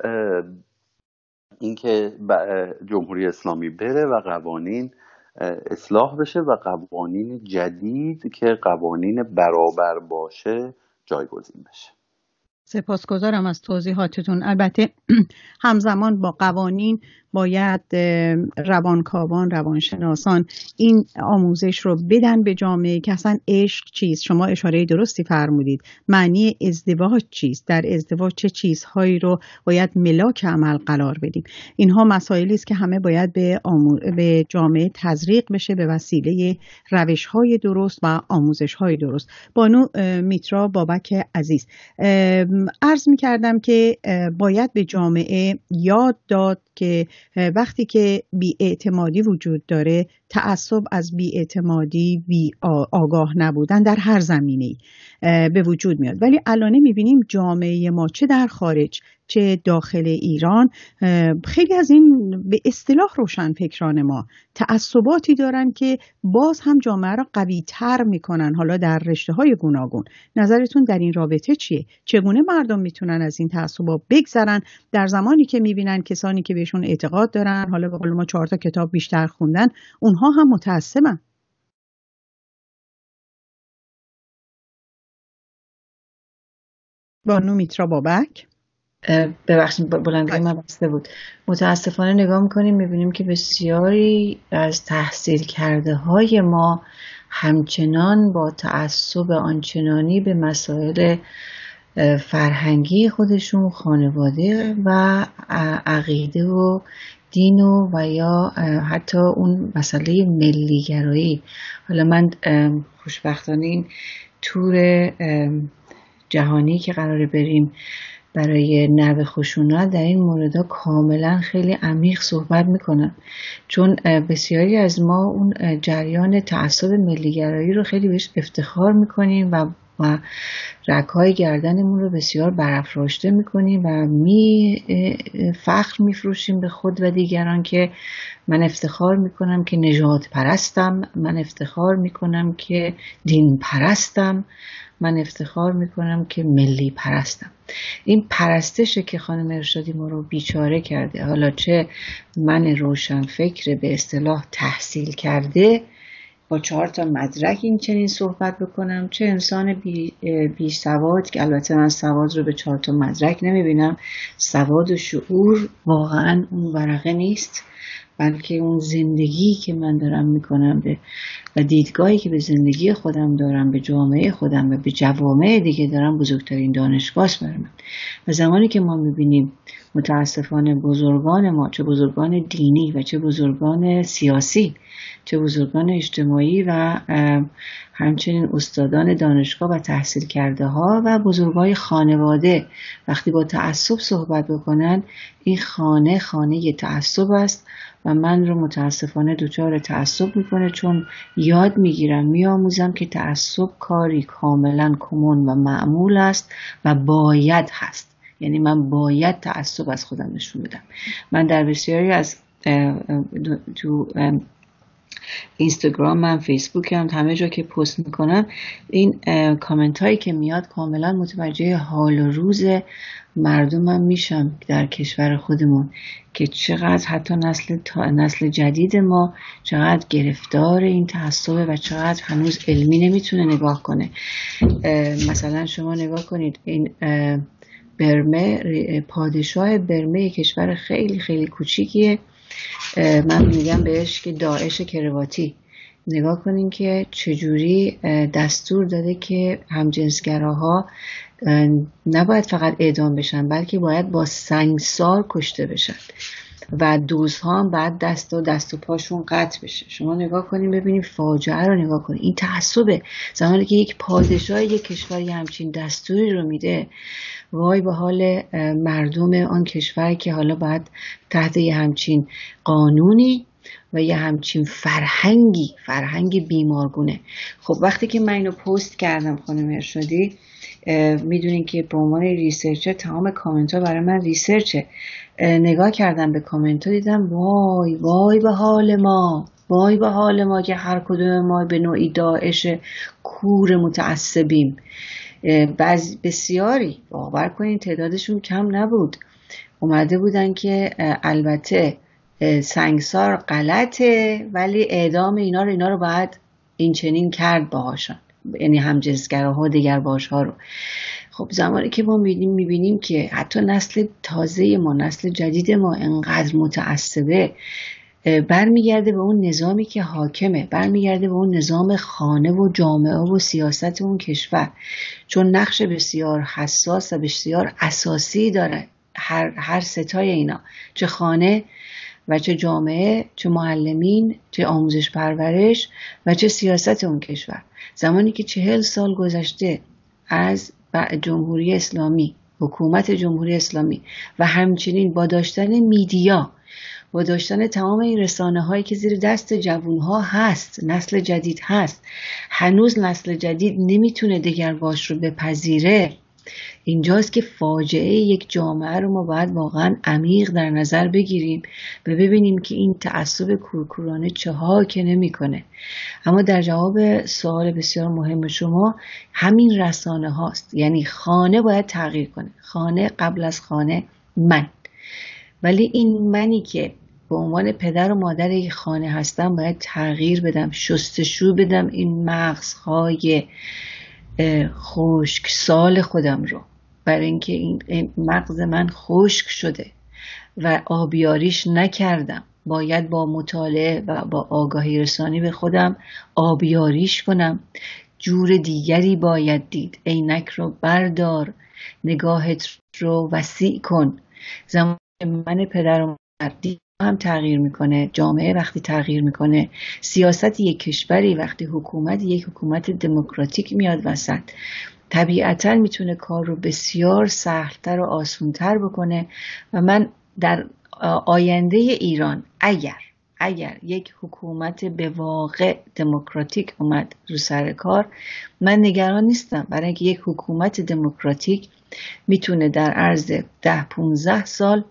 Speaker 6: اینکه جمهوری اسلامی بره و قوانین اصلاح بشه و قوانین جدید که قوانین برابر باشه جایگزین بشه.
Speaker 1: سپاسگزارم از توضیحاتتون. البته همزمان با قوانین باید روانکاوان، روانشناسان این آموزش رو بدن به جامعه که اصلا عشق چیست. شما اشاره درستی فرمودید، معنی ازدواج چیست، در ازدواج چه چیزهایی رو باید ملاک عمل قرار بدیم. اینها مسائلی است که همه باید به, آمو... به جامعه تزریق بشه به وسیله روش‌های درست و آموزش‌های درست. بانو میترا بابک عزیز، عرض می کردم که باید به جامعه یاد داد که وقتی که بی‌اعتمادی وجود داره، تعصب از بی‌اعتمادی، بی آگاه نبودن در هر زمینه‌ای به وجود میاد. ولی الان می‌بینیم جامعه ما چه در خارج چه داخل ایران، خیلی از این به اصطلاح روشنفکران ما تعصباتی دارن که باز هم جامعه را قوی تر میکنن، حالا در رشته های گوناگون. نظرتون در این رابطه چیه؟ چگونه مردم میتونن از این تعصبات بگذرن در زمانی که میبینن کسانی که بهشون اعتقاد دارن، حالا به قول ما چهار تا کتاب بیشتر خوندن، اونها هم متعصبن؟ بانو میترا بابک.
Speaker 3: ببخشید بلندگوی من بسته بود. متاسفانه نگاه میکنیم میبینیم که بسیاری از تحصیل کرده های ما همچنان با تعصب آنچنانی به مسائل فرهنگی خودشون، خانواده و عقیده و دین و و یا حتی اون مسئله ملیگرایی. حالا من خوشبختانه این تور جهانی که قراره بریم برای نوع خشونت در این موردها کاملا خیلی عمیق صحبت میکنم، چون بسیاری از ما اون جریان تعصب ملیگرایی رو خیلی بهش افتخار میکنیم و و رگ‌های گردنمون رو بسیار برافراشته میکنیم و می فخر میفروشیم به خود و دیگران که من افتخار میکنم که نژاد پرستم، من افتخار میکنم که دین پرستم، من افتخار میکنم که ملی پرستم. این پرستشه که خانم ارشادی ما رو بیچاره کرده. حالا چه من روشن فکر به اصطلاح تحصیل کرده با چهار تا مدرک این چنین صحبت بکنم، چه انسان بی, بی سواد که البته من سواد رو به چهار تا مدرک نمیبینم. سواد و شعور واقعا اون ورقه نیست، بلکه اون زندگی که من دارم میکنم به و دیدگاهی که به زندگی خودم دارم، به جامعه خودم و به جوامع دیگه دارم بزرگترین دانشگاه است برای من. و زمانی که ما میبینیم متاسفانه بزرگان ما، چه بزرگان دینی و چه بزرگان سیاسی، چه بزرگان اجتماعی و همچنین استادان دانشگاه و تحصیل کرده ها و بزرگای خانواده وقتی با تعصب صحبت بکنن، این خانه خانه تعصب است و من رو متاسفانه دچار تعصب میکنه، چون یاد میگیرم، میآموزم که تعصب کاری کاملا کمون و معمول است و باید هست. یعنی من باید تعصب از خودم نشون بدم. من در بسیاری از تو اینستاگرام، من فیسبوک هم، همه جا که پست میکنم، این کامنت هایی که میاد کاملا متوجه حال و روز مردمم میشم در کشور خودمون که چقدر حتی نسل نسل جدید ما چقدر گرفتار این تعصب و چقدر هنوز علمی نمیتونه نگاه کنه. مثلا شما نگاه کنید، این برمه، پادشاه برمه کشور خیلی خیلی کوچیکیه، من میگم بهش که داعش کرواتی. نگاه کنین که چجوری دستور داده که همجنسگراها نباید فقط اعدام بشن، بلکه باید با سنگسار کشته بشن و دوزها هم بعد دست و دست و پاشون قطع بشه. شما نگاه کنین ببینید فاجعه رو نگاه کنین. این تعصبه. زمانی که یک پادشاه یک کشوری همچین دستوری رو میده، وای به حال مردم آن کشور که حالا باید تحت یه همچین قانونی و یه همچین فرهنگی فرهنگی بیمارگونه. خب وقتی که من اینو پست کردم خانم ارشادی، میدونین که به عنوان ریسرچر تمام کامنت ها برای من ریسرچه. نگاه کردم به کامنت ها، دیدم وای وای به حال ما، وای به حال ما که هر کدوم ما به نوعی داعش کور متعصبیم. بعضی بسیاری باور کنین تعدادشون کم نبود، اومده بودن که البته سنگسار غلطه ولی اعدام اینا رو اینا رو باید این چنین کرد باهاشون، یعنی همجنسگراها دیگر باشها رو. خب زمانی که ما میبینیم میبینیم که حتی نسل تازه ما، نسل جدید ما انقدر متعصبه، برمیگرده به اون نظامی که حاکمه، برمیگرده به اون نظام خانه و جامعه و سیاست اون کشور، چون نقش بسیار حساس و بسیار اساسی داره هر هر ستای اینا، چه خانه و چه جامعه، چه معلمین، چه آموزش پرورش و چه سیاست اون کشور. زمانی که چهل سال گذشته از جمهوری اسلامی، حکومت جمهوری اسلامی و همچنین با داشتن میدیا، با داشتن تمام این رسانه هایی که زیر دست جوان ها هست، نسل جدید هست، هنوز نسل جدید نمیتونه دگرباش رو بپذیره، اینجاست که فاجعه یک جامعه رو ما باید واقعا عمیق در نظر بگیریم و ببینیم که این تعصب کورکورانه چه ها که نمیکنه. اما در جواب سوال بسیار مهم شما، همین رسانه هاست. یعنی خانه باید تغییر کنه، خانه قبل از خانه من، ولی این منی که به عنوان پدر و مادر یک خانه هستم باید تغییر بدم، شستشو بدم این مغزهای خشک سال خودم رو، برای اینکه این مغز من خشک شده و آبیاریش نکردم. باید با مطالعه و با آگاهی رسانی به خودم آبیاریش کنم. جور دیگری باید دید. عینک رو بردار، نگاهت رو وسیع کن. زمان من پدر و مادر هم تغییر میکنه، جامعه وقتی تغییر میکنه، سیاست یک کشوری وقتی حکومت یک حکومت دموکراتیک میاد وسط، طبیعتاً میتونه کار رو بسیار سهلتر و آسانتر بکنه. و من در آینده ایران اگر اگر یک حکومت به واقع دموکراتیک اومد رو سر کار، من نگران نیستم، برای اینکه یک حکومت دموکراتیک میتونه در عرض ده پونزده سال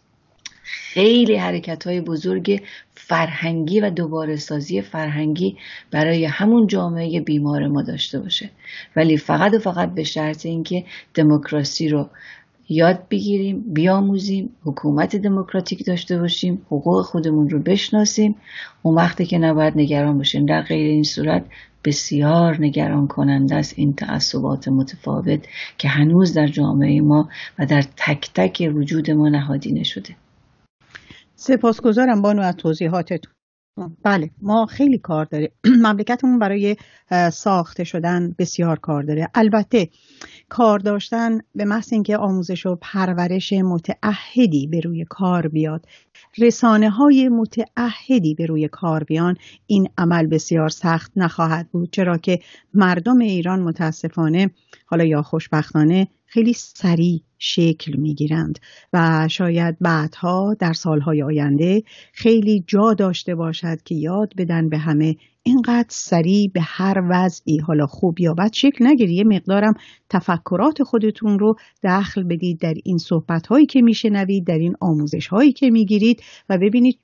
Speaker 3: خیلی حرکت‌های بزرگ فرهنگی و دوباره سازی فرهنگی برای همون جامعه بیمار ما داشته باشه، ولی فقط و فقط به شرط اینکه دموکراسی رو یاد بگیریم، بیاموزیم، حکومت دموکراتیک داشته باشیم، حقوق خودمون رو بشناسیم. اون وقتی که نباید نگران باشیم. در غیر این صورت بسیار نگران کننده است این تعصبات متفاوت که هنوز در جامعه ما و در تک تک وجود ما نهادینه شده.
Speaker 1: سپاسگزارم بانو از توضیحاتتون. بله، ما خیلی کار داره. مملکتمون برای ساخته شدن بسیار کار داره. البته کار داشتن به محض اینکه آموزش و پرورش متعهدی به روی کار بیاد، رسانه های متعهدی به روی کار بیان، این عمل بسیار سخت نخواهد بود، چرا که مردم ایران متاسفانه، حالا یا خوشبختانه، خیلی سریع شکل میگیرند و شاید بعدها در سالهای آینده خیلی جا داشته باشد که یاد بدن به همه اینقدر سریع به هر وضعی، حالا خوب یا بد، شکل نگیری. یه مقدارم تفکرات خودتون رو دخل بدید در این صحبت هایی که میشنوید، در این آموزش هایی که میگیرید و ببینید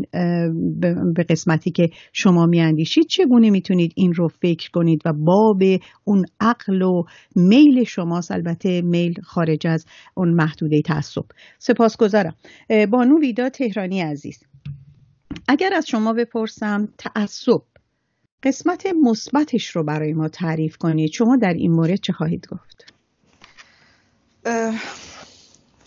Speaker 1: به قسمتی که شما میاندیشید چگونه میتونید این رو فکر کنید و باب اون عقل و میل شماست، البته میل خارج از اون محدوده تعصب. سپاسگزارم. بانو ویدا تهرانی عزیز، اگر از شما بپرسم تعصب قسمت مثبتش رو برای ما تعریف کنید، شما در این مورد چه خواهید گفت؟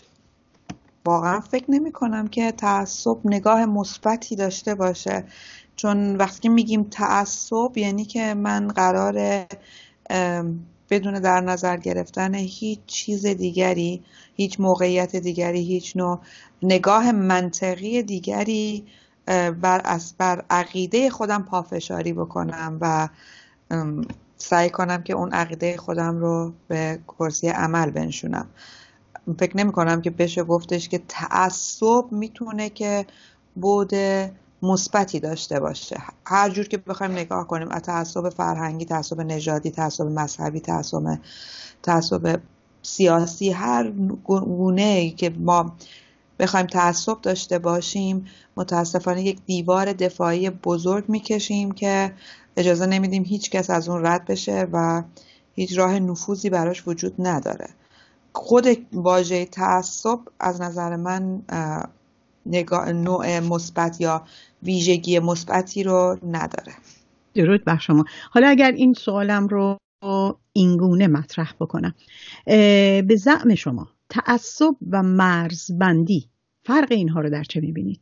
Speaker 4: واقعا فکر نمی کنم که تعصب نگاه مثبتی داشته باشه. چون وقتی میگیم تعصب یعنی که من قراره بدون در نظر گرفتن هیچ چیز دیگری، هیچ موقعیت دیگری، هیچ نوع نگاه منطقی دیگری بر بر عقیده خودم پافشاری بکنم و سعی کنم که اون عقیده خودم رو به کرسی عمل بنشونم. فکر نمی کنم که بشه گفتش که تعصب میتونه که بود مثبتی داشته باشه. هر جور که بخوایم نگاه کنیم، تعصب فرهنگی، تعصب نژادی، تعصب مذهبی، تعصب تعصب سیاسی، هر گونه‌ای که ما بخوایم تعصب داشته باشیم، متاسفانه یک دیوار دفاعی بزرگ میکشیم که اجازه نمیدیم هیچ کس از اون رد بشه و هیچ راه نفوذی براش وجود نداره. خود واژه تعصب از نظر من نگاه نوع مثبت یا ویژگی مثبتی رو نداره.
Speaker 1: درود بر شما. حالا اگر این سوالم رو اینگونه مطرح بکنم، به زعم شما تعصب و مرزبندی فرق اینها رو در چه میبینید؟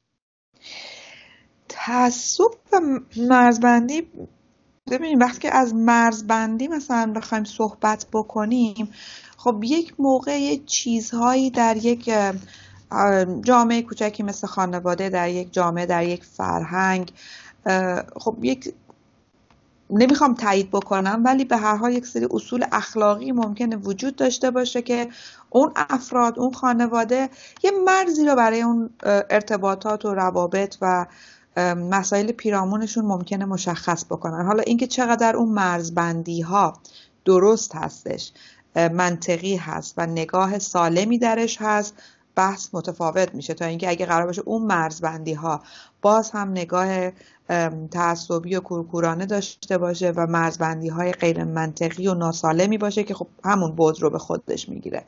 Speaker 4: تعصب و مرزبندی، ببینید وقتی که از مرزبندی مثلا بخوایم صحبت بکنیم، خب یک موقع یک چیزهایی در یک جامعه کوچکی مثل خانواده، در یک جامعه، در یک فرهنگ، خب یک نمیخوام تایید بکنم ولی به هر حال یک سری اصول اخلاقی ممکنه وجود داشته باشه که اون افراد، اون خانواده یه مرزی رو برای اون ارتباطات و روابط و مسائل پیرامونشون ممکنه مشخص بکنن. حالا اینکه چقدر اون مرزبندی ها درست هستش، منطقی هست و نگاه سالمی درش هست، بحث متفاوت میشه تا اینکه اگه قرار باشه اون مرزبندی ها باز هم نگاه تعصبی و کورکورانه داشته باشه و مرزبندی های غیر منطقی و ناسالمی باشه که خب همون بعد رو به خودش میگیره.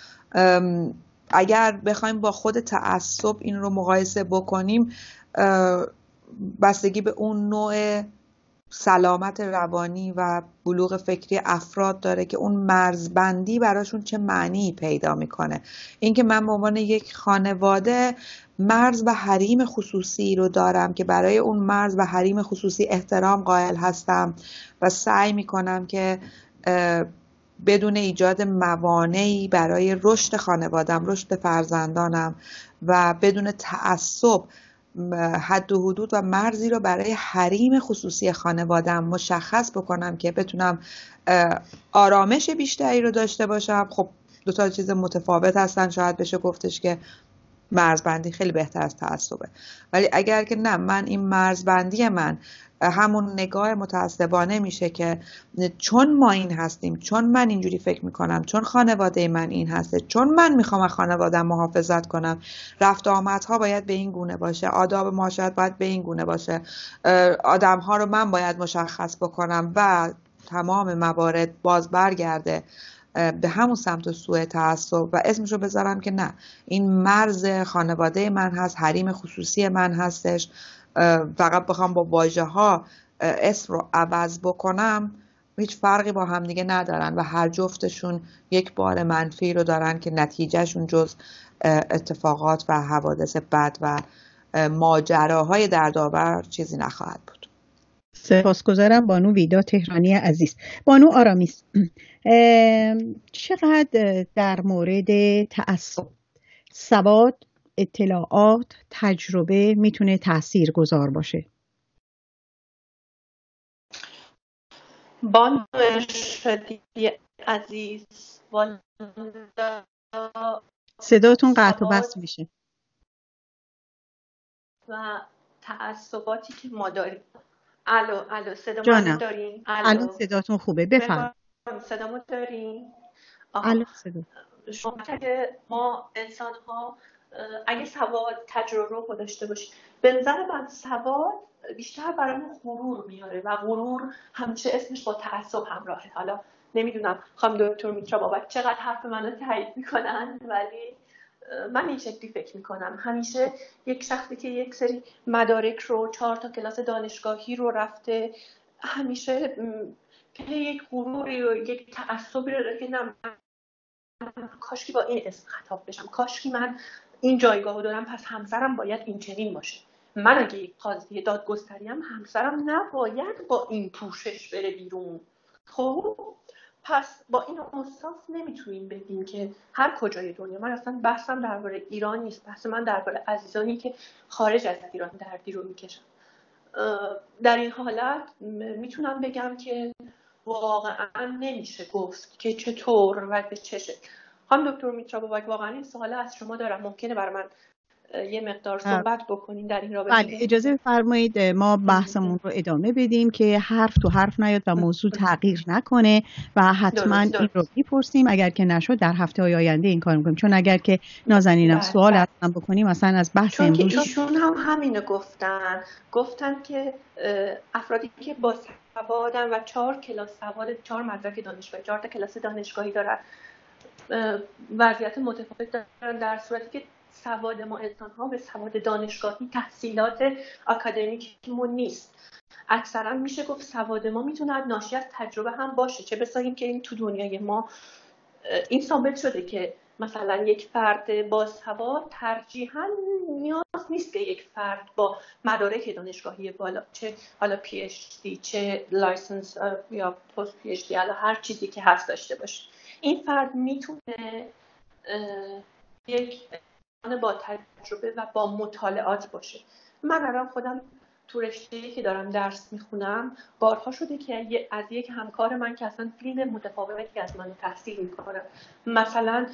Speaker 4: اگر بخوایم با خود تعصب این رو مقایسه بکنیم، بستگی به اون نوع سلامت روانی و بلوغ فکری افراد داره که اون مرزبندی براشون چه معنی پیدا میکنه. اینکه من به عنوان یک خانواده مرز و حریم خصوصی رو دارم که برای اون مرز و حریم خصوصی احترام قائل هستم و سعی میکنم که بدون ایجاد موانعی برای رشد خانوادم، رشد فرزندانم و بدون تعصب حد و حدود و مرزی رو برای حریم خصوصی خانوادم مشخص بکنم که بتونم آرامش بیشتری رو داشته باشم. خب دو تا چیز متفاوت هستن، شاید بشه گفتش که مرزبندی خیلی بهتر از تعصبه، ولی اگر که نه، من این مرزبندی من همون نگاه متعصبانه میشه که چون ما این هستیم، چون من اینجوری فکر میکنم، چون خانواده من این هسته، چون من میخوام از خانواده‌ام محافظت کنم، رفت آمدها باید به این گونه باشه، آداب معاشرت باید به این گونه باشه، آدمها رو من باید مشخص بکنم و تمام موارد باز برگرده به همون سمت و سوء تعصب و اسمشو بذارم که نه، این مرز خانواده من هست، حریم خصوصی من هستش، فقط بخوام با واژه ها اسم رو عوض بکنم، هیچ فرقی با هم دیگه ندارن و هر جفتشون یک بار منفی رو دارن که نتیجهشون جز اتفاقات و حوادث بد و ماجراهای دردآور چیزی نخواهد بود.
Speaker 1: سپاسگزارم بانو ویدا تهرانی عزیز. بانو آرامیس، چقدر در مورد تعصب سواد، اطلاعات، تجربه میتونه تأثیر گذار باشه؟
Speaker 5: بانو ارشادی عزیز،
Speaker 1: صداتون قطع و وصل میشه
Speaker 5: و تعصباتی که ما داریم. الو الو صدامو
Speaker 1: جانم
Speaker 5: دارین؟
Speaker 1: الان صداتون خوبه، بفرمایید.
Speaker 5: صدامو دارین؟
Speaker 1: الان صدا.
Speaker 5: شما که ما انسان ها اگه سواد، تجربه رو داشته باشیم، به نظر من سواد بیشتر برامون غرور میاره و غرور همیشه اسمش با تعصب همراهه. حالا نمیدونم خانم دکتر میترا بابک چقدر حرف منو تایید میکنن، ولی من این شکلی فکر میکنم. همیشه یک شخصی که یک سری مدارک رو، چهار تا کلاس دانشگاهی رو رفته، همیشه یک غروری و یک تعصبی رو داره که نه، کاشکی با این اسم خطاب بشم، کاشکی من این جایگاه رو دارم، پس همسرم باید این چنین باشه. من اگه یک قاضی دادگستریم همسرم نباید با این پوشش بره بیرون. خب پس با این اوصاف نمیتونیم بگیم که هر کجای دنیا، من اصلا بحثم درباره ایران نیست، بحث من درباره عزیزانی که خارج از ایران دردی رو میکشن. در این حالت میتونم بگم که واقعا نمیشه گفت که چطور و به چه شکل. خانم دکتر میترا بابک، واقعا این سوال از شما دارم، ممکنه برای من یه مقدار صحبت بکنین در این رابطه؟
Speaker 1: بله اجازه بفرمایید ما بحثمون رو ادامه بدیم که حرف تو حرف نیاد و موضوع تغییر نکنه و حتما این رو میپرسیم، اگر که نشد در هفته های آینده این کار میکنیم، چون اگر که نازنینم سوال اصلا بکنیم مثلا از بحث
Speaker 5: چون
Speaker 1: امروز،
Speaker 5: که ایشون هم همینو گفتن گفتن که افرادی که با سوادن و چهار کلاس سواد، چهار مدرک دانشگاهی، چهار تا کلاس دانشگاهی دارن، وضعیت متفاوت دارن، در صورتی که سواد ما انسان ها به سواد دانشگاهی تحصیلات اکادمیکمون نیست. اکثرا میشه گفت سواد ما میتونه ناشی از تجربه هم باشه، چه بسا که این تو دنیای ما این ثابت شده که مثلا یک فرد با سواد ترجیحاً نیاز نیست که یک فرد با مدارک دانشگاهی بالا، چه حالا پی اچ دی چه لایسنس یا پست پی اچ دی، حالا هر چیزی که هست داشته باشه. این فرد میتونه یک با تجربه و با مطالعات باشه. من الان خودم تو رشته‌ای که دارم درس میخونم بارها شده که از یک همکار من که اصلا فیلم متفاوتی از من تحصیل میکنه، مثلا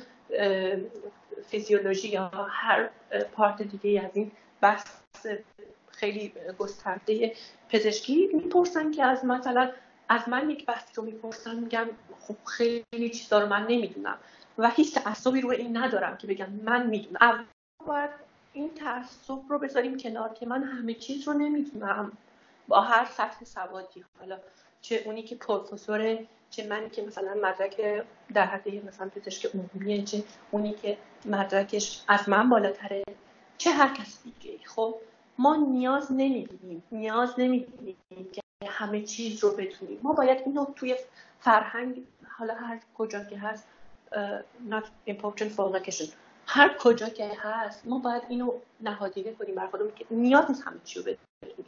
Speaker 5: فیزیولوژی یا هر پارت دیگه از این بحث خیلی گسترده پزشکی، میپرسن که از مثلا از من یک بحثی رو میپرسن، میگم خب خیلی چیزا رو من نمیدونم و هیچ تعصبی روی این ندارم که بگم من میدونم. باید این تعصب رو بذاریم کنار که من همه چیز رو نمیدونم با هر سطح سوادی، حالا چه اونی که پروفسوره، چه منی که مثلا مدرک در حد مثلا پزشک عمومیه، چه اونی که مدرکش از من بالاتره، چه هر کس دیگه. خب ما نیاز نمیدونیم نیاز نمیدونیم که همه چیز رو بدونیم. ما باید اینو توی فرهنگ، حالا هر کجا که هست uh, not important for location، هر کجا که هست ما باید اینو نهادینه کنیم بر خودمون که نیاز نیست همه چی رو بدونیم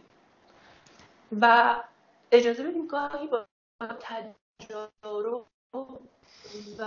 Speaker 5: و اجازه بدیم گاهی با تجارب و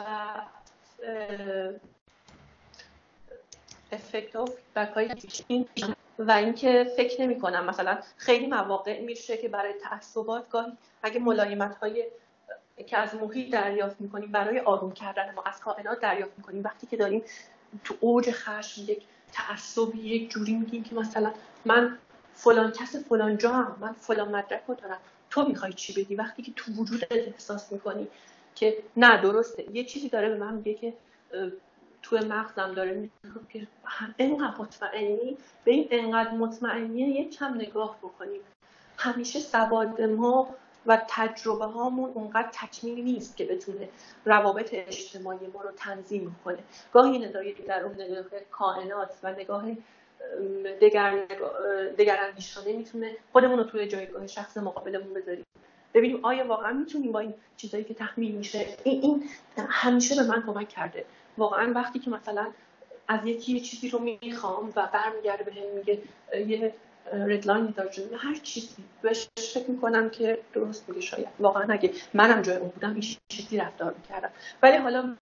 Speaker 5: افکت و فیدبک های این و اینکه فکر نمی کنم مثلا خیلی مواقع میشه که برای تعصبات گاهی اگه ملایمت های که از محیط دریافت میکنیم برای آروم کردن ما از کائنات دریافت میکنیم، وقتی که داریم تو اوج خشم یک تعصبی یک جوری میگیم که مثلا من فلان کس فلان جا هم، من فلان مدرک رو دارم، تو میخوای چی بدی؟ وقتی که تو وجودت احساس میکنی که نه درسته یه چیزی داره به من میگه که تو مغزم داره میگه که اینقدر مطمئنی، به این اینقدر مطمئنیه یک کم نگاه بکنیم. همیشه سواد ما و تجربه هامون اونقدر تکمیلی نیست که بتونه روابط اجتماعی ما رو تنظیم کنه. گاهی نداری در اون نگاه کائنات و نگاه دگر دگراندیشانه میتونه خودمون رو توی جایگاه شخص مقابلمون بذاریم، ببینیم آیا واقعا میتونیم با این چیزایی که تحمیل میشه. این, این همیشه به من کمک کرده واقعا. وقتی که مثلا از یکی یه چیزی رو میخوام و برمیگرده بهم میگه یه ردلاین داره، هر چیزی بهش فکر میکنم که درست میگه، شاید واقعا اگه منم جای اون بودم این چیزی رفتار میکردم. ولی حالا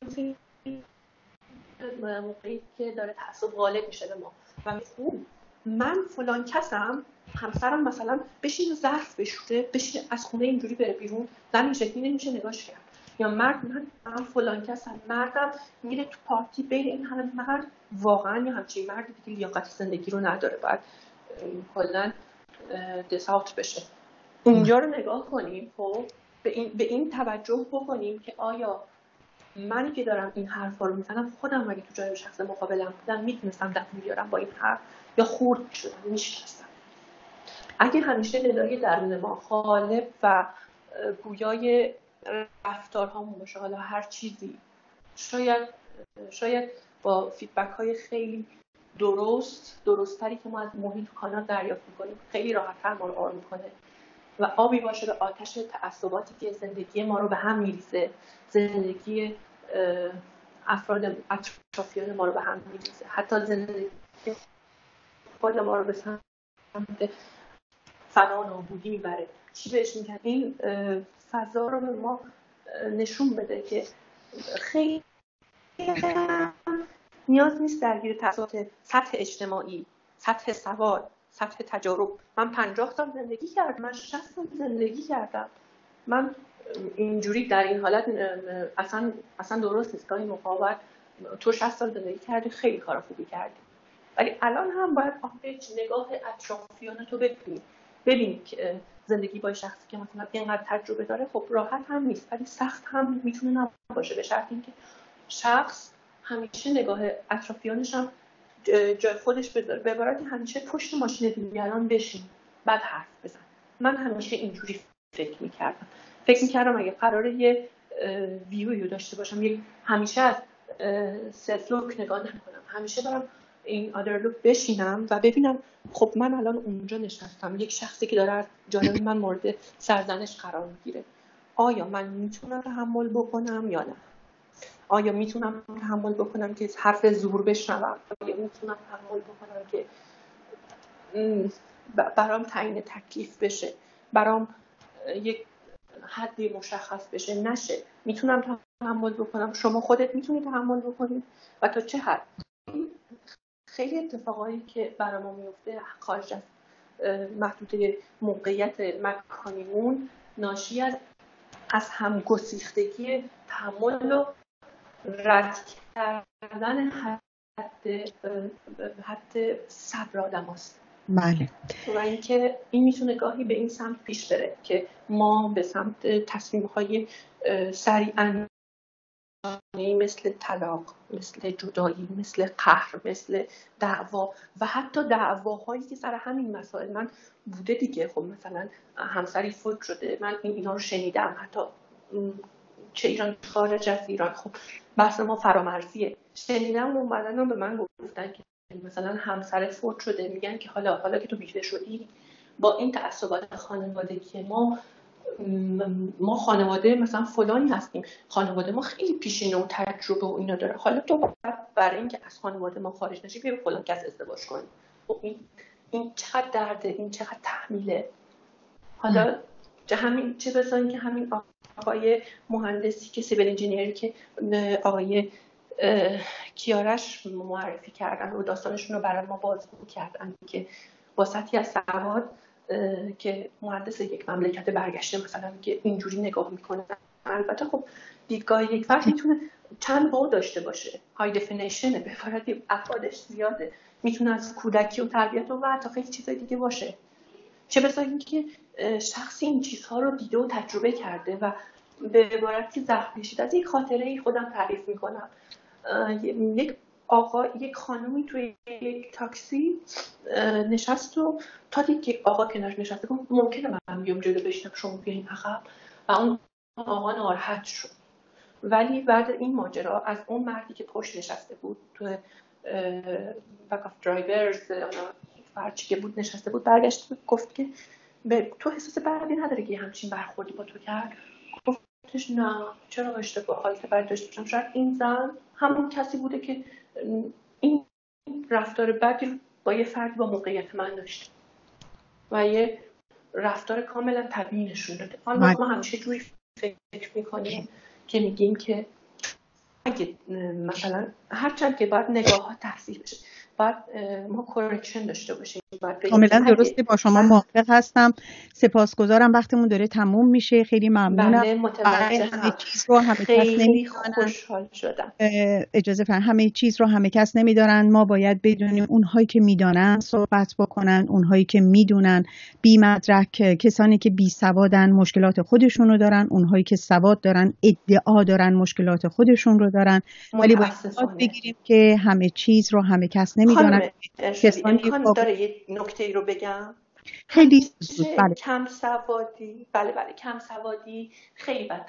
Speaker 5: موقعی که داره تعصب غالب میشه به ما و میگم من فلان کسم، همسرم مثلا بشین ظرف بشوره، بشین از خونه اینجوری بره بیرون، زن این شکلی نمیشه نگاش کرد. یا مرد من من فلان کسم، مردم میره تو پارتی بین این همه مرد، واقعا یا همچین مرد دیگه لیاقت زندگی رو نداره، باید کلا دسالت بشه. اینجا رو نگاه کنیم، خب به این به این توجه بکنیم که آیا منی که دارم این حرفا رو میزنم خودم اگه تو جای شخص مقابلم بودم میتونستم دفع بیارم با این حرف یا خورد شدم میشکستم. اگه همیشه ندای درون ما غالب و گویای رفتارهامون باشه، حالا هر چیزی، شاید شاید با فیدبک های خیلی درست درستری که ما از محیط و کانال دریافت میکنیم خیلی راحت‌تر ما رو آروم کنه و آبی باشه به آتش تعصباتی که زندگی ما رو به هم میریزه، زندگی افراد اطرافیان ما رو به هم میریزه، حتی زندگی خود ما رو به سمت فنا و نابودی میبره. چی بهش میگن؟ این فضا رو به ما نشون بده که خیلی نیاز نیست درگیر تفاوت سطح اجتماعی، سطح سواد، سطح تجارب. من پنجاه سال زندگی کردم، من شصت سال زندگی کردم، من اینجوری در این حالت اصلا اصلا درست نیست. گاهی موقع تو شصت سال زندگی کردی، خیلی کار خوبی کردی، ولی الان هم باید آخرش نگاه اطرافیان تو ببینی. ببین که زندگی با شخصی که مثلا اینقدر تجربه داره، خب راحت هم نیست ولی سخت هم میتونه نباشه، به شرط اینکه شخص همیشه نگاه اطرافیانش هم جای خودش بذاره. به عبارتی همیشه پشت ماشین دیگران بشین بعد حرف بزن. من همیشه اینجوری فکر میکردم فکر میکردم اگه قراره یه ویویو داشته باشم، یک همیشه از سلف لوک نگاه نکنم، همیشه برم این آدر لوک بشینم و ببینم خب من الان اونجا نشستم، یک شخصی که داره از جانب من مورد سرزنش قرار میگیره، آیا من میتونم تحمل بکنم یا نه؟ آیا میتونم تحمل بکنم که حرف زور بشنوم؟ آیا میتونم تحمل بکنم که برام تعیین تکلیف بشه، برام یک حدی مشخص بشه نشه؟ میتونم تحمل بکنم؟ شما خودت میتونی تحمل بکنی و تا چه حد؟ خیلی اتفاقایی که برای ما میفته خارج از محدوده موقعیت مکانیمون ناشی از از همگسیختگی تحمل و رد کردن حد حد صبر آدم هست.
Speaker 1: بله.
Speaker 5: و اینکه این میتونه گاهی به این سمت پیش بره که ما به سمت تصمیم‌های سریعاً مثل طلاق، مثل جدایی، مثل قهر، مثل دعوا و حتی دعواهایی که سر همین مسائل من بوده دیگه. خب مثلا همسری فوت شده، من این اینا رو شنیدم، حتی چه ایران خارج از ایران. خب بحث ما فرامرزیه. شنیدم اون بعدن به من گفتن که مثلا همسر فوت شده، میگن که حالا حالا که تو بیوه شدی با این تعصبات خانوادگی ما ما خانواده مثلا فلانی هستیم، خانواده ما خیلی پیشینه و تجربه و اینا داره، حالا تو برای اینکه از خانواده ما خارج نشی بیا فلان کس ازدواج کنی. خب این این چقدر درده، این چقدر تحمیله. حالا چه همین چه بذاریم که همین آقای مهندسی که سیویل انجینیری که آقای کیارش معرفی کردن و داستانشون رو برای ما بازگو کردن که با سطحی از سواد که مهندس یک مملکت برگشته مثلا که اینجوری نگاه میکنه. البته خب دیدگاه یک فرد میتونه چند بعد داشته باشه، های دفینیشنه، به عبارتی ابعادش زیاده، میتونه از کودکی و تربیت و حتی خیلی چیزای دیگه باشه. چه بذاریم که شخصی این چیزها رو دیده و تجربه کرده و به عبارتی زخم کشیده. از یک خاطره خودم تعریف میکنم. یک آقا یک خانومی توی یک تاکسی نشست و تا دید که آقا کنارش نشسته گفت ممکنه من بیام جلو بشینم شما بیاین عقب، و اون آقا ناراحت شد. ولی بعد این ماجرا از اون مردی که پشت نشسته بود تو بک اف درایورز فرچی که بود نشسته بود برگشت گفت که به تو احساس بدی نداره که همچین برخوردی با تو کرد؟ گفتش نه چرا اشتباه حالت بدی داشته باشم، شاید این زن همون کسی بوده که این رفتار بدی با یه فرد با موقعیت من داشته و یه رفتار کاملا طبیعی نشون داده. حالا ما همیشه جوری فکر میکنیم که میگیم که اگه مثلا هرچند که باید نگاه ها تحصیل بشه، باید ما کورکشن داشته باشیم.
Speaker 1: کاملا درسته، با شما موافق هستم. سپاسگزارم، وقتمون داره تموم میشه. خیلی ممنونم.
Speaker 5: بله متوجهم.
Speaker 1: همه چیز رو همه کس نمیدونن.
Speaker 5: خوشحال شدم.
Speaker 1: اجازه فرمایید. همه چیز رو همه کس نمیدونن. ما باید بدونیم اونهایی که میدونن صحبت بکنن، اونهایی که میدونن بی مدرک، کسانی که بی سوادن مشکلات خودشون رو دارن، اونهایی که سواد دارن ادعا دارن مشکلات خودشون رو دارن. ولی باید بگیریم که همه چیز رو همه کس نمیدونن.
Speaker 5: کسانی داره یه نکته ای رو بگم.
Speaker 1: خیلی
Speaker 5: بله. کم سوادی بله بله کم سوادی خیلی بد.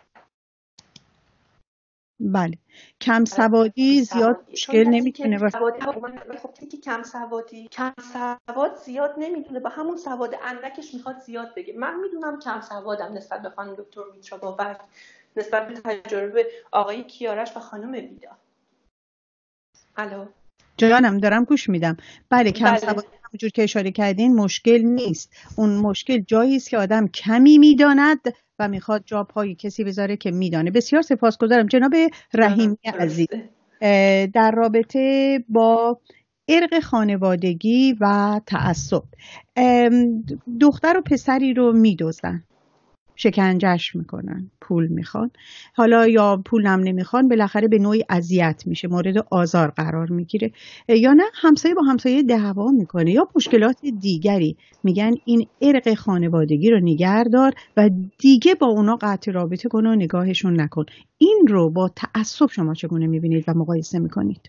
Speaker 1: بله کم سوادی زیاد مشکل نمیتونه باشه.
Speaker 5: خب که کم سوادی کم سواد زیاد نمیتونه، با همون سواد اندکش میخواد زیاد بگه. من میدونم کم سوادم نسبت به خانم دکتر میترا بابک، نسبت به تجربه آقای کیارش و خانم بیدا. الو
Speaker 1: جانم دارم گوش میدم. بله کم
Speaker 5: بله.
Speaker 1: سوادی همونجور که اشاره کردین مشکل نیست. اون مشکل جایی است که آدم کمی میداند و میخواد جا پای کسی بذاره که میدانه. بسیار سپاسگزارم جناب رحیمی عزیز. در رابطه با ارق خانوادگی و تعصب، دختر و پسری رو میدزدن، شکنجهش میکنن، پول میخوان، حالا یا پول هم نمیخوان، بالاخره به نوعی اذیت میشه، مورد آزار قرار میگیره، یا نه همسایه با همسایه دعوا میکنه یا مشکلات دیگری. میگن این ارق خانوادگی رو نگه دار و دیگه با اونا قطع رابطه کن و نگاهشون نکن. این رو با تعصب شما چگونه میبینید و مقایسه میکنید؟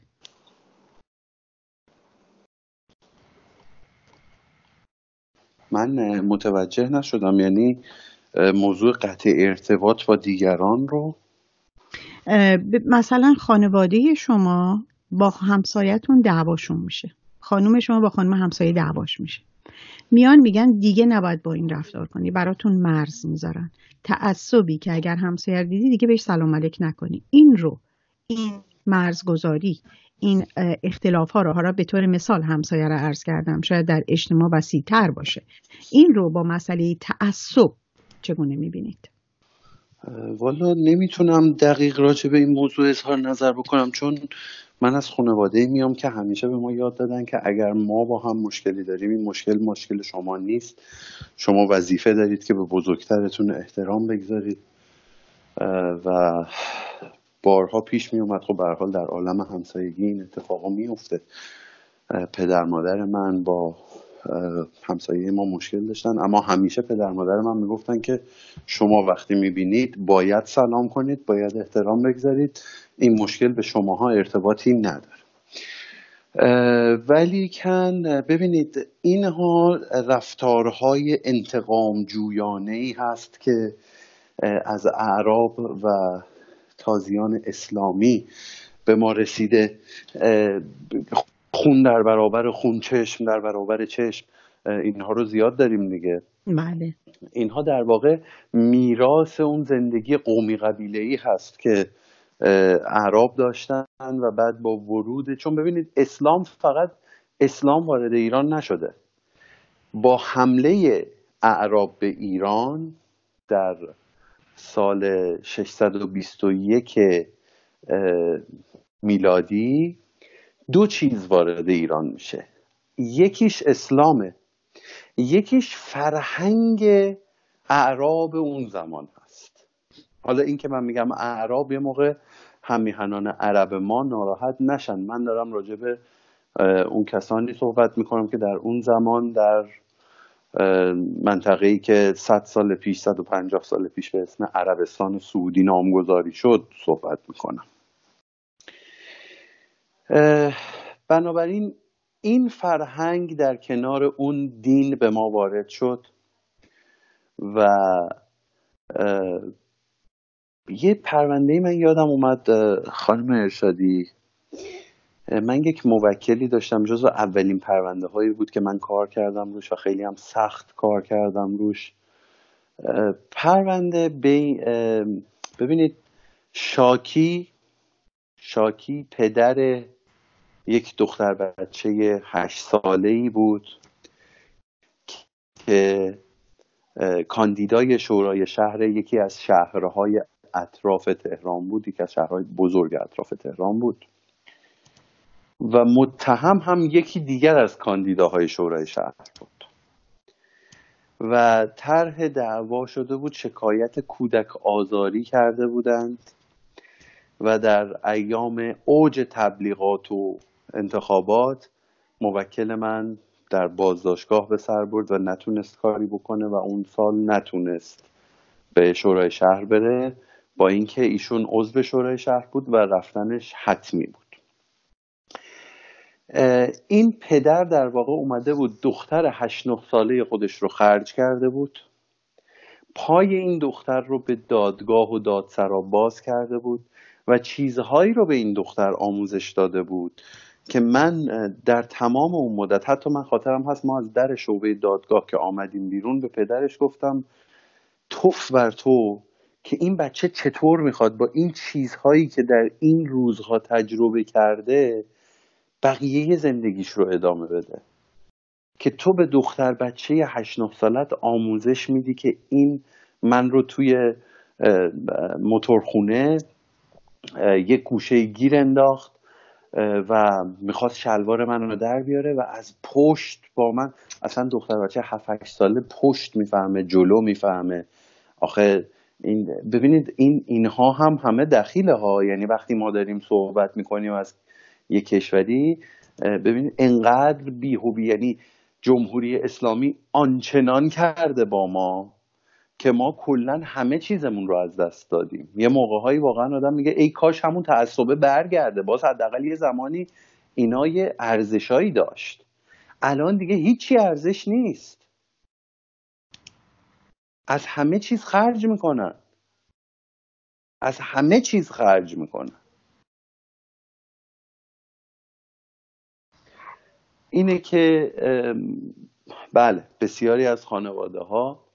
Speaker 6: من متوجه نشدم، یعنی موضوع قطع ارتباط با دیگران رو؟
Speaker 1: مثلا خانواده شما با همسایتون دعواشون میشه، خانوم شما با خانم همسایه دعواش میشه، میان میگن دیگه نباید با این رفتار کنی، براتون مرز میذارن، تعصبی که اگر همسایه دیدی دیگه بهش سلام علیک نکنی. این رو، این مرزگذاری، این اختلاف ها رو، حالا به طور مثال همسایه رو عرض کردم، شاید در اجتماع وسیع تر باشه، این رو با مسئله تعصب چگونه میبینید؟
Speaker 6: والا نمیتونم دقیق راجع به این موضوع اظهار نظر بکنم، چون من از خانواده میام که همیشه به ما یاد دادن که اگر ما با هم مشکلی داریم این مشکل مشکل شما نیست، شما وظیفه دارید که به بزرگترتون احترام بگذارید و بارها پیش می اومد. خب به هر حال در عالم همسایگی این اتفاقا میفته. پدر مادر من با همسایه ما مشکل داشتن، اما همیشه پدر مادر من میگفتن که شما وقتی میبینید باید سلام کنید، باید احترام بگذارید، این مشکل به شماها ارتباطی نداره. ولی کن ببینید اینها رفتارهای انتقام جویانه‌ای هست که از اعراب و تازیان اسلامی به ما رسیده. خون در برابر خون، چشم در برابر چشم، اینها رو زیاد داریم دیگه.
Speaker 1: بله.
Speaker 6: اینها در واقع میراث اون زندگی قومی قبیله‌ای هست که اعراب داشتن و بعد با ورود، چون ببینید اسلام فقط اسلام وارد ایران نشده، با حمله اعراب به ایران در سال ششصد و بیست و یک میلادی دو چیز وارد ایران میشه، یکیش اسلامه، یکیش فرهنگ اعراب اون زمان هست. حالا این که من میگم اعراب، یه موقع همیهنان عرب ما ناراحت نشن، من دارم راجع به اون کسانی صحبت میکنم که در اون زمان در منطقه‌ای که صد سال پیش، صد و پنجاه سال پیش به اسم عربستان سعودی نامگذاری شد صحبت میکنم. بنابراین این فرهنگ در کنار اون دین به ما وارد شد و یه پرونده من یادم اومد خانم ارشادی، من یک موکلی داشتم، جزو اولین پرونده هایی بود که من کار کردم روش و خیلی هم سخت کار کردم روش. پرونده بی ببینید شاکی شاکی پدر یک دختر بچه هشت ساله‌ای بود که کاندیدای شورای شهر یکی از شهرهای اطراف تهران بود، یکی از شهرهای بزرگ اطراف تهران بود و متهم هم یکی دیگر از کاندیداهای شورای شهر بود و طرح دعوا شده بود، شکایت کودک آزاری کرده بودند و در ایام اوج تبلیغات و انتخابات موکل من در بازداشتگاه به سر برد و نتونست کاری بکنه و اون سال نتونست به شورای شهر بره، با اینکه ایشون عضو شورای شهر بود و رفتنش حتمی بود. این پدر در واقع اومده بود دختر هشت نه ساله خودش رو خرج کرده بود، پای این دختر رو به دادگاه و دادسرا باز کرده بود و چیزهایی رو به این دختر آموزش داده بود که من در تمام اون مدت، حتی من خاطرم هست ما از در شعبه دادگاه که آمدیم بیرون به پدرش گفتم توف بر تو که این بچه چطور میخواد با این چیزهایی که در این روزها تجربه کرده بقیه زندگیش رو ادامه بده. که تو به دختر بچه هشت نه سالت آموزش میدی که این من رو توی موتورخونه یک گوشه گیر انداخت و میخواست شلوار من رو در بیاره و از پشت با من، اصلا دختر بچه هفت هشت ساله پشت میفهمه، جلو میفهمه. آخه این ببینید این اینها هم همه دخیله ها. یعنی وقتی ما داریم صحبت میکنیم از یک کشوری، ببینید انقدر بیهوبی، یعنی جمهوری اسلامی آنچنان کرده با ما که ما کلا همه چیزمون رو از دست دادیم. یه موقع‌هایی واقعا آدم میگه ای کاش همون تعصبه برگرده، باز حداقل یه زمانی اینا یه ارزشایی داشت. الان دیگه هیچی ارزش نیست، از همه چیز خرج میکنن، از همه چیز خرج میکنن. اینه که بله بسیاری از خانواده ها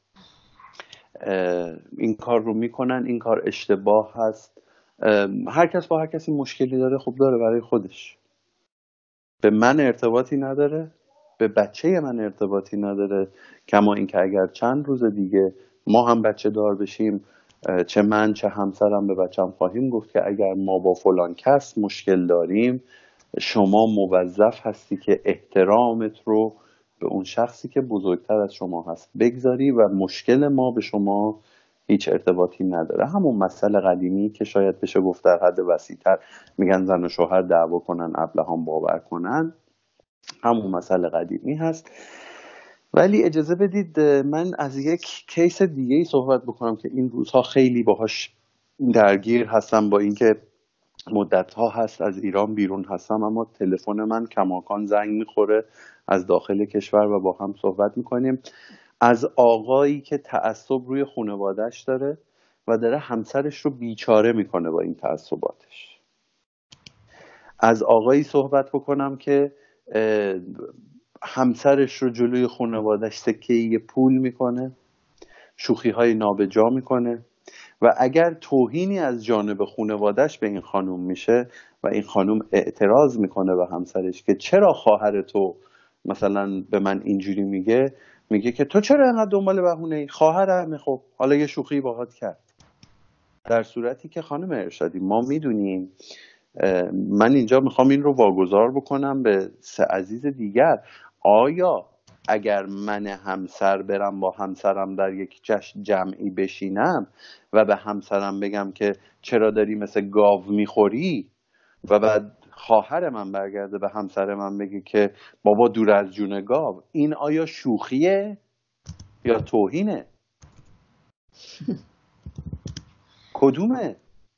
Speaker 6: این کار رو میکنن. این کار اشتباه هست. هر کس با هر کسی مشکلی داره، خب داره برای خودش. به من ارتباطی نداره، به بچه من ارتباطی نداره. کما اینکه اگر چند روز دیگه ما هم بچه دار بشیم، چه من چه همسرم به بچم خواهیم گفت که اگر ما با فلان کس مشکل داریم، شما موظف هستی که احترامت رو به اون شخصی که بزرگتر از شما هست بگذاری و مشکل ما به شما هیچ ارتباطی نداره. همون مسئله قدیمی که شاید بشه گفت در حد وسیع‌تر میگن زن و شوهر دعوا کنن ابلهان باور کنن، همون مسئله قدیمی هست. ولی اجازه بدید من از یک کیس دیگه ای صحبت بکنم که این روزها خیلی باهاش درگیر هستم، با اینکه مدت ها هست از ایران بیرون هستم، اما تلفن من کماکان زنگ میخوره از داخل کشور و با هم صحبت میکنیم. از آقایی که تعصب روی خانواده‌اش داره و داره همسرش رو بیچاره میکنه با این تعصباتش. از آقایی صحبت بکنم که همسرش رو جلوی خانواده‌اش سکه‌ای پول میکنه، شوخی های نابجا میکنه و اگر توهینی از جانب خانواده‌اش به این خانم میشه و این خانم اعتراض میکنه به همسرش که چرا خواهر تو مثلا به من اینجوری میگه، میگه که تو چرا اینقدر دنبال بهونه‌ای، خواهرمه، خب حالا یه شوخی باهات کرد. در صورتی که خانم ارشادی ما میدونیم، من اینجا میخوام این رو واگذار بکنم به سه عزیز دیگر، آیا اگر من همسر برم با همسرم در یک جشن جمعی بشینم و به همسرم بگم که چرا داری مثل گاو میخوری و بعد خواهر من برگرده به همسر من بگه که بابا دور از جون گاو، این آیا شوخیه یا توهینه؟ کدومه؟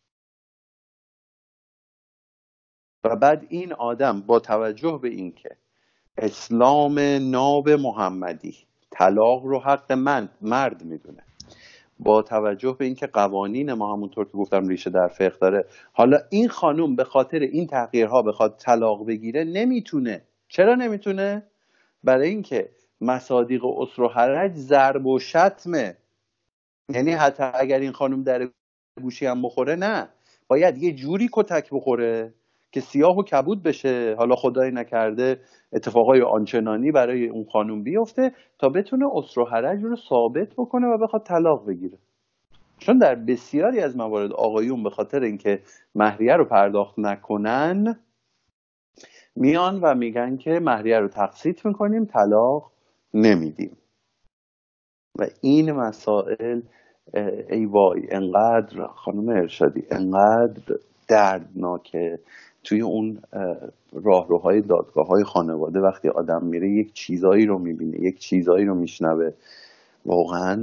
Speaker 6: و بعد این آدم با توجه به این که اسلام ناب محمدی طلاق رو حق من مرد میدونه، با توجه به اینکه قوانین ما همونطور که گفتم ریشه در فقه داره، حالا این خانوم به خاطر این تغییرها بخواد طلاق بگیره نمیتونه. چرا نمیتونه؟ برای اینکه مصادیق اسر و حرج ضرب و شتمه. یعنی حتی اگر این خانوم در گوشی هم بخوره، نه، باید یه جوری کتک بخوره که سیاه و کبود بشه، حالا خدای نکرده اتفاقای آنچنانی برای اون خانوم بیفته تا بتونه اسر و حرج رو ثابت بکنه و بخواد طلاق بگیره. چون در بسیاری از موارد آقایون به خاطر اینکه مهریه رو پرداخت نکنن میان و میگن که مهریه رو تقسیط میکنیم، طلاق نمیدیم. و این مسائل ای وای انقدر خانم ارشادی انقدر دردناکه. توی اون راهروهای دادگاه‌های خانواده وقتی آدم میره یک چیزایی رو میبینه، یک چیزایی رو میشنوه، واقعا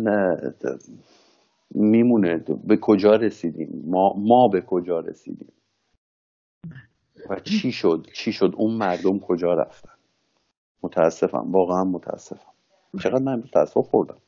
Speaker 6: میمونه به کجا رسیدیم ما ما به کجا رسیدیم و چی شد چی شد اون مردم کجا رفتن. متاسفم، واقعا متاسفم. چقدر من تاسف خوردم.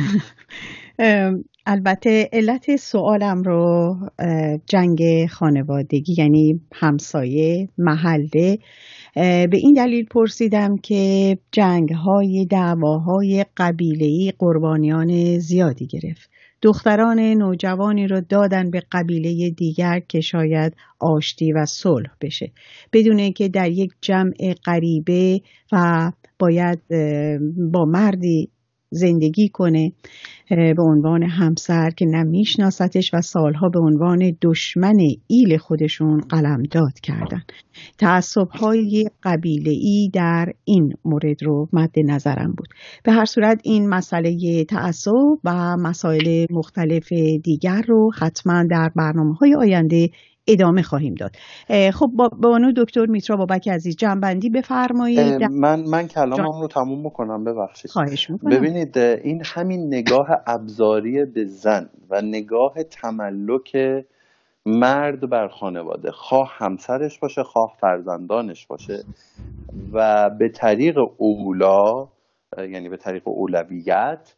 Speaker 1: البته علت سوالم رو جنگ خانوادگی یعنی همسایه محله به این دلیل پرسیدم که جنگ های دعواهای قبیله‌ای قربانیان زیادی گرفت دختران نوجوانی را دادن به قبیله دیگر که شاید آشتی و صلح بشه، بدون اینکه در یک جمع غریبه و باید با مردی زندگی کنه به عنوان همسر که نمیشناستش و سالها به عنوان دشمن ایل خودشون قلمداد کردن. تعصب‌های قبیله‌ای در این مورد رو مد نظرم بود. به هر صورت این مسئله تعصب و مسائل مختلف دیگر رو حتما در برنامه‌های آینده ادامه خواهیم داد. خب بانو دکتر میترا بابک عزیز جنبندی بفرمایید.
Speaker 6: من من کلامم رو تموم میکنم، ببخشید.
Speaker 1: خواهش میکنم.
Speaker 6: ببینید این همین نگاه ابزاری به زن و نگاه تملک مرد بر خانواده، خواه همسرش باشه خواه فرزندانش باشه، و به طریق اولا یعنی به طریق اولویت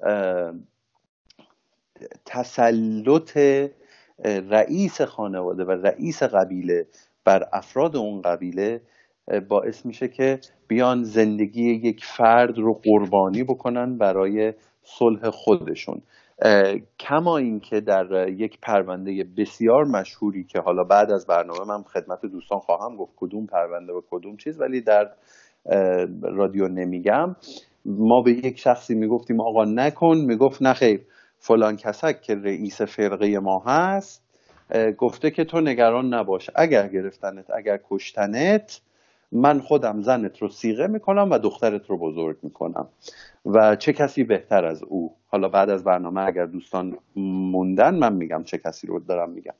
Speaker 6: تسلط رئیس خانواده و رئیس قبیله بر افراد اون قبیله باعث میشه که بیان زندگی یک فرد رو قربانی بکنن برای صلح خودشون. کما این که در یک پرونده بسیار مشهوری که حالا بعد از برنامه من خدمت دوستان خواهم گفت کدوم پرونده و کدوم چیز، ولی در رادیو نمیگم، ما به یک شخصی میگفتیم آقا نکن، میگفت نه خیر، فلان کسک که رئیس فرقه ما هست گفته که تو نگران نباش، اگر گرفتنت اگر کشتنت من خودم زنت رو صیغه میکنم و دخترت رو بزرگ میکنم و چه کسی بهتر از او. حالا بعد از برنامه اگر دوستان موندن من میگم چه کسی رو دارم میگم.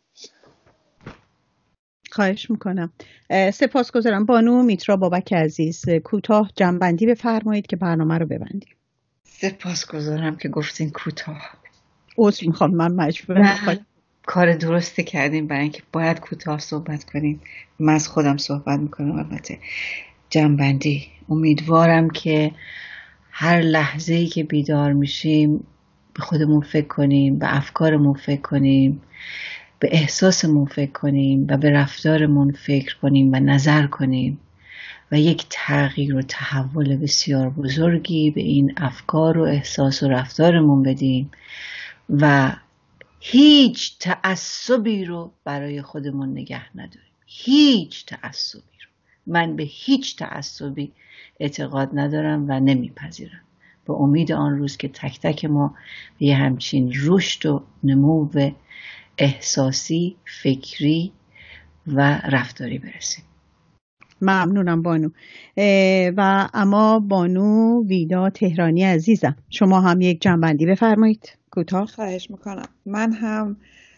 Speaker 1: خواهش میکنم. سپاسگزارم. بانو میترا بابک عزیز کوتاه جنبندی بفرمایید که برنامه رو ببندیم.
Speaker 3: سپاسگزارم که گفتین کوتاه.
Speaker 1: عذر میخوام، من مجبورم.
Speaker 3: کار درستی کردیم برای اینکه باید کوتاه صحبت کنیم. من از خودم صحبت میکنم. البته جنبندی، امیدوارم که هر لحظه‌ای که بیدار میشیم به خودمون فکر کنیم، به افکارمون فکر کنیم، به احساسمون فکر کنیم و به رفتارمون فکر کنیم و نظر کنیم و یک تغییر و تحول بسیار بزرگی به این افکار و احساس و رفتارمون بدیم و هیچ تعصبی رو برای خودمون نگه نداریم. هیچ تعصبی رو. من به هیچ تعصبی اعتقاد ندارم و نمیپذیرم. به امید آن روز که تک تک ما به یه همچین رشد و نمو احساسی، فکری و رفتاری برسیم.
Speaker 1: ممنونم بانو. و اما بانو ویدا تهرانی عزیزم، شما هم یک جنبندی بفرمایید کوتاه.
Speaker 4: خواهش میکنم. من هم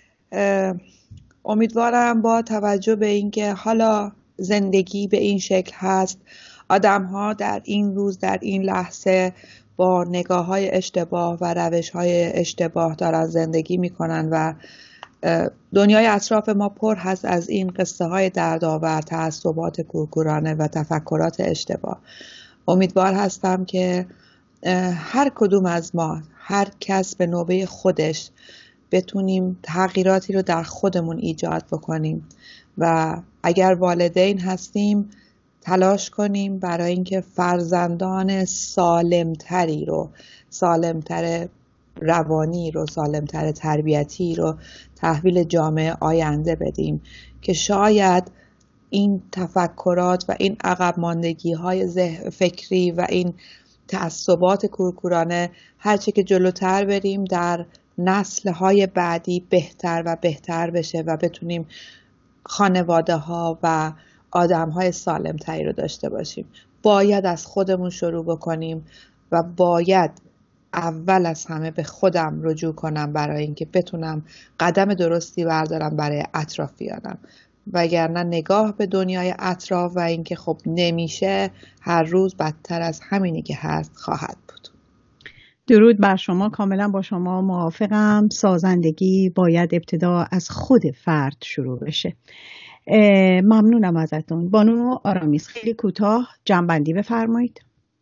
Speaker 4: امیدوارم با توجه به اینکه حالا زندگی به این شکل هست، آدم ها در این روز در این لحظه با نگاه های اشتباه و روش های اشتباه دارن زندگی میکنن و دنیای اطراف ما پر هست از این قصه های دردآور، تعصبات کورکورانه و تفکرات اشتباه. امیدوار هستم که هر کدوم از ما، هر کس به نوبه خودش بتونیم تغییراتی رو در خودمون ایجاد بکنیم و اگر والدین هستیم تلاش کنیم برای اینکه فرزندان سالمتری رو، سالمتر روانی رو، سالمتر تربیتی رو تحویل جامعه آینده بدیم که شاید این تفکرات و این عقب ماندگی های فکری و این تعصبات کورکورانه هرچه که جلوتر بریم در نسل های بعدی بهتر و بهتر بشه و بتونیم خانواده ها و آدم های سالم تری رو داشته باشیم. باید از خودمون شروع بکنیم و باید اول از همه به خودم رجوع کنم برای اینکه بتونم قدم درستی بردارم برای اطرافیانم، وگرنه نگاه به دنیای اطراف و اینکه خب نمیشه، هر روز بدتر از همینی که هست خواهد بود.
Speaker 1: درود بر شما. کاملا با شما موافقم. سازندگی باید ابتدا از خود فرد شروع بشه. ممنونم ازتون. بانو آرامیس خیلی کوتاه جنبندی بفرمایید.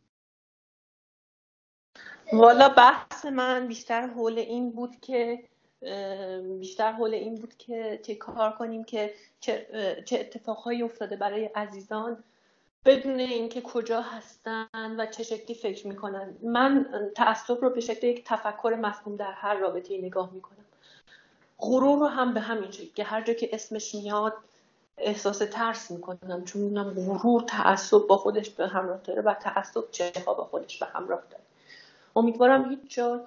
Speaker 5: والا بحث من بیشتر حول این بود که بیشتر حول این بود که چه کار کنیم که چه, چه اتفاقهایی افتاده برای عزیزان بدون اینکه کجا هستن و چه شکلی فکر میکنن. من تعصب رو به شکل یک تفکر مفهوم در هر رابطه‌ای نگاه میکنم. غرور رو هم به همین شکل که هر جا که اسمش میاد احساس ترس میکنم، چون میدونم غرور تعصب با خودش به همراه داره و تعصب چه‌ها با خودش به همراه داره. امیدوارم هیچ جا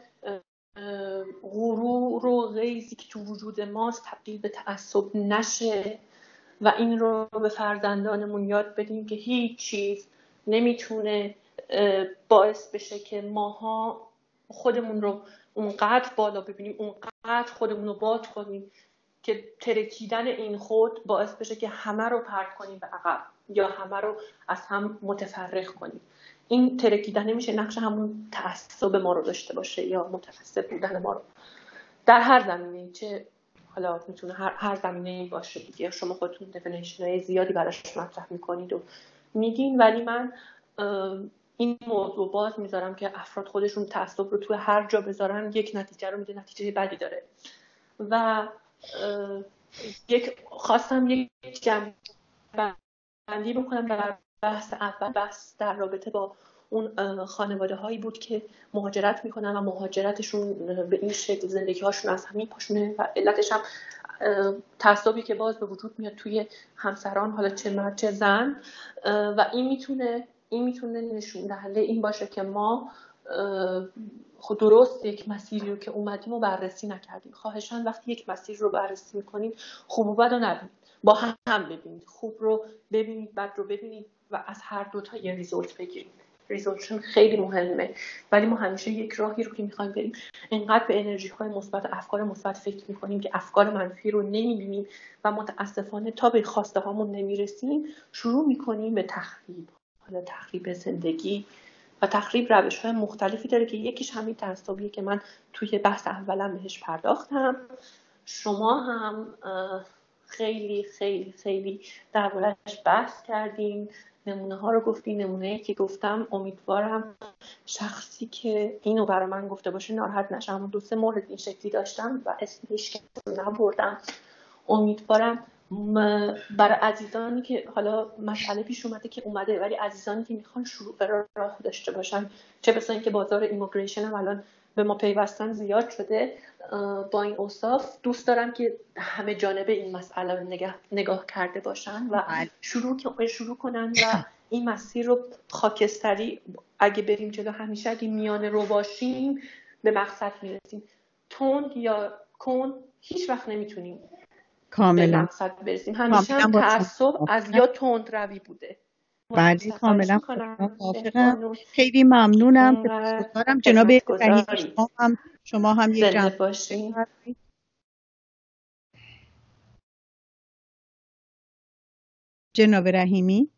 Speaker 5: غرور و غیظی که تو وجود ماست تبدیل به تعصب نشه و این رو به فرزندانمون یاد بدیم که هیچ چیز نمیتونه باعث بشه که ماها خودمون رو اونقدر بالا ببینیم، اونقدر خودمون رو باد کنیم که ترکیدن این خود باعث بشه که همه رو پرت کنیم به عقب یا همه رو از هم متفرق کنیم. این ترکیدن نمیشه نقش همون تعصب ما رو داشته باشه یا متعصب بودن ما رو در هر زمینه، چه حالا میتونه هر هر زمینه‌ای باشه دیگه. شما خودتون دفینیشن‌های زیادی براش مطرح میکنید و میگین، ولی من این موضوع باز میذارم که افراد خودشون تعصب رو توی هر جا بذارن یک نتیجه رو میده، نتیجه بدی داره. و یک خواستم یک جمع بندی بکنم در بحث اول. بحث در رابطه با اون خانواده هایی بود که مهاجرت میکنن و مهاجرتشون به این شکل زندگی هاشون از همین پاشونه و علتش هم تعصبی که باز به وجود میاد توی همسران، حالا چه مرد چه زن. و این میتونه این میتونه نشون دهنده این باشه که ما خود درست یک مسیری رو که اومدیم و بررسی نکردیم. خواهشاً وقتی یک مسیر رو بررسی میکنید خوب و بد رو نبینید، با هم ببینید، خوب رو ببینید، بد رو ببینید و از هر دوتا یه ریزولت بگیرید. ریزولت خیلی مهمه، ولی ما همیشه یک راهی رو که میخوایم بریم انقدر به انرژی های مثبت، افکار مثبت فکر میکنیم که افکار منفی رو نمیبینیم و متاسفانه تا به خواسته هامون نمیرسیم شروع میکنیم به تخریب. حالا تخریب زندگی و تخریب روش های مختلفی داره که یکیش همین تعصبیه که من توی بحث اولم بهش پرداختم. شما هم خیلی خیلی خیلی درباره‌اش بحث کردین، نمونه ها رو گفتین. نمونه‌ای که گفتم امیدوارم شخصی که اینو برای من گفته باشه ناراحت نشه. اما دو سه مورد این شکلی داشتم و اسمش رو نبردم. امیدوارم برای عزیزانی که حالا مسئله پیش اومده که اومده، ولی عزیزانی که میخوان شروع راه داشته باشن، چه بسا این که بازار ایمیگریشن هم الان به ما پیوستن زیاد شده با این اوصاف، دوست دارم که همه جانبه این مسئله رو نگاه, نگاه کرده باشن و شروع شروع کنن و این مسیر رو خاکستری اگه بریم جلو، همیشه اگه میانه رو باشیم به مقصد میرسیم. تند یا کند هیچ وقت نمیتونیم به مقصد برسیم. همیشه هم تعصب از یا تند روی بوده.
Speaker 1: بله کاملا موافقم. خیلی ممنونم. سپاسگزارم جناب رحیمی. شما هم شما هم یک
Speaker 5: جمع باشین.
Speaker 1: جناب رحیمی.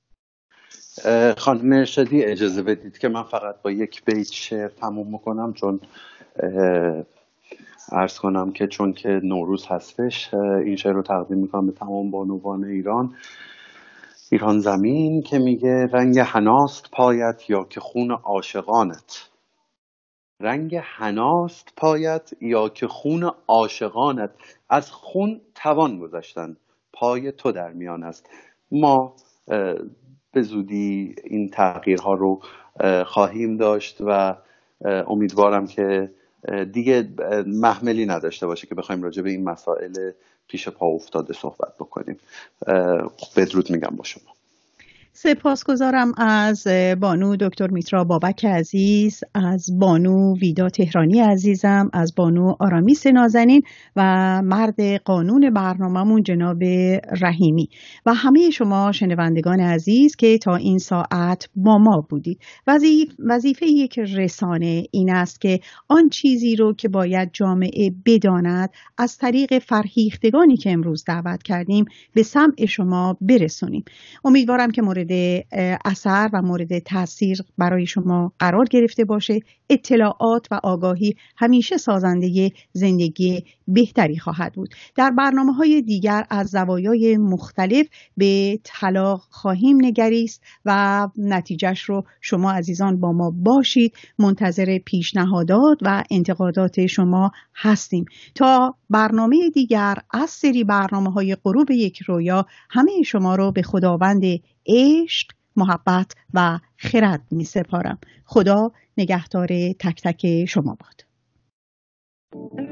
Speaker 6: خانم ارشادی اجازه بدید که من فقط با یک بیت شعر تموم میکنم، چون عرض کنم که چون که نوروز هستش این شعر رو تقدیم میکنم به تمام بانوان ایران. ایران زمین که میگه رنگ حناست پایت یا که خون عاشقانت، رنگ حناست پایت یا که خون عاشقانت، از خون توان گذشتن پای تو در میان است. ما به زودی این تغییرها رو خواهیم داشت و امیدوارم که دیگه محملی نداشته باشه که بخوایم راجع به این مسائل پیش پا افتاده صحبت بکنیم. بدرود میگم با شما.
Speaker 1: سپاسگزارم از بانو دکتر میترا بابک عزیز، از بانو ویدا تهرانی عزیزم، از بانو آرامیس نازنین و مرد قانون برنامه‌مون جناب رحیمی و همه شما شنوندگان عزیز که تا این ساعت با ما بودید. وظیفه یک رسانه این است که آن چیزی رو که باید جامعه بداند از طریق فرهیختگانی که امروز دعوت کردیم به سمع شما برسونیم. امیدوارم که مورد اثر و مورد تاثیر برای شما قرار گرفته باشه. اطلاعات و آگاهی همیشه سازنده زندگی بهتری خواهد بود. در برنامه‌های دیگر از زوایای مختلف به طلاق خواهیم نگریست و نتیجهش رو شما عزیزان با ما باشید. منتظر پیشنهادات و انتقادات شما هستیم. تا برنامه دیگر از سری برنامه‌های غروب یک رویا همه شما رو به خداوند عشق محبت و خرد می سپارم. خدا نگهدار تک تک شما باد.